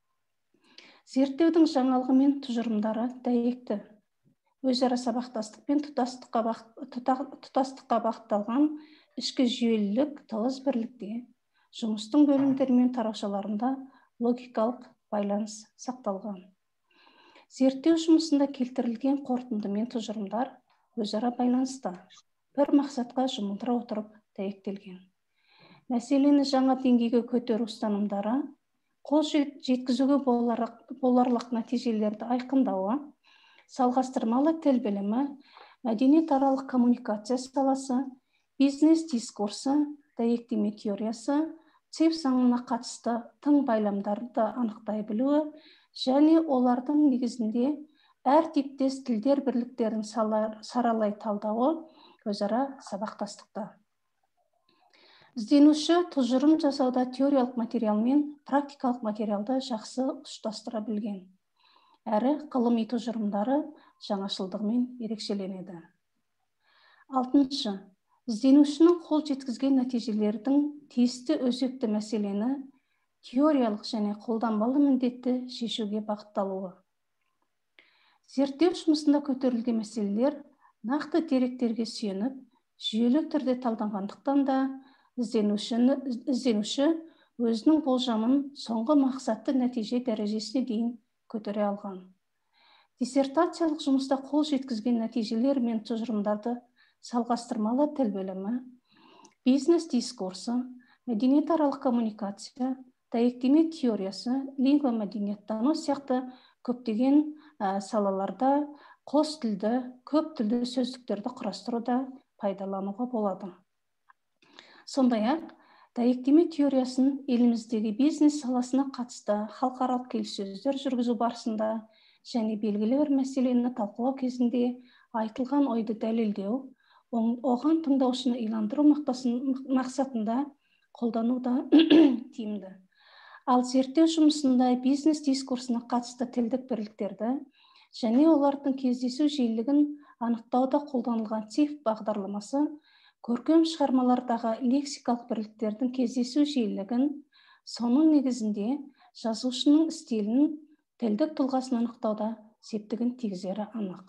Зерттеудің жаңалығы мен тұжырымдары дәйекті, өзара сабақтастық пен тұтастыққа бағытталған ішкі жүйелілік тығыз бірлікте, жұмыстың бөлімдері мен тараушаларында логикалық байланыс сақталған. Зерттеу жұмысында келтірілген қорытынды мен тұжырымдар өзара байланысты, бір мақсатқа жұмылдыра отырып дәйектелген. Мәселені жаңа деңгейге көтеру ұстанымдары, қол жеткізуге боларлық нәтижелерді айқындауы, салғастырмалы тіл білімі, мәдениетаралық коммуникация саласы, бизнес дискурсы, дәйектеме теориясы, цепь заңына қатысты тың байламдарды анықтай білуі және олардың негізінде әр типтес тілдер бірліктерін саралай талдауы өзара сабақтастықта. Ізденуші тұжырым жасауда теориялық материал мен практикалық материалды жақсы ұштастыра білген. Әрі ғылыми тұжырымдары жаңашылдығымен ерекшеленеді. Алтыншы, ізденушінің қол жеткізген нәтижелердің тиісті өзекті мәселені теориялық және қолданбалы міндетті шешуге бағытталуы. Зерттеу жұмысында көтерілген мәселелер нақты деректерге сүйеніп, жүйелі түрде талданғандықтан да ізденуші өзінің болжамын соңғы мақсатты нәтиже дәрежесіне дейін көтере алған. Диссертациялық жұмыста қол жеткізген нәтижелер мен тұжырымдарды салғастырмалы тіл білімі, бизнес дискурсы, мәдениетаралық коммуникация, дәйектеме теориясы, лингвомәдениеттану сияқты көптеген салаларда қос тілді, көп тілді сөздіктерді құрастыруда пайдалануға болады. Сондай-ақ, дәйектеме теориясын еліміздегі бизнес саласына қатысты халықаралық келіссөздер жүргізу барысында және белгілі бір мәселені талқылау кезінде айтылған ойды дәлелдеу, оған тыңдаушыны иландыру мақсатында қолдануда тиімді. Ал зерттеу жұмысында бизнес дискурсына қатысты тілдік бірліктерді және олардың кездесу жиілігін анықтауда қолданылған циф бағдарламасы көркем шығармалардағы лексикалық бірліктердің кездесу жиілігін, соның негізінде жазушының стилін, тілдік тұлғасын анықтауда септігін тигізері анық.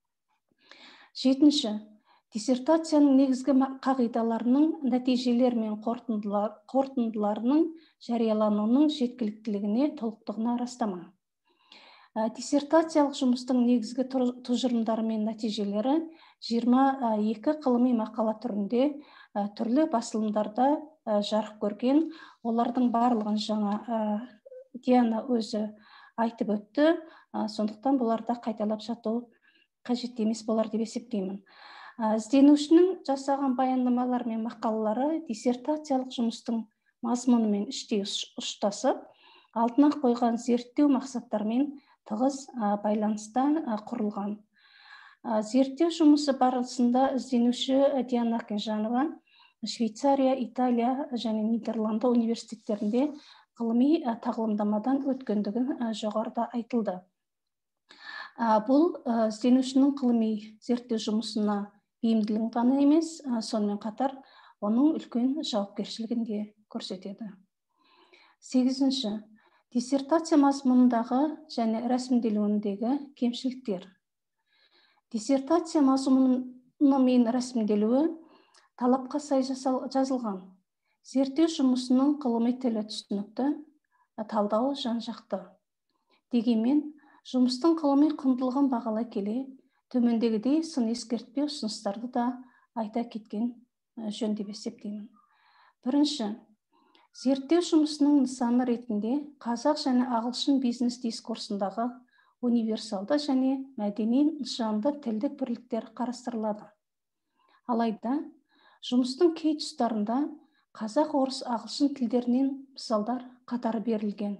7. Диссертацияның негізгі қағидаларының, нәтижелер мен қорытындыларының жариялануының жеткіліктілігіне, толықтығына растама. Диссертациялық жұмыстың негізгі тұжырымдары мен нәтижелері 22 ғылыми мақала түрінде түрлі басылымдарда жарық көрген. Олардың барлығын жаңа Диана өзі айтып өтті, сондықтан бұларда қайталап жату қажет емес болар деп есептеймін. Ізденушінің жасаған баяндамалар мен мақалалары диссертациялық жұмыстың мазмұнымен іштей ұштасып, алдына қойған зерттеу мақсаттарымен тығыз байланыста құрылған. Зерттеу жұмысы барысында ізденуші Диана Акинжанова Швейцария, Италия және Нидерланды университеттерінде ғылыми тағылымдамадан өткендігін жоғарыда айтылды. Бұл ізденушінің ғылыми зерттеу жұмысына бейімділігін ғана емес, сонымен қатар оның үлкен жауапкершілігін де көрсетеді. 8. Диссертация мазмұнындағы және рәсімделуіндегі кемшіліктер. Диссертация мазмұны мен рәсімделуі талапқа сай жазылған. Зерттеу жұмысының ғылыми тілі түсінікті, талдауы жан-жақты. Дегенмен, жұмыстың ғылыми құндылығын бағалай келе, төмендегідей сын ескертпе ұсыныстарды да айта кеткен жөн деп есептеймін. 1. Зерттеу жұмысының нысаны ретінде қазақ және ағылшын бизнес дискурсындағы универсалды және мәдени нышанды тілдік бірліктер қарастырылады. Алайда, жұмыстың кей тұстарында қазақ, орыс, ағылшын тілдерінен мысалдар қатары берілген.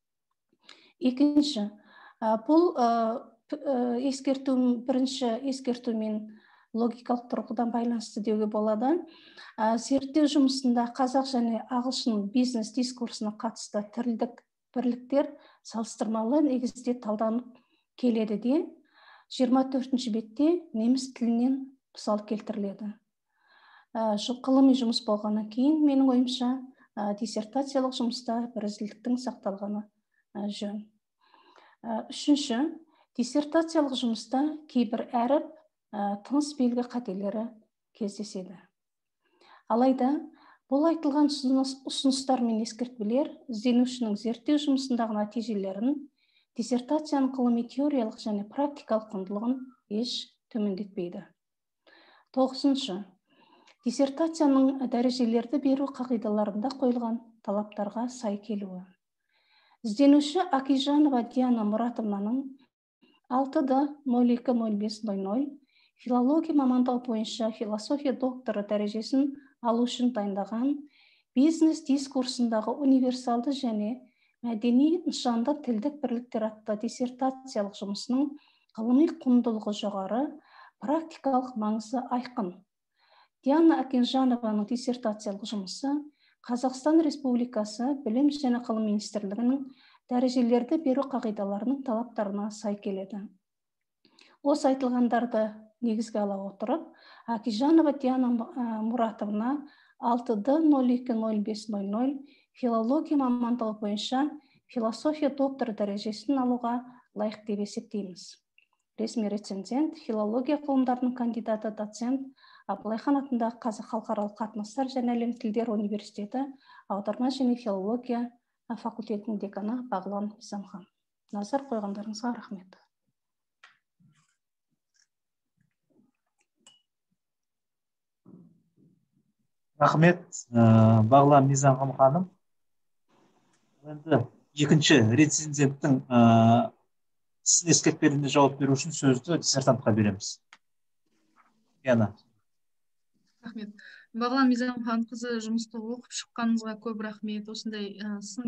2. Бұл бірінші ескертумен логикалық тұрғыдан байланысты деуге болады. Зерттеу жұмысында қазақ және ағылшын бизнес дискурсына қатысты тілдік бірліктер салыстырмалы негізде талданып келеді де, 24 бетте неміс тілінен мысал келтіріледі. Ғылыми жұмыс болғаннан кейін, менің ойымша, диссертациялық жұмыста бірізділіктің сақталғаны жөн. 3. Диссертациялық жұмыста кейбір әріп, тыныс белгі қателері кездеседі. Алайда, бұл айтылған ұсыныстар мен ескертпелер ізденушінің зерттеу жұмысындағы нәтижелерін, диссертацияның ғылыми теориялық және практикалық құндылығын еш төмендетпейді. 9. Диссертацияның дәрежелерді беру қағидаларында қойылған талаптарға сай келуі. Ізденуші Акинжанова Диана Мұратовнаның 6-02-05-00 филология мамандығы бойынша философия докторы дәрежесін алу үшін дайындаған бизнес дискурсындағы универсалды және мәдени нышанды тілдік бірліктер атты диссертациялық жұмысының ғылыми құндылығы жоғары, практикалық маңызы айқын. Диана Акинжанованың диссертациялық жұмысы Қазақстан Республикасы Білім және ғылым министрлігінің дәрежелерді беру қағидаларының талаптарына сай келеді. Осы айтылғандарды негізге ала отырып, Акинжанова Диана Мұратовна 6-02-05-00 филология мамандығы бойынша философия докторы дәрежесін алуға лайық деп есептейміз. Ресми рецензент, филология ғылымдарының кандидаты, доцент, Абылайхан атындағы Қазақ халықаралық қатынастар және әлем тілдері университеті аударма және филология факультетінің деканы Бағлан Мизамхан. Назар қойғандарыңызға рахмет. Рахмет, Бағлан Мизамхан ханым. Енді екінші рецензенттің сын ескертпелеріне жауап беру үшін сөзді диссертантқа береміз. Яна. Рахмет. Бағлан Мизамхан қызы, жұмысты оқып шыққаныңызға көп рахмет. Осындай сын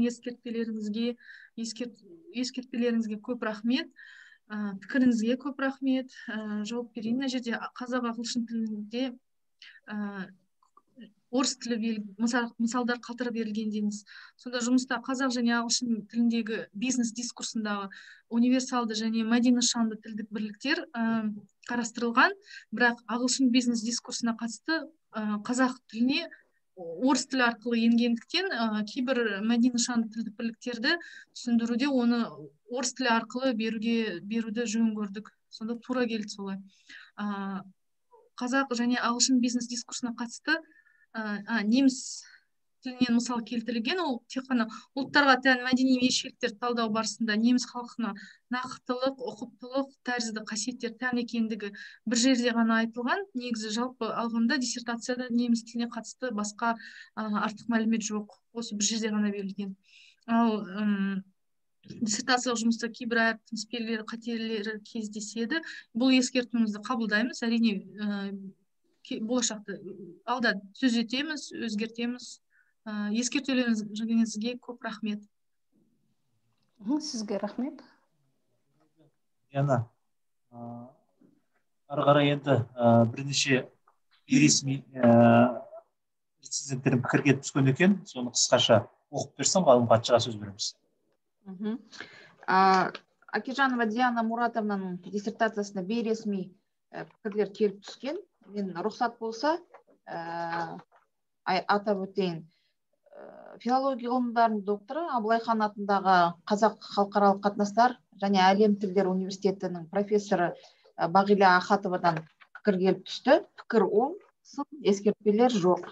ескертпелеріңізге көп рахмет. Пікіріңізге көп рахмет. Жауап берейін. Мына жерде қазақ ағылшын тілінде орыс тілі мысалдар қатыры берілген дейміз. Сонда жұмыста қазақ және ағылшын тіліндегі бизнес дискурсындағы универсалды және мәдени нышанды тілдік бірліктер қарастырылған, бірақ ағылшын бизнес дискурсына қатысты қазақ тіліне орыс тілі арқылы енгендіктен кейбір мәдени нышанды тілдік бірліктерді түсіндіруде оны орыс тілі арқылы беруді жөн көрдік. Сонда тура келді солай. Қазақ және ағылшын бизнес дискурсына қатысты неміс тілінен мысал келтірілген, ол тек қана ұлттарға тән мәдени ерекшеліктерді талдау барысында неміс халқына нақтылық, ұқыптылық тәрізді қасиеттер тән екендігі бір жерде ғана айтылған. Негізі жалпы алғанда диссертацияда неміс тіліне қатысты басқа артық мәлімет жоқ, осы бір жерде ғана берілген. Ал диссертациялық жұмыста кейбір әріп тыныспелері қателері кездеседі. Бұл ескертуімізді қабылдаймыз. Әрине болашақта алда түзетеміз, өзгертеміз. Ескертулеріңізге көп рахмет. Сізге рахмет. Яна, ары қарай енді бірнеше бейресми рецензенттердің пікір келіп түскен екен. Соны қысқаша оқып берсем, ғалым хатшыға сөз береміз. Акижанова Диана Муратовнаның диссертациясына бейресми пікірлер келіп түскен. Мен рұқсат болса атап өтейін. Филология ғылымдарының докторы, Абылайхан атындағы Қазақ халықаралық қатынастар және әлем тілдері университетінің профессоры Бағила Ахатовадан пікір келіп түсті. Пікір оң, сын ескертпелер жоқ.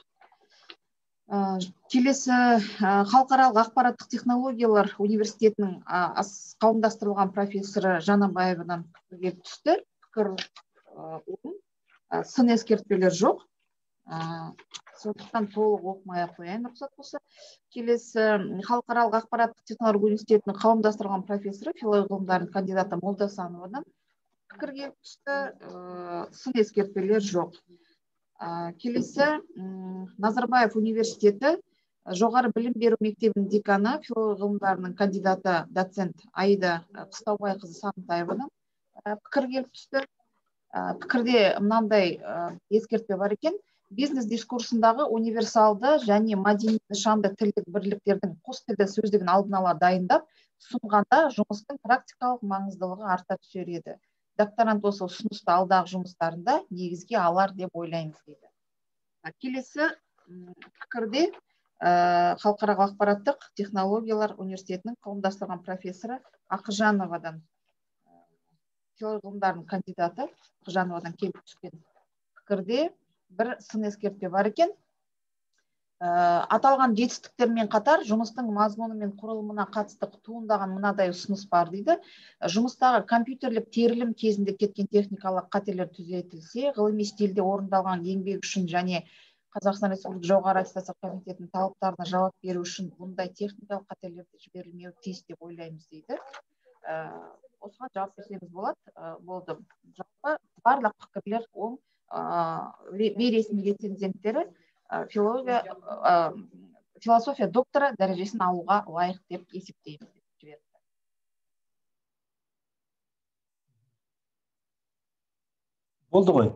Келесі халықаралық ақпараттық технологиялар университетінің қауымдастырылған профессоры Жанабаевадан пікір келіп түсті. Пікір оң, сын ескертпелер жоқ. Сондықтан толық оқымай қояйын, рұқсат болса. Келесі халықаралық ақпараттық технологиялар университетінің қауымдастырылған профессоры, филология ғылымдарының кандидаты Молдасановадан пікір келіп түсті. Сын ескертпелер жоқ. Келесі Назарбаев университеті жоғары білім беру мектебінің деканы, филология ғылымдарының кандидаты доцент Аида Қыстаубайқызы Сағынтаевадан пікір келіп түсті. Пікірде мынандай ескертпе бар екен: бизнес дискурсындағы универсалды және мәдени нышанды тілдік бірліктердің қос тілді сөздігін алдын ала дайындап ұсынғанда жұмыстың практикалық маңыздылығы арта түсер еді. Докторант осы ұсынысты алдағы жұмыстарында негізге алар деп ойлаймыз дейді. Келесі пікірде халықаралық ақпараттық технологиялар университетінің қауымдастырған профессоры Ақжановадан, филология ғылымдарының кандидаты Ақжановадан келіп түскен пікірде бір сын ескертпе бар екен. Аталған жетістіктермен қатар жұмыстың мазмұны мен құрылымына қатысты туындаған мынадай ұсыныс бар дейді. Жұмыстағы компьютерлік терілім кезінде кеткен техникалық қателер түзетілсе, ғылыми стильде орындалған еңбек үшін және Қазақстан Республикасы жоғары аттестация комитетінің талаптарына жауап беру үшін бұндай техникалық қателерді жіберілмеуі тиіс деп ойлаймыз дейді. Осыған жауап берсеңіз болды. Жалпы барлық пікірлер оң, бейресми рецензенттері философия докторы дәрежесін алуға лайық деп есептейміз деп жіберді. Болды ғой.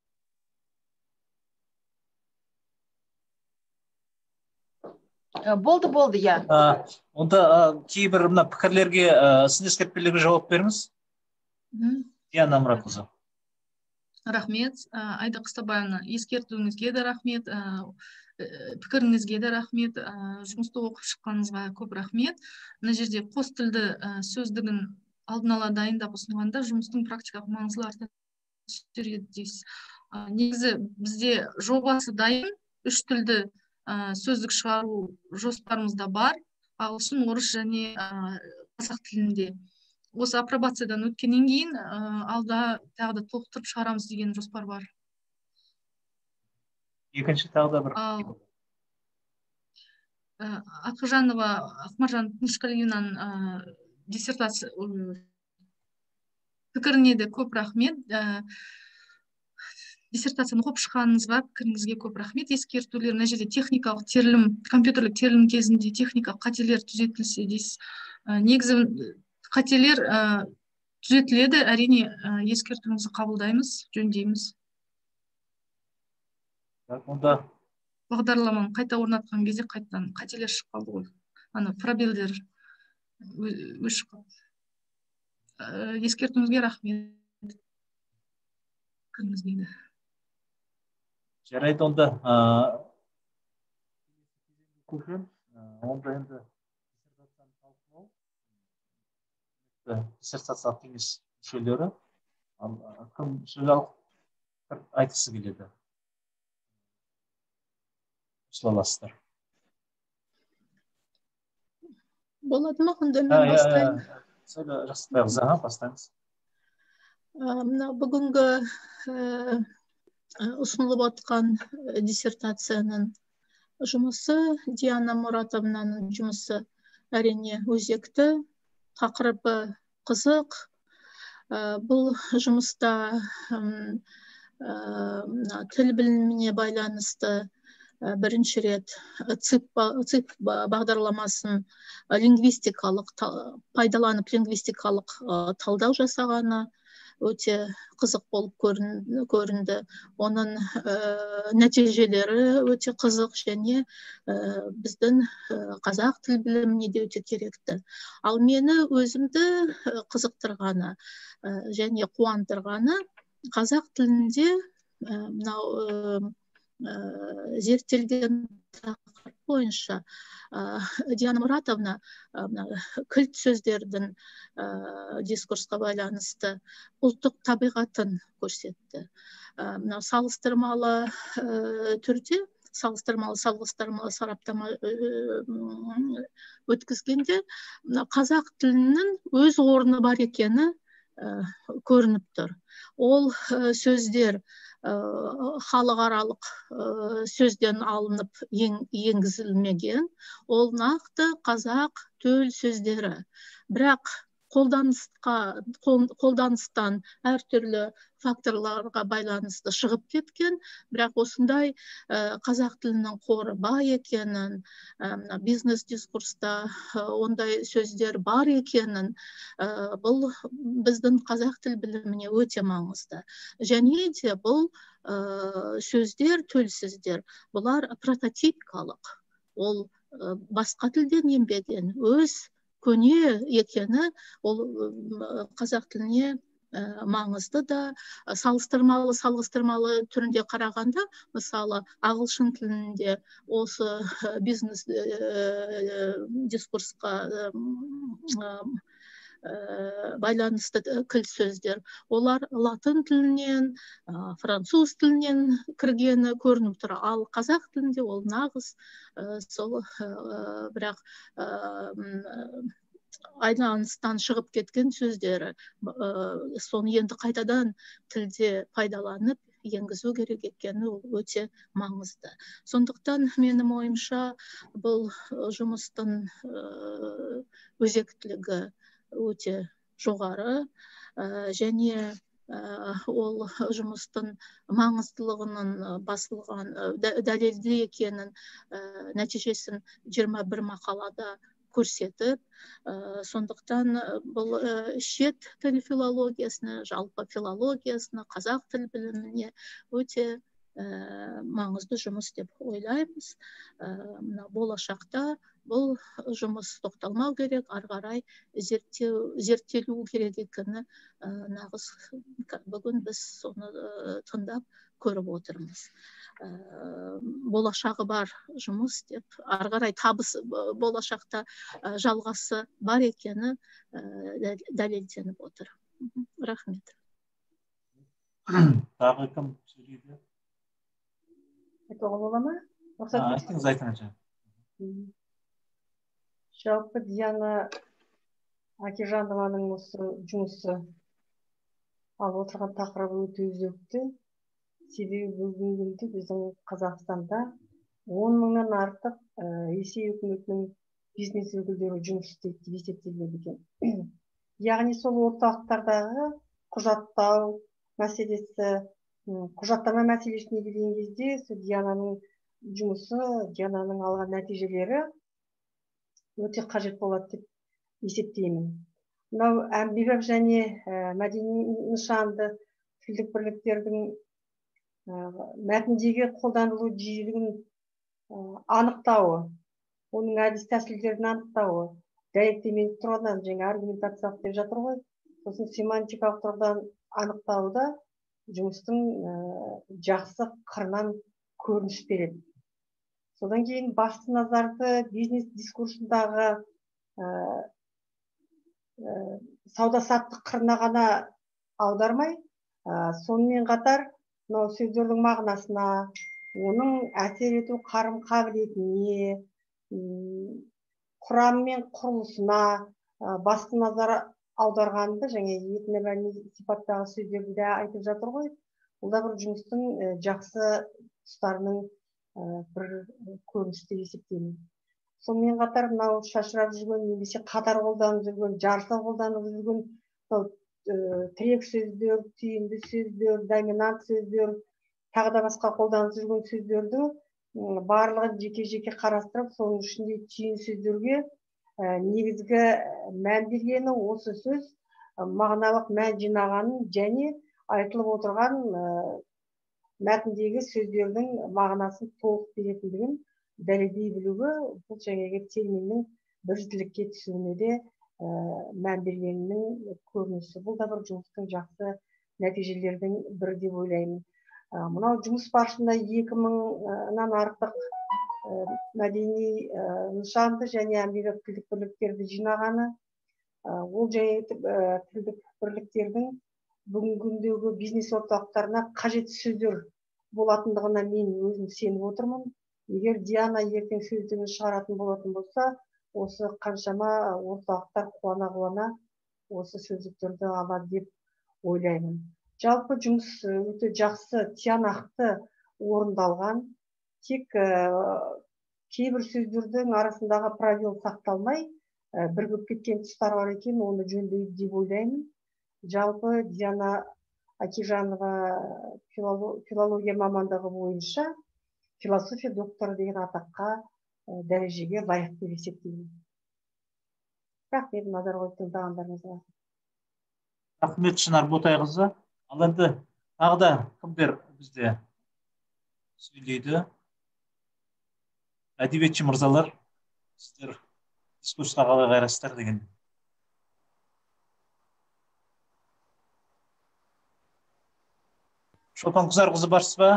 Болды, я. Онда кейбір мына пікірлерге сын ескертпелерге жауап беріңіз. Диана Мұратқызы. Рахмет. Айда Қыстабаевна, ескертуіңізге де рахмет, пікіріңізге де рахмет, жұмысты оқып шыққаныңызға көп рахмет. Мына жерде қос тілді сөздігін алдын ала дайындап ұсынғанда жұмыстың практикалық маңызы арта түседі дейсіз. Негізі бізде жобасы дайын, үш тілді сөздік шығару жоспарымызда бар, ағылшын, орыс және қазақ тілінде. Осы апробациядан өткеннен кейін алда тағы да толықтырып шығарамыз деген жоспар бар. Екінші тағы да бір. Ақжанова Ақмаржан Тынышқалиевнаның диссертация пікіріне де көп рахмет. Диссертацияны оқып шыққаныңызға, пікіріңізге көп рахмет. Ескертулер, мына жерде техникалық терілім, компьютерлік терілім кезінде техникалық қателер түзетілсе дейсіз. Негізі қателер түзетіледі, әрине ескертуіңізді қабылдаймыз, жөндейміз. Онда бағдарламаны қайта орнатқан кезде қайтадан қателер шығып қалды ғой. Ана пробелдер өшіп қалды. Ескертуіңізге рахмет. Кіргізбейді. Жарайды, онда көшеміз. Онда енді диссертациялық кеңес мүшелері кім сөз алып айтқысы келеді? Қосыла аласыздар. Болады ма? Онда мен бастайын. Жақсы, бастаймыз. Мына бүгінгі ұсынылып отқан диссертацияның жұмысы, Диана Мұратовнаның жұмысы әрине өзекті, тақырыбы қызық. Бұл жұмыста тіл біліміне байланысты бірінші рет ЦИП бағдарламасын пайдаланып лингвистикалық талдау жасағаны өте қызық болып көрінді. Оның нәтижелері өте қызық және біздің қазақ тіл біліміне де өте керекті. Ал мені өзімді қызықтырғаны және қуантырғаны қазақ тілінде зерттелген тақырып бойынша Диана Мұратовна кілт сөздердің дискурсқа байланысты ұлттық табиғатын көрсетті. Салыстырмалы түрде, салыстырмалы сараптама өткізгенде қазақ тілінің өз орны бар екені көрініп тұр. Ол сөздер халықаралық сөзден алынып енгізілмеген, ол нақты қазақ төл сөздері. Бірақ қолданыстан әртүрлі факторларға байланысты шығып кеткен, бірақ осындай қазақ тілінің қоры бай екенін, бизнес дискурста ондай сөздер бар екенін, бұл біздің қазақ тіл біліміне өте маңызды. Және де бұл сөздер, төл сөздер, бұлар прототипикалық. Ол басқа тілден енбеген, өз көне екені, ол қазақ тіліне маңызды да. Салыстырмалы түрінде қарағанда, мысалы ағылшын тілінде осы бизнес дискурсқа байланысты кілт сөздер, олар латын тілінен, француз тілінен кіргені көрініп тұр. Ал қазақ тілінде ол нағыз сол бірақ айланыстан шығып кеткен сөздері. Соны енді қайтадан тілде пайдаланып енгізу керек екені өте маңызды. Сондықтан менің ойымша бұл жұмыстың өзектілігі өте жоғары және ол жұмыстың маңыздылығының басылған дәлелді екенін нәтижесін 21 мақалада көрсетіп, сондықтан бұл шет тіл филологиясына, жалпы филологиясына, қазақ тіл біліміне өте маңызды жұмыс деп ойлаймыз. Болашақта бұл жұмыс тоқталмау керек, ары қарай зерттелу керек екені нағыз бүгін біз соны тыңдап көріп отырмыз. Болашағы бар жұмыс деп, ары қарай табыс болашақта жалғасы бар екені дәлелденіп отыр. Рахмет. Тағы кім сөйлейді? Айтуға бола ма? Айтыңыз. Жалпы Диана Акежанованың осы жұмысы алып отырған тақырыбы өте өзекті. Себебі бүгінгі күнде біздің Қазақстанда 10 мыңнан артық Ресей үкіметінің бизнес өкілдері жұмыс істейді деп есептеледі екен. Яғни сол орталықтардағы құжаттау мәселесі, құжаттама мәселесіне келген кезде Диананың жұмысы, Диананың алған нәтижелері өте қажет болады деп есептеймін. Мынау әмбебап және мәдени нышанды тілдік бірліктердің мәтіндегі қолданылу жиілігін анықтауы, оның әдіс тәсілдерін анықтауы, дәйектеменің тұрғыдан жаңа аргументациялық деп жатыр ғой. Сосын семантикалық тұрғыдан анықтауы да жұмыстың жақсы қырынан көрініс береді. Содан кейін басты назарды бизнес дискурсындағы сауда саттық қырына ғана аудармай, сонымен қатар мынау сөздердің мағынасына, оның әсер ету қарым қабілетіне, құрамы мен құрылысына басты назар аударғанды және этномәдени сипаттағы сөздерді де айтып жатыр ғой. Бұл да бір жұмыстың жақсы тұстарының бір көрінісі деп есептеймін. Сонымен қатар мынау шашырап жүрген немесе қатар қолданып жүрген, жарыса қолданып жүрген тірек сөздер, түйінді сөздер, доминант сөздер, тағы да басқа қолданып жүрген сөздердің барлығын жеке-жеке қарастырып, соның ішінде түйін сөздерге негізгі мән бергені осы сөз мағыналық мән жинағанын және айтылып отырған мәтіндегі сөздердің мағынасын толық беретіндігін дәлелдей білуі бұл жаңағы терминнің бірізділікке түсуіне де мән бергенінің көрінісі. Бұл да бір жұмыстың жақсы нәтижелердің бірі деп ойлаймын. Мынау жұмыс барысында 2000-нан артық мәдени нышанды және әмбебап тілдік бірліктерді жинағаны, ол және тілдік бірліктердің бүгінгі күндегі бизнес орталықтарына қажетті сөздер болатындығына мен өзім сеніп отырмын. Егер Диана ертең сөздігін шығаратын болатын болса, осы қаншама орталықтар қуана осы сөздіктерді алады деп ойлаймын. Жалпы жұмыс өте жақсы, тиянақты орындалған. Тек кейбір сөздердің арасындағы правил сақталмай, бірігіп кеткен тұстар бар екен, оны жөндейді деп ойлаймын. Жалпы Диана Акижанова филология мамандығы бойынша философия докторы деген атаққа дәрежеге лайық деп есептеймін. Рахмет назар қойып тыңдағандарыңызға. Рахмет Шынар Ботайқызы. Ал енді тағы да кімдер бізде сөйлейді? Әдебиетші мырзалар, сіздер дискурсқа қалай қарайсыздар деген. Шолпан Құзарқызы барсыз ба?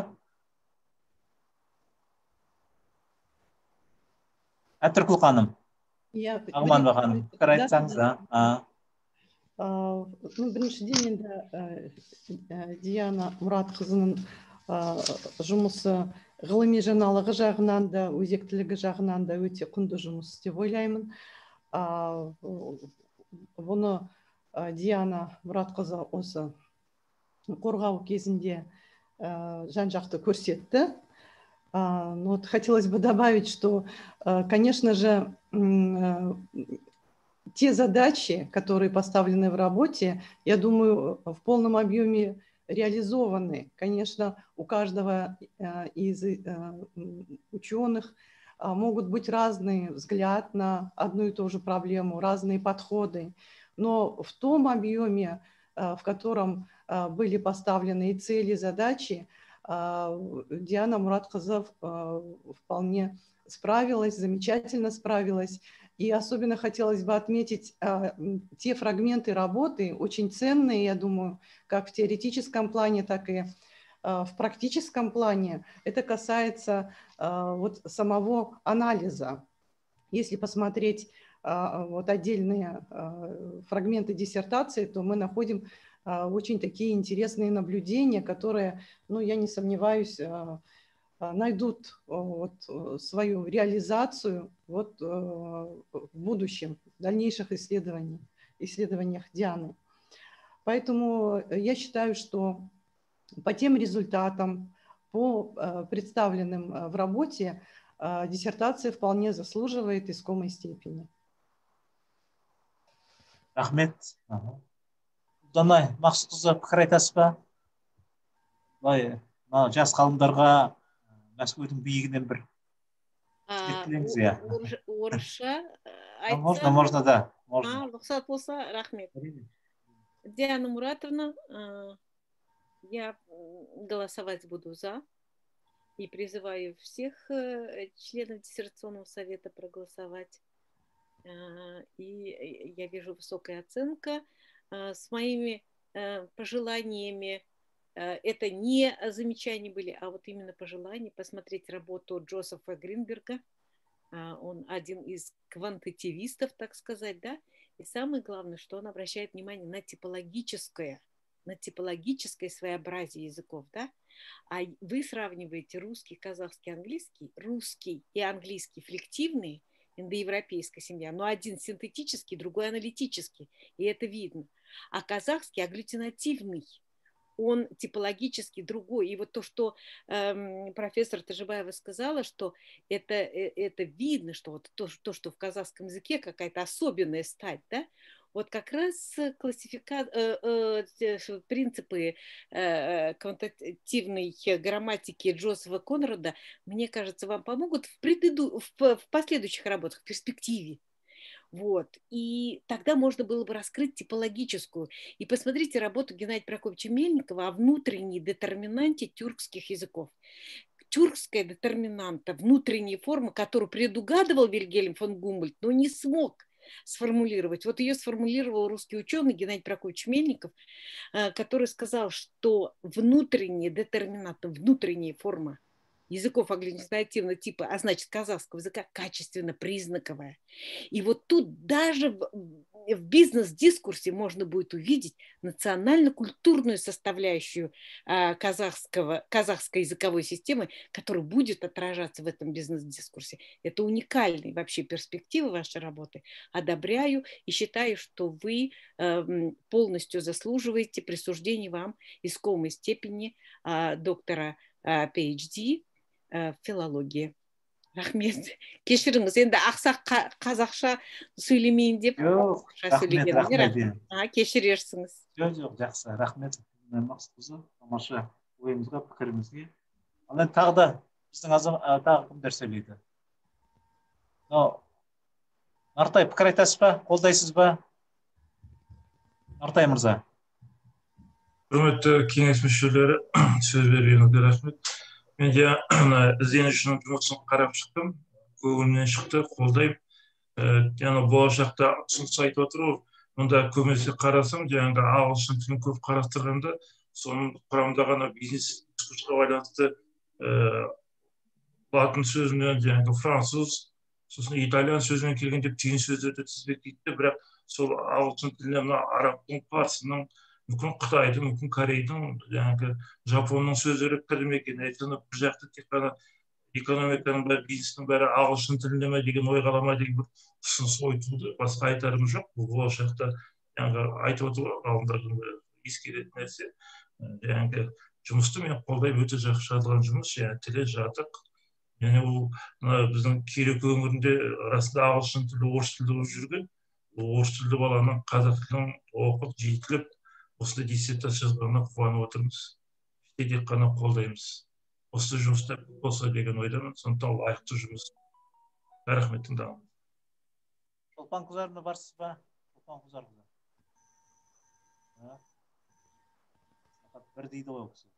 Әтіркүл ханым. Ағманова ханым, пікір айтсаңыз да. Біріншіден енді Диана Мұратқызының жұмысы ғылыми жаңалығы жағынан да, өзектілігі жағынан да өте құнды жұмыс деп ойлаймын. Бұны Диана Мұратқызы осы қорғау кезінде жан-жақты көрсетті. Но хотелось бы добавить, что, конечно же, те задачи, которые поставлены в работе, я думаю, в полном объеме реализованы. Конечно, у каждого из ученых могут быть разный взгляд на одну и ту же проблему, разные подходы. Но в том объеме, в котором были поставлены и цели, и задачи, Диана Мұратқызы вполне справилась, замечательно справилась. И особенно хотелось бы отметить те фрагменты работы, очень ценные, я думаю, как в теоретическом плане, так и в практическом плане. Это касается вот самого анализа. Если посмотреть вот отдельные фрагменты диссертации, то мы находим очень такие интересные наблюдения, которые, ну, я не сомневаюсь, найдут вот свою реализацию вот в будущем, в дальнейших исследованиях Дианы. Поэтому я считаю, что по тем результатам, по представленным в работе, диссертация вполне заслуживает искомой степени. Рахмет. Данай, Мақсұтқызы, пікір айтасыз ба? Жас ғалымдарға Мәскеудің биігінен бір тілектілеңіз, иә. Орысша айтса... Можно, да. Рұқсат болса, рахмет. Диана Муратовна, я голосовать буду за. И призываю всех членов диссертационного совета проголосовать. И я вижу высокая оценка с моими пожеланиями. Это не замечания были, а вот именно пожелания посмотреть работу Джозефа Гринберга. Он один из квантитивистов, так сказать, да. И самое главное, что он обращает внимание на типологическое своеобразие языков, да. А вы сравниваете русский, казахский, английский, русский и английский флективные, индоевропейская семья, но один синтетический, другой аналитический, и это видно. А казахский агглютинативный, он типологически другой. И вот то, что профессор Тажибаева сказала, что это видно, что вот то, что в казахском языке какая-то особенная стать, да, вот как раз принципы квантитативной грамматики Джозефа Конрада, мне кажется, вам помогут в последующих работах, в перспективе. Вот. И тогда можно было бы раскрыть типологическую. И посмотрите работу Геннадия Прокопьевича Мельникова о внутренней детерминанте тюркских языков. Тюркская детерминанта, внутренняя форма, которую предугадывал Вильгельм фон Гумбольдт, но не смог сформулировать. Вот ее сформулировал русский ученый Геннадий Прокопьевич Мельников, который сказал, что внутренняя детерминанта, внутренняя форма языков агглютинативного типа, а значит казахского языка, качественно признаковая. И вот тут даже в бизнес-дискурсе можно будет увидеть национально-культурную составляющую казахской языковой системы, которая будет отражаться в этом бизнес-дискурсе. Это уникальные вообще перспективы вашей работы. Одобряю и считаю, что вы полностью заслуживаете присуждения вам искомой степени доктора PhD филология. Рахмет. Кешіріңіз, енді ақсақ қазақша сөйлемейін деп. Жоқ, рахмет. Кешірерсіңіз. Жоқ, жақсы. Рахмет. Мақсатқызы, тамаша ойымызға, пікірімізге. Ал енді тағы да біздің тағы кімдер сөйлейді? Нартай, пікір айтасыз ба? Қолдайсыз ба? Нартай мырза. Құрметті кеңес мүшелері, сөз бергеніңізге рахмет. Мен де ізденушінің жұмысын қарап шықтым, көңілімнен шықты, қолдаймын. Яғни болашақта ұсыныс айтып отыр ғой, мұнда көбінесе қарасам, жаңағы ағылшын тілін көп қарастырғанда, соның құрамында ғана бизнес дискурсқа байланысты латын сөзінен, жаңағы француз, сосын итальян сөзінен келгенде түйін сөздерді тізбектейді, бірақ сол ағылшын тілінен мына арабтың, парсының, мүмкін Қытайдың, мүмкін Корейдің, жаңағы Жапонның сөздері кірме екен. Айтқанда бір жақты тек қана экономиканың бәрі, бизнестің бәрі ағылшын тілінде ме деген ой қалама деген бір ұсыныс ой туды. Басқа айтарым жоқ. Бұл болашақта жаңағы айтып отыр ғалымдардың ескеретін нәрсе. Жаңағы жұмысты мен қолдаймын, өте жақсартылған жұмыс, тілі жатық. Және ол біздің Кереку өңірінде арасында ағылшын тілі, орыс тілі болып жүрген. Орыс тілді баланың қазақ тілін оқып, жетіліп, осындай диссертация жазғанына қуанып отырмыз. Тек қана қолдаймыз. Осы жұмыста болса деген ойдамын, сондықтан лайықты жұмыс. Рахмет, тыңдаймын. Шолпан Құзарына барсыз ба? Шолпан Құзарына. Бір дейді ғой осы.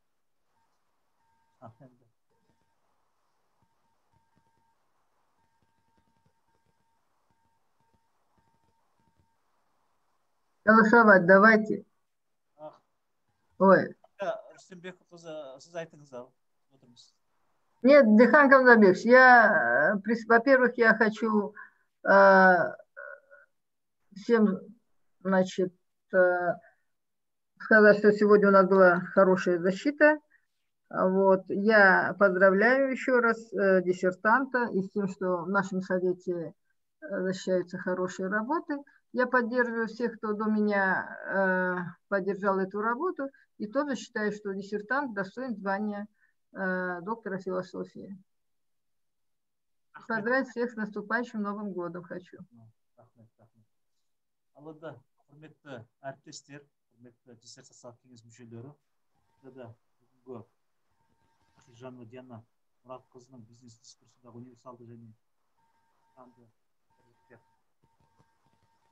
Голосовать давайте. Ой. Рүстембек қызы, сіз айтыңыз ау. Нет, Дихан Камзабекович, во-первых, я хочу всем, значит, сказать, что сегодня у нас была хорошая защита. Вот. Я поздравляю еще раз диссертанта и с тем, что в нашем совете защищаются хорошие работы. Я поддерживаю всех, кто до меня поддержал эту работу, и тоже считаю, что диссертант достоин звания доктора философии. Поздравить всех с наступающим Новым годом хочу. Алда, құрметті әріптестер, құрметті диссертациялық кеңес мүшелері, бүгінгі Жанова Диана Мұратқызының бизнес дискурсындағы универсалды және санды бірліктер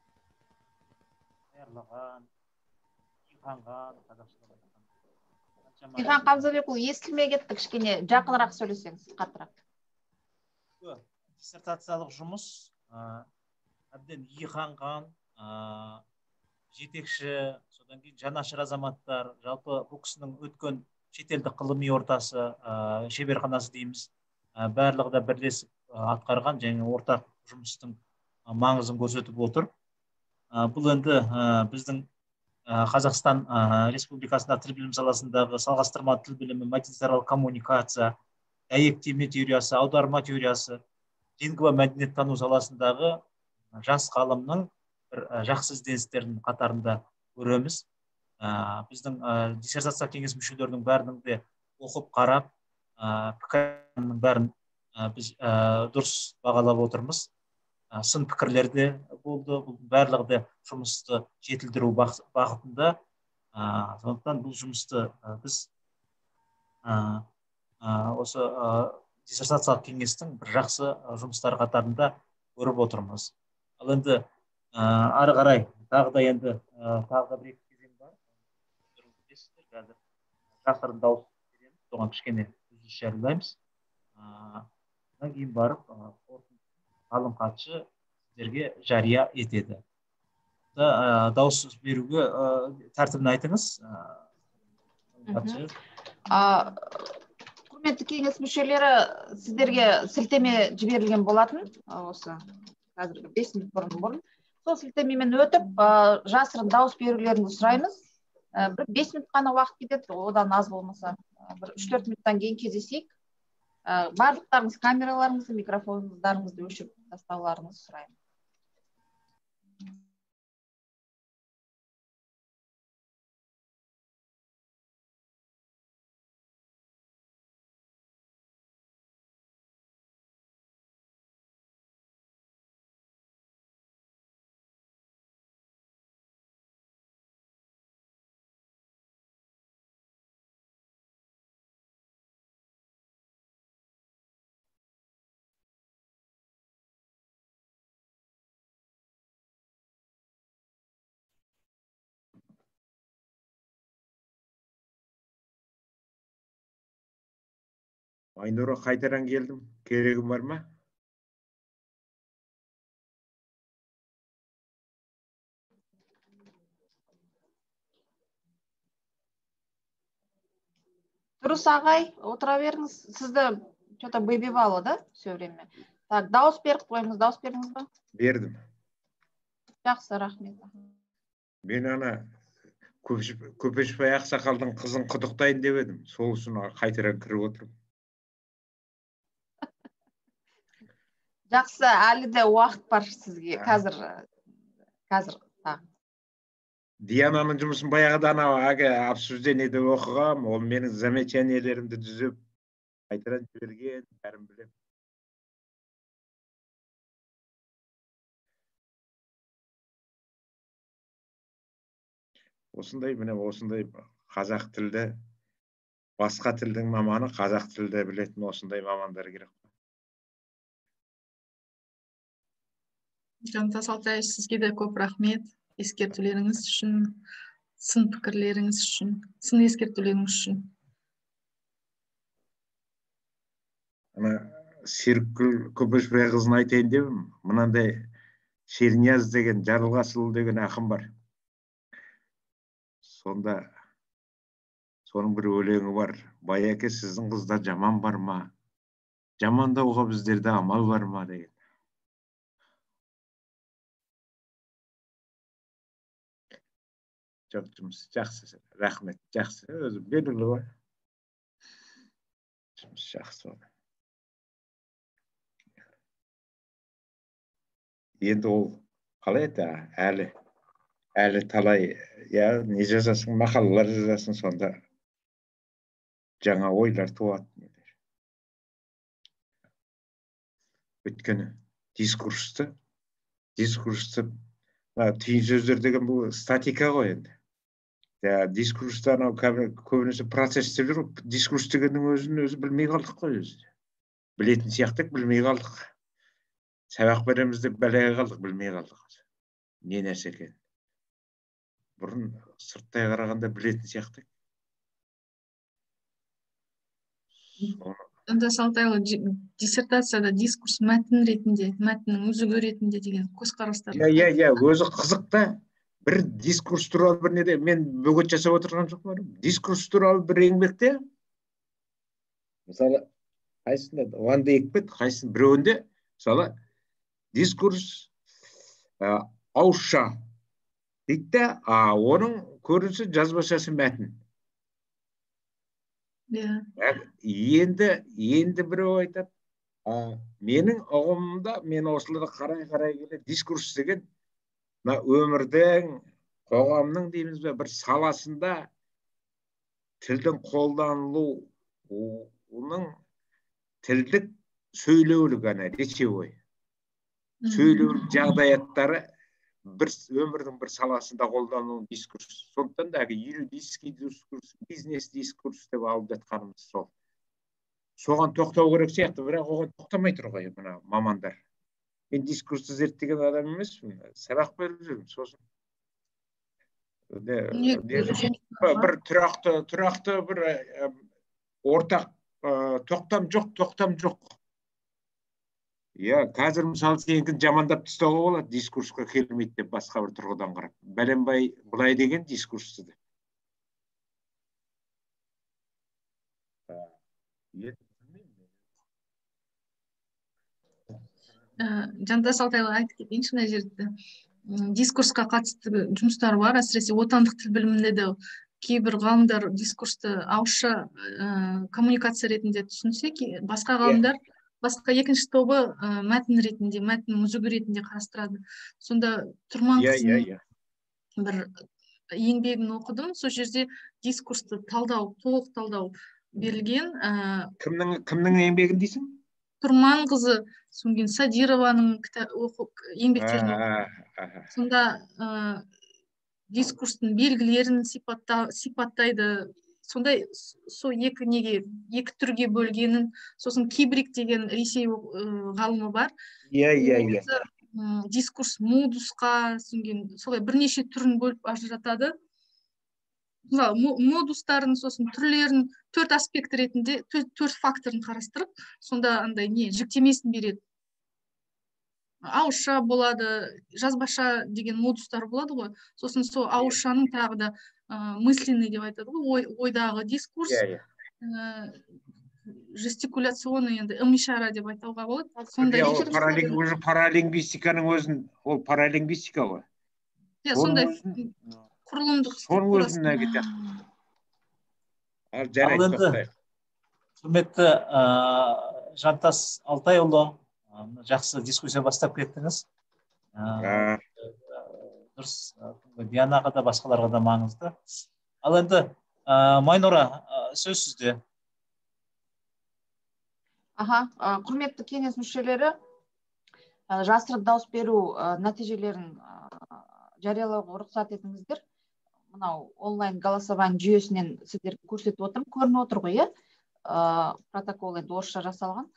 даярлаған, ұйғанған, қазақшадан айтқан Ихан Қамзабекұлы, естілмей кетті, кішкене жақынырақ сөйлесеңіз, қаттырақ. Диссертациялық жұмыс әбден иығанған, жетекші, содан кейін жанашыр азаматтар, жалпы бұл кісінің өткен шетелдік ғылыми ортасы, шеберханасы дейміз, барлығы да бірлесіп атқарған және ортақ жұмыстың маңызын көрсетіп отыр. Бұл енді біздің Қазақстан Республикасында тіл білім саласындағы салғастырма тіл білімі, мәдениетаралық коммуникация, дәйектеме теориясы, аударма теориясы, лингва мәдениеттану саласындағы жас ғалымның бір жақсы ізденістерінің қатарында көреміз. Біздің диссертация кеңес мүшелерінің бәрінің де оқып қарап, пікірінің бәрін біз дұрыс бағалап отырмыз. Сын пікірлер де болды, бұл барлығы да жұмысты жетілдіру бағытында. Сондықтан бұл жұмысты біз осы диссертациялық кеңестің бір жақсы жұмыстар қатарында көріп отырмыз. Ал енді ары қарай тағы да енді тағы да бір-екі кезең бар. Қазір жасырын дауыс береміз, соған кішкене үзіліс жариялаймыз. Одан кейін барып ғалым хатшы сіздерге жария етеді. Дауыс беруге тәртібін айтыңыз. Құрметті кеңес мүшелері, сіздерге сілтеме жіберілген болатын, осы қазіргі 5 минут бұрын. Сол сілтемемен өтіп, жасырын дауыс берулеріңізді сұраймыз. Бір 5 минут қана уақыт кетеді, одан аз болмаса. Бір 3-4 минуттан кейін кездесейік. Барлықтарыңыз камераларыңызды, микрофондарыңызды өшіріп тастауларыңызды сұраймын. Айнұра, қайтаран келдім. Керегім бар ма? Дұрыс ағай, отыра беріңіз. Сізді что-то выбивало, да, все время? Так, дауыс беріп қойыңыз, дауыс бердіңіз ба? Бердім. Жақсы, рахмет. Мен ана Көпешбай ақсақалдың қызын құдықтайын деп едім. Сол үшін қайтаран кіріп отырмын. Жақсы, әлі де уақыт бар сізге. Қазір. Диананың жұмысын баяғыда анау обсуждениеде оқығам, ол менің замечаниелерімді түзеп қайтаран жіберген, бәрін білем. Осындай қазақ тілді, басқа тілдің маманы қазақ тілді білетін осындай мамандар керек. Жантас Алтай, сізге де көп рахмет ескертулеріңіз үшін, сын пікірлеріңіз үшін, сын ескертулеріңіз үшін. Ана Серікгүл Көпешбайқызын айтайын дедім. Мынандай Шернияз деген, Жарылғасұлы деген ақын бар. Сонда соның бір өлеңі бар. Байеке, сіздің қызда жаман бар ма? Жамандауға біздерде амал бар ма деген. Жоқ, жұмыс жақсы, рахмет, жақсы, өзі белгілі ғой. Жұмыс жақсы болды. Енді ол қалай еді, әлі талай, не жазасың, мақалалар жазасың, сонда жаңа ойлар туады. Өйткені дискурсты түйін сөздер деген бұл статика ғой енді. Дискурста көбінесе процесстер жүр, дискурс дегеннің өзі білмей қалдық қой өзі. Білетін сияқтық, білмей қалдық. Сабақ береміз деп бәлеге қалдық, білмей қалдық. Не нәрсе екен. Бұрын сырттай қарағанда білетін сияқтық. Жантас Алтайұлы, диссертацияда дискурс мәтін ретінде, мәтіннің үзігі ретінде деген көзқарастар. Өзі қызық та. Бір дискурс туралы бір неде, мен бөгет жасап отырған жоқпын. Дискурс туралы бір еңбекте, мысалы, қайсында, Ван де Екпет, қайсын біреуінде, мысалы, дискурс ауызша дейді, оның көрінісі жазбашасы мәтін. Енді біреу айтады, менің ұғымымда, мен осыларды қарай келе, дискурс деген өмірдің, қоғамның дейміз бе, бір саласында тілдің қолданылу, оның тілдік сөйлеулік, речевой. Сөйлеулік жағдаяттары өмірдің бір саласында қолданылуын дискурс. Сондықтан да юридический дискурс, бизнес дискурс деп алып жатқанымыз сол. Соған тоқтау керек сияқты, бірақ оған тоқтамай тұр ғой мына мамандар. Мен дискурсты зерттеген адам емеспін, сабақ беріп жүрмін, сосын бір тұрақты бір ортақ тоқтам жоқ. Қазір мысалы сенікін жамандап тастауға болады, дискурсқа келмейді деп басқа бір тұрғыдан қарап. Бәленбай былай деген дискурсты деп. Жантас Алтайұлы айтып кетейінші мына жерде. Дискурсқа қатысты жұмыстар бар, әсіресе отандық тіл білімінде де кейбір ғалымдар дискурсты ауызша коммуникация ретінде түсінсе, басқа ғалымдар, басқа екінші тобы мәтін ретінде, мәтіннің үзігі ретінде қарастырады. Сонда Тұрманқызының бір еңбегін оқыдым, сол жерде дискурсты талдау, толық талдау берілген. Кімнің еңбегін дейсің? Тұрманқызы, соңген Садированың еңбектерін оқыдым. Сонда дискурстың белгілерін сипаттайды. Сондай сол екі түрге бөлгенін, сосын Кибрик деген Ресей ғалымы бар. Дискурс модусқа, солай бірнеше түрін бөліп ажыратады. Модустарын, сосын түрлерін, 4 аспект ретінде, 4 факторын қарастырып, сонда андай жіктемесін береді. Ауызша болады, жазбаша деген модустар болады ғой. Сосын сол ауызшаның тағы да мысленный деп айтады ғой, ойдағы дискурс, жестикуляционный, енді ым-ишара деп айтуға болады. Паралингвистиканың өзін, ол паралингвистика ғой. Сондай құрылымдық. Соның өзіне кетеді. Жарайды, тоқтайық. Құрметті Жантас Алтайұлы, жақсы дискуссия бастап кеттіңіз. Дұрыс, Дианаға да, басқаларға да маңызды. Ал енді Майнора, сөз сізде. Құрметті кеңес мүшелері, жасырып дауыс беру нәтижелерін жариялауға рұқсат етіңіздер. Мынау онлайн голосование жүйесінен сіздерге көрсетіп отырмын, көрініп отыр ғой, протокол енді орысша жасалған.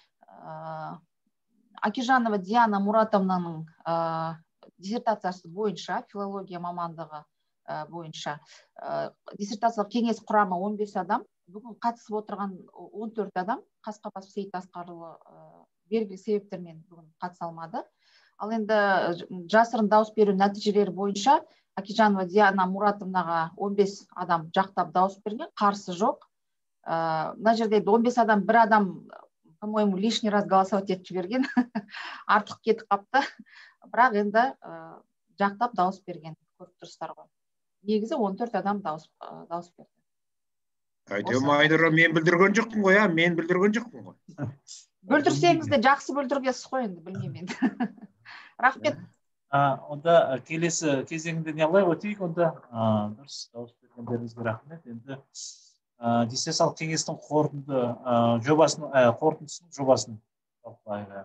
Акижанова Диана Муратовнаның диссертациясы бойынша, филология мамандығы бойынша диссертациялық кеңес құрамы 15 адам, бүгін қатысып отырған 14 адам, Қасқабасов Сейіт Асқарұлы белгілі себептермен бүгін қатыса алмады. Ал енді жасырын дауыс беру нәтижелері бойынша Акижанова Диана Муратовнаға 15 адам жақтап дауыс берген, қарсы жоқ. Мына жерде 15 адам, бір адам, по-моему, лишний раз голосовать етіп жіберген, артық кетіп қапты. Бірақ енді жақтап дауыс берген, көріп тұрсыздар ғой. Негізі 14 адам дауыс берді. Майнора, мен білдірген жоқпын ғой, мен білдірген жоқпын ғой. Бүлдірсеңіз де жақсы бүлдіргенсіз ғой, енді білмеймін. Рахмет. Онда келесі кезеңінде не алай өтейік, онда дұрыс дауыс бергендеріңізге рахмет. Енді диссертациялық кеңестің қорытындысының жобасын талқылайық.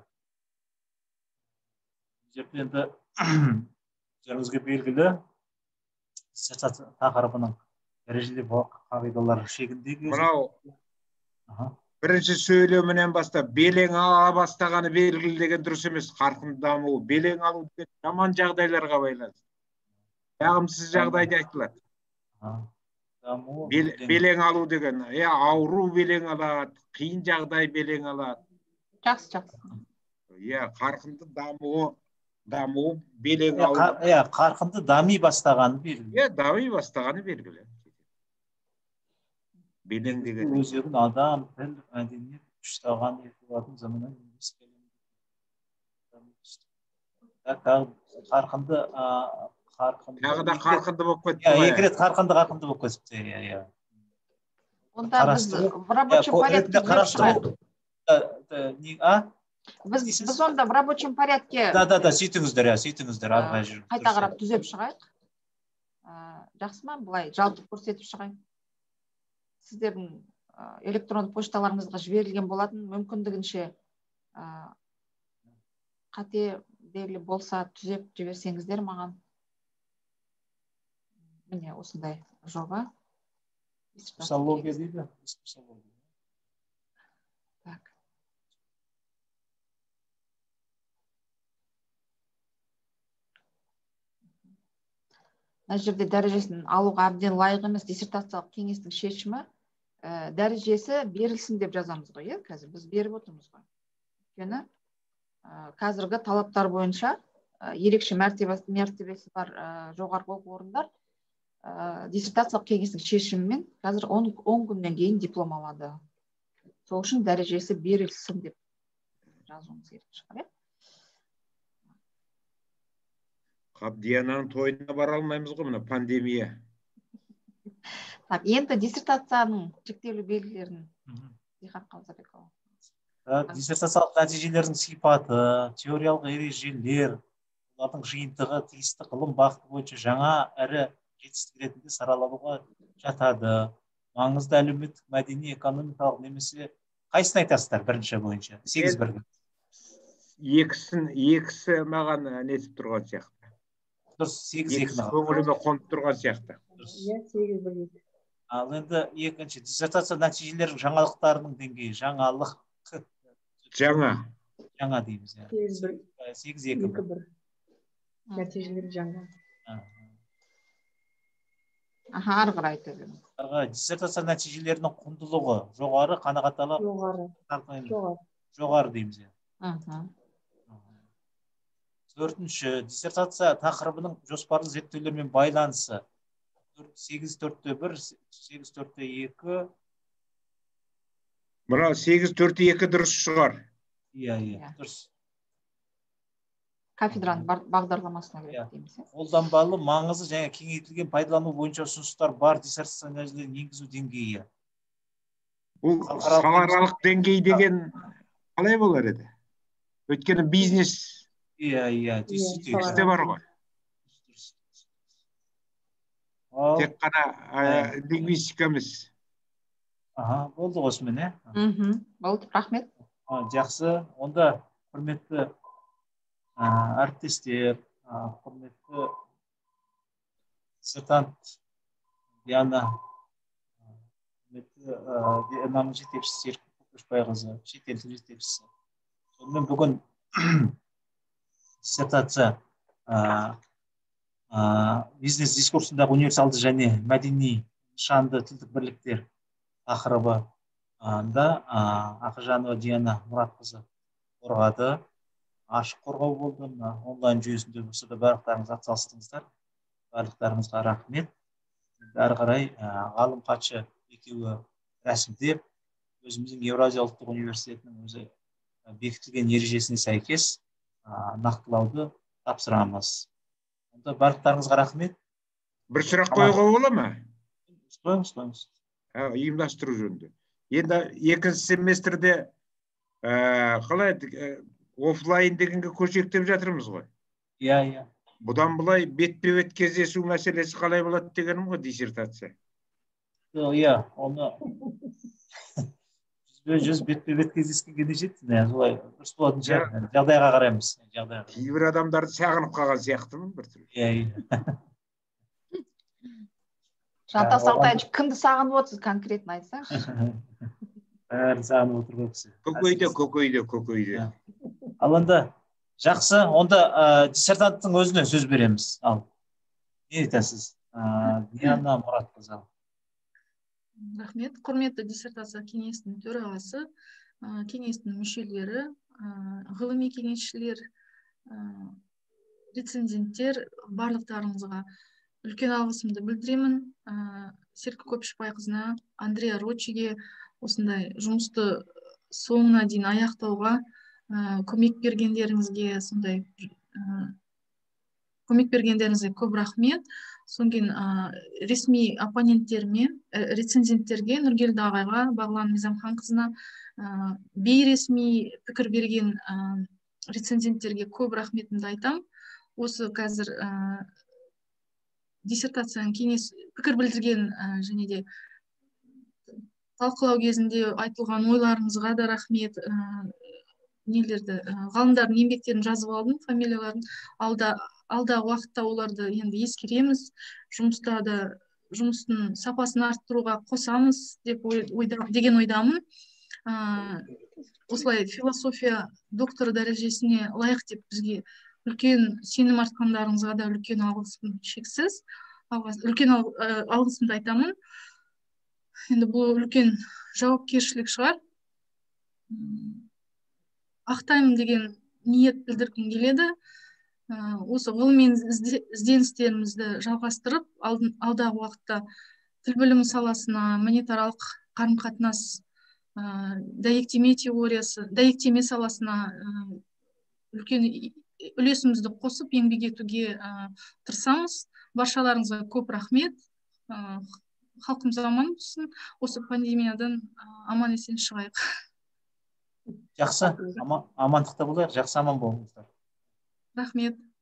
Енді өздеріңізге белгілі диссертация тақырыбының дәрежелі қағидалар шегіндегі. Мынау бірінші сөйлемінен бастап белең ала бастағаны белгілі деген дұрыс емес. Қарқынды даму, белең алу деген жаман жағдайларға байланысты. Жағымсыз жағдайда айтылады. белең алу деген, ауру белең алады, қиын жағдай белең алады. Жақсы. Қарқынды даму белең алу. Қарқынды дами бастағаны белгілі. Дами бастағаны белгілі. Белең деген. Өзегін адам, тіл, мәдениет, ұштаған етілетін заманнан қарқынды тағы да қарқынды болып кетті. Екі рет қарқынды болып кетіпті. Онда біз в рабочем порядке біз онда в рабочем порядке сөйтіңіздер қайта қарап түзеп шығайық. Жақсы ма, былай жалпы көрсетіп шығайық. Сіздердің электронды пошталарыңызға жіберілген болатын, мүмкіндігінше қате белгілі болса түзеп жіберсеңіздер маған. Міне осындай жоба. Дискурсология дейді. Мына жерде дәрежесін алуға әбден лайық емес диссертациялық кеңестің шешімі дәрежесі берілсін деп жазамыз ғой, қазір біз беріп отырмыз ғой. Өйткені қазіргі талаптар бойынша ерекше мәртебесі бар жоғарғы оқу орындар диссертациялық кеңестің шешімімен қазір 10 күннен кейін диплом алады. Сол үшін дәрежесі берілсін деп жазуымыз керек шығар. Қабдияның тойына бара алмаймыз ғой, мына пандемия. Енді диссертацияның жіктелу белгілерін Дихан Қалзабекова. Диссертациялық нәтижелердің сипаты, теориялық ережелер, олардың жиынтығы тиісті ғылым бағыты бойынша жаңа әрі жетістік ретінде саралануға жатады. Маңызды әлеуметтік, мәдени, экономикалық немесе қайсысын айтасыздар бірінші бойынша? 8 бірге. Екісі маған нетіп тұрған сияқты. Дұрыс, 8-2 көңіліме қонып тұрған сияқты. 8-1. Ал енді екінші диссертация нәтижелерінің жаңалықтарының деңгейі, жаңа дейміз. 8-2. Нәтижелер жаңа. Ары қарай айта беріңіз. Диссертация нәтижелерінің құндылығы жоғары, қанағаттанарлық жоғары дейміз. Төртінші, диссертация тақырыбының жоспарлы зерттеулермен байланысы. 8-4-1, 8-4-2. Мына 8-4-2 дұрыс шығар. Дұрыс. Кафедраның бағдарламасына керек дейміз. Қолданбалы, маңызы және кеңейтілген пайдалану бойынша ұсыныстар бар диссертация нәтижелерін енгізу деңгейі. Бұл салааралық деңгей деген қалай болар еді? Өйткені бизнес тексте бар ғой. Тек қана лингвистика емес. Болды осымен, Болды, рахмет. Жақсы, онда құрметті әріптестер, құрметті диссертант Диана, құрметті экономика жетекшісі Серік Көшбайқызы, шетел тілі жетекшісі. Сонымен бүгін диссертация бизнес дискурсындағы универсалды және мәдени нышанды тілдік бірліктер тақырыбында Ақжанова Диана Мұратқызы қорғады. Ашық қорғау болды, онлайн жүйесінде болса да барлықтарыңыз атсалыстыңыздар. Барлықтарыңызға рахмет. Әрі қарай ғалым хатшы екеуі рәсімдеп, өзіміздің Еуразия ұлттық университетінің өзі бекітілген ережесіне сәйкес нақтылауды тапсырамыз. Онда барлықтарыңызға рахмет. Бір сұрақ қоюға бола ма? Қойыңыз. Ұйымдастыру жөнінде. Енді екінші семестрде қалай офлайн дегенге көшектеп жатырмыз ғой. Бұдан былай бетпе-бет кездесу мәселесі қалай болады дегенім ғой диссертация. Оны жүз бетпе-бет кездескенге не жетті, солай дұрыс болатын шығар. Жағдайға қараймыз. Кейбір адамдарды сағынып қалған сияқтымын бір түрі. Жантас Алтайевич, кімді сағынып отырсыз, конкретно айтсаңызшы. Бәрін сағынып отыр көксі. Көкейде. Ал енді жақсы, онда диссертанттың өзіне сөз береміз. Ал не айтасыз? Диана Мұратқызы. Рахмет. Құрметті диссертация кеңесінің төрағасы, кеңестің мүшелері, ғылыми кеңесшілер, рецензенттер, барлықтарыңызға үлкен алғысымды білдіремін. Серік Көпшібайқызына, Андреа Рочиге осындай жұмысты соңына дейін аяқтауға көмек бергендеріңізге, көп рахмет. Содан кейін ресми оппоненттеріме, рецензенттерге, Нұргелді ағайға, Бағлан Мизамханқызына, бейресми пікір берген рецензенттерге көп рахметімді айтам. Осы қазір диссертацияның кеңес пікір білдірген және де талқылау кезінде айтылған ойларыңызға да рахмет. Ғалымдардың еңбектерін жазып алдым, фамилияларын. Алдағы уақытта оларды енді ескереміз, жұмыстың сапасын арттыруға қосамыз деген ойдамын. Осылай философия докторы дәрежесіне лайық деп бізге үлкен сенім артқандарыңызға да үлкен алғысым шексіз. Үлкен алғысымды айтамын. Енді бұл үлкен жауапкершілік шығар. Ақтаймын деген ниет білдіргім келеді. Осы ғылыми ізденістерімізді жалғастырып, алдағы уақытта тіл білімі саласына, монетарлық қарым-қатынас, дәйектеме саласына үлкен үлесімізді қосып еңбек етуге тырысамыз. Баршаларыңызға көп рахмет. Халқымыз аман болсын. Осы пандемиядан аман есен шығайық. Жақсы, амандықта болайық. Жақсы, аман болыңыздар. Рахмет.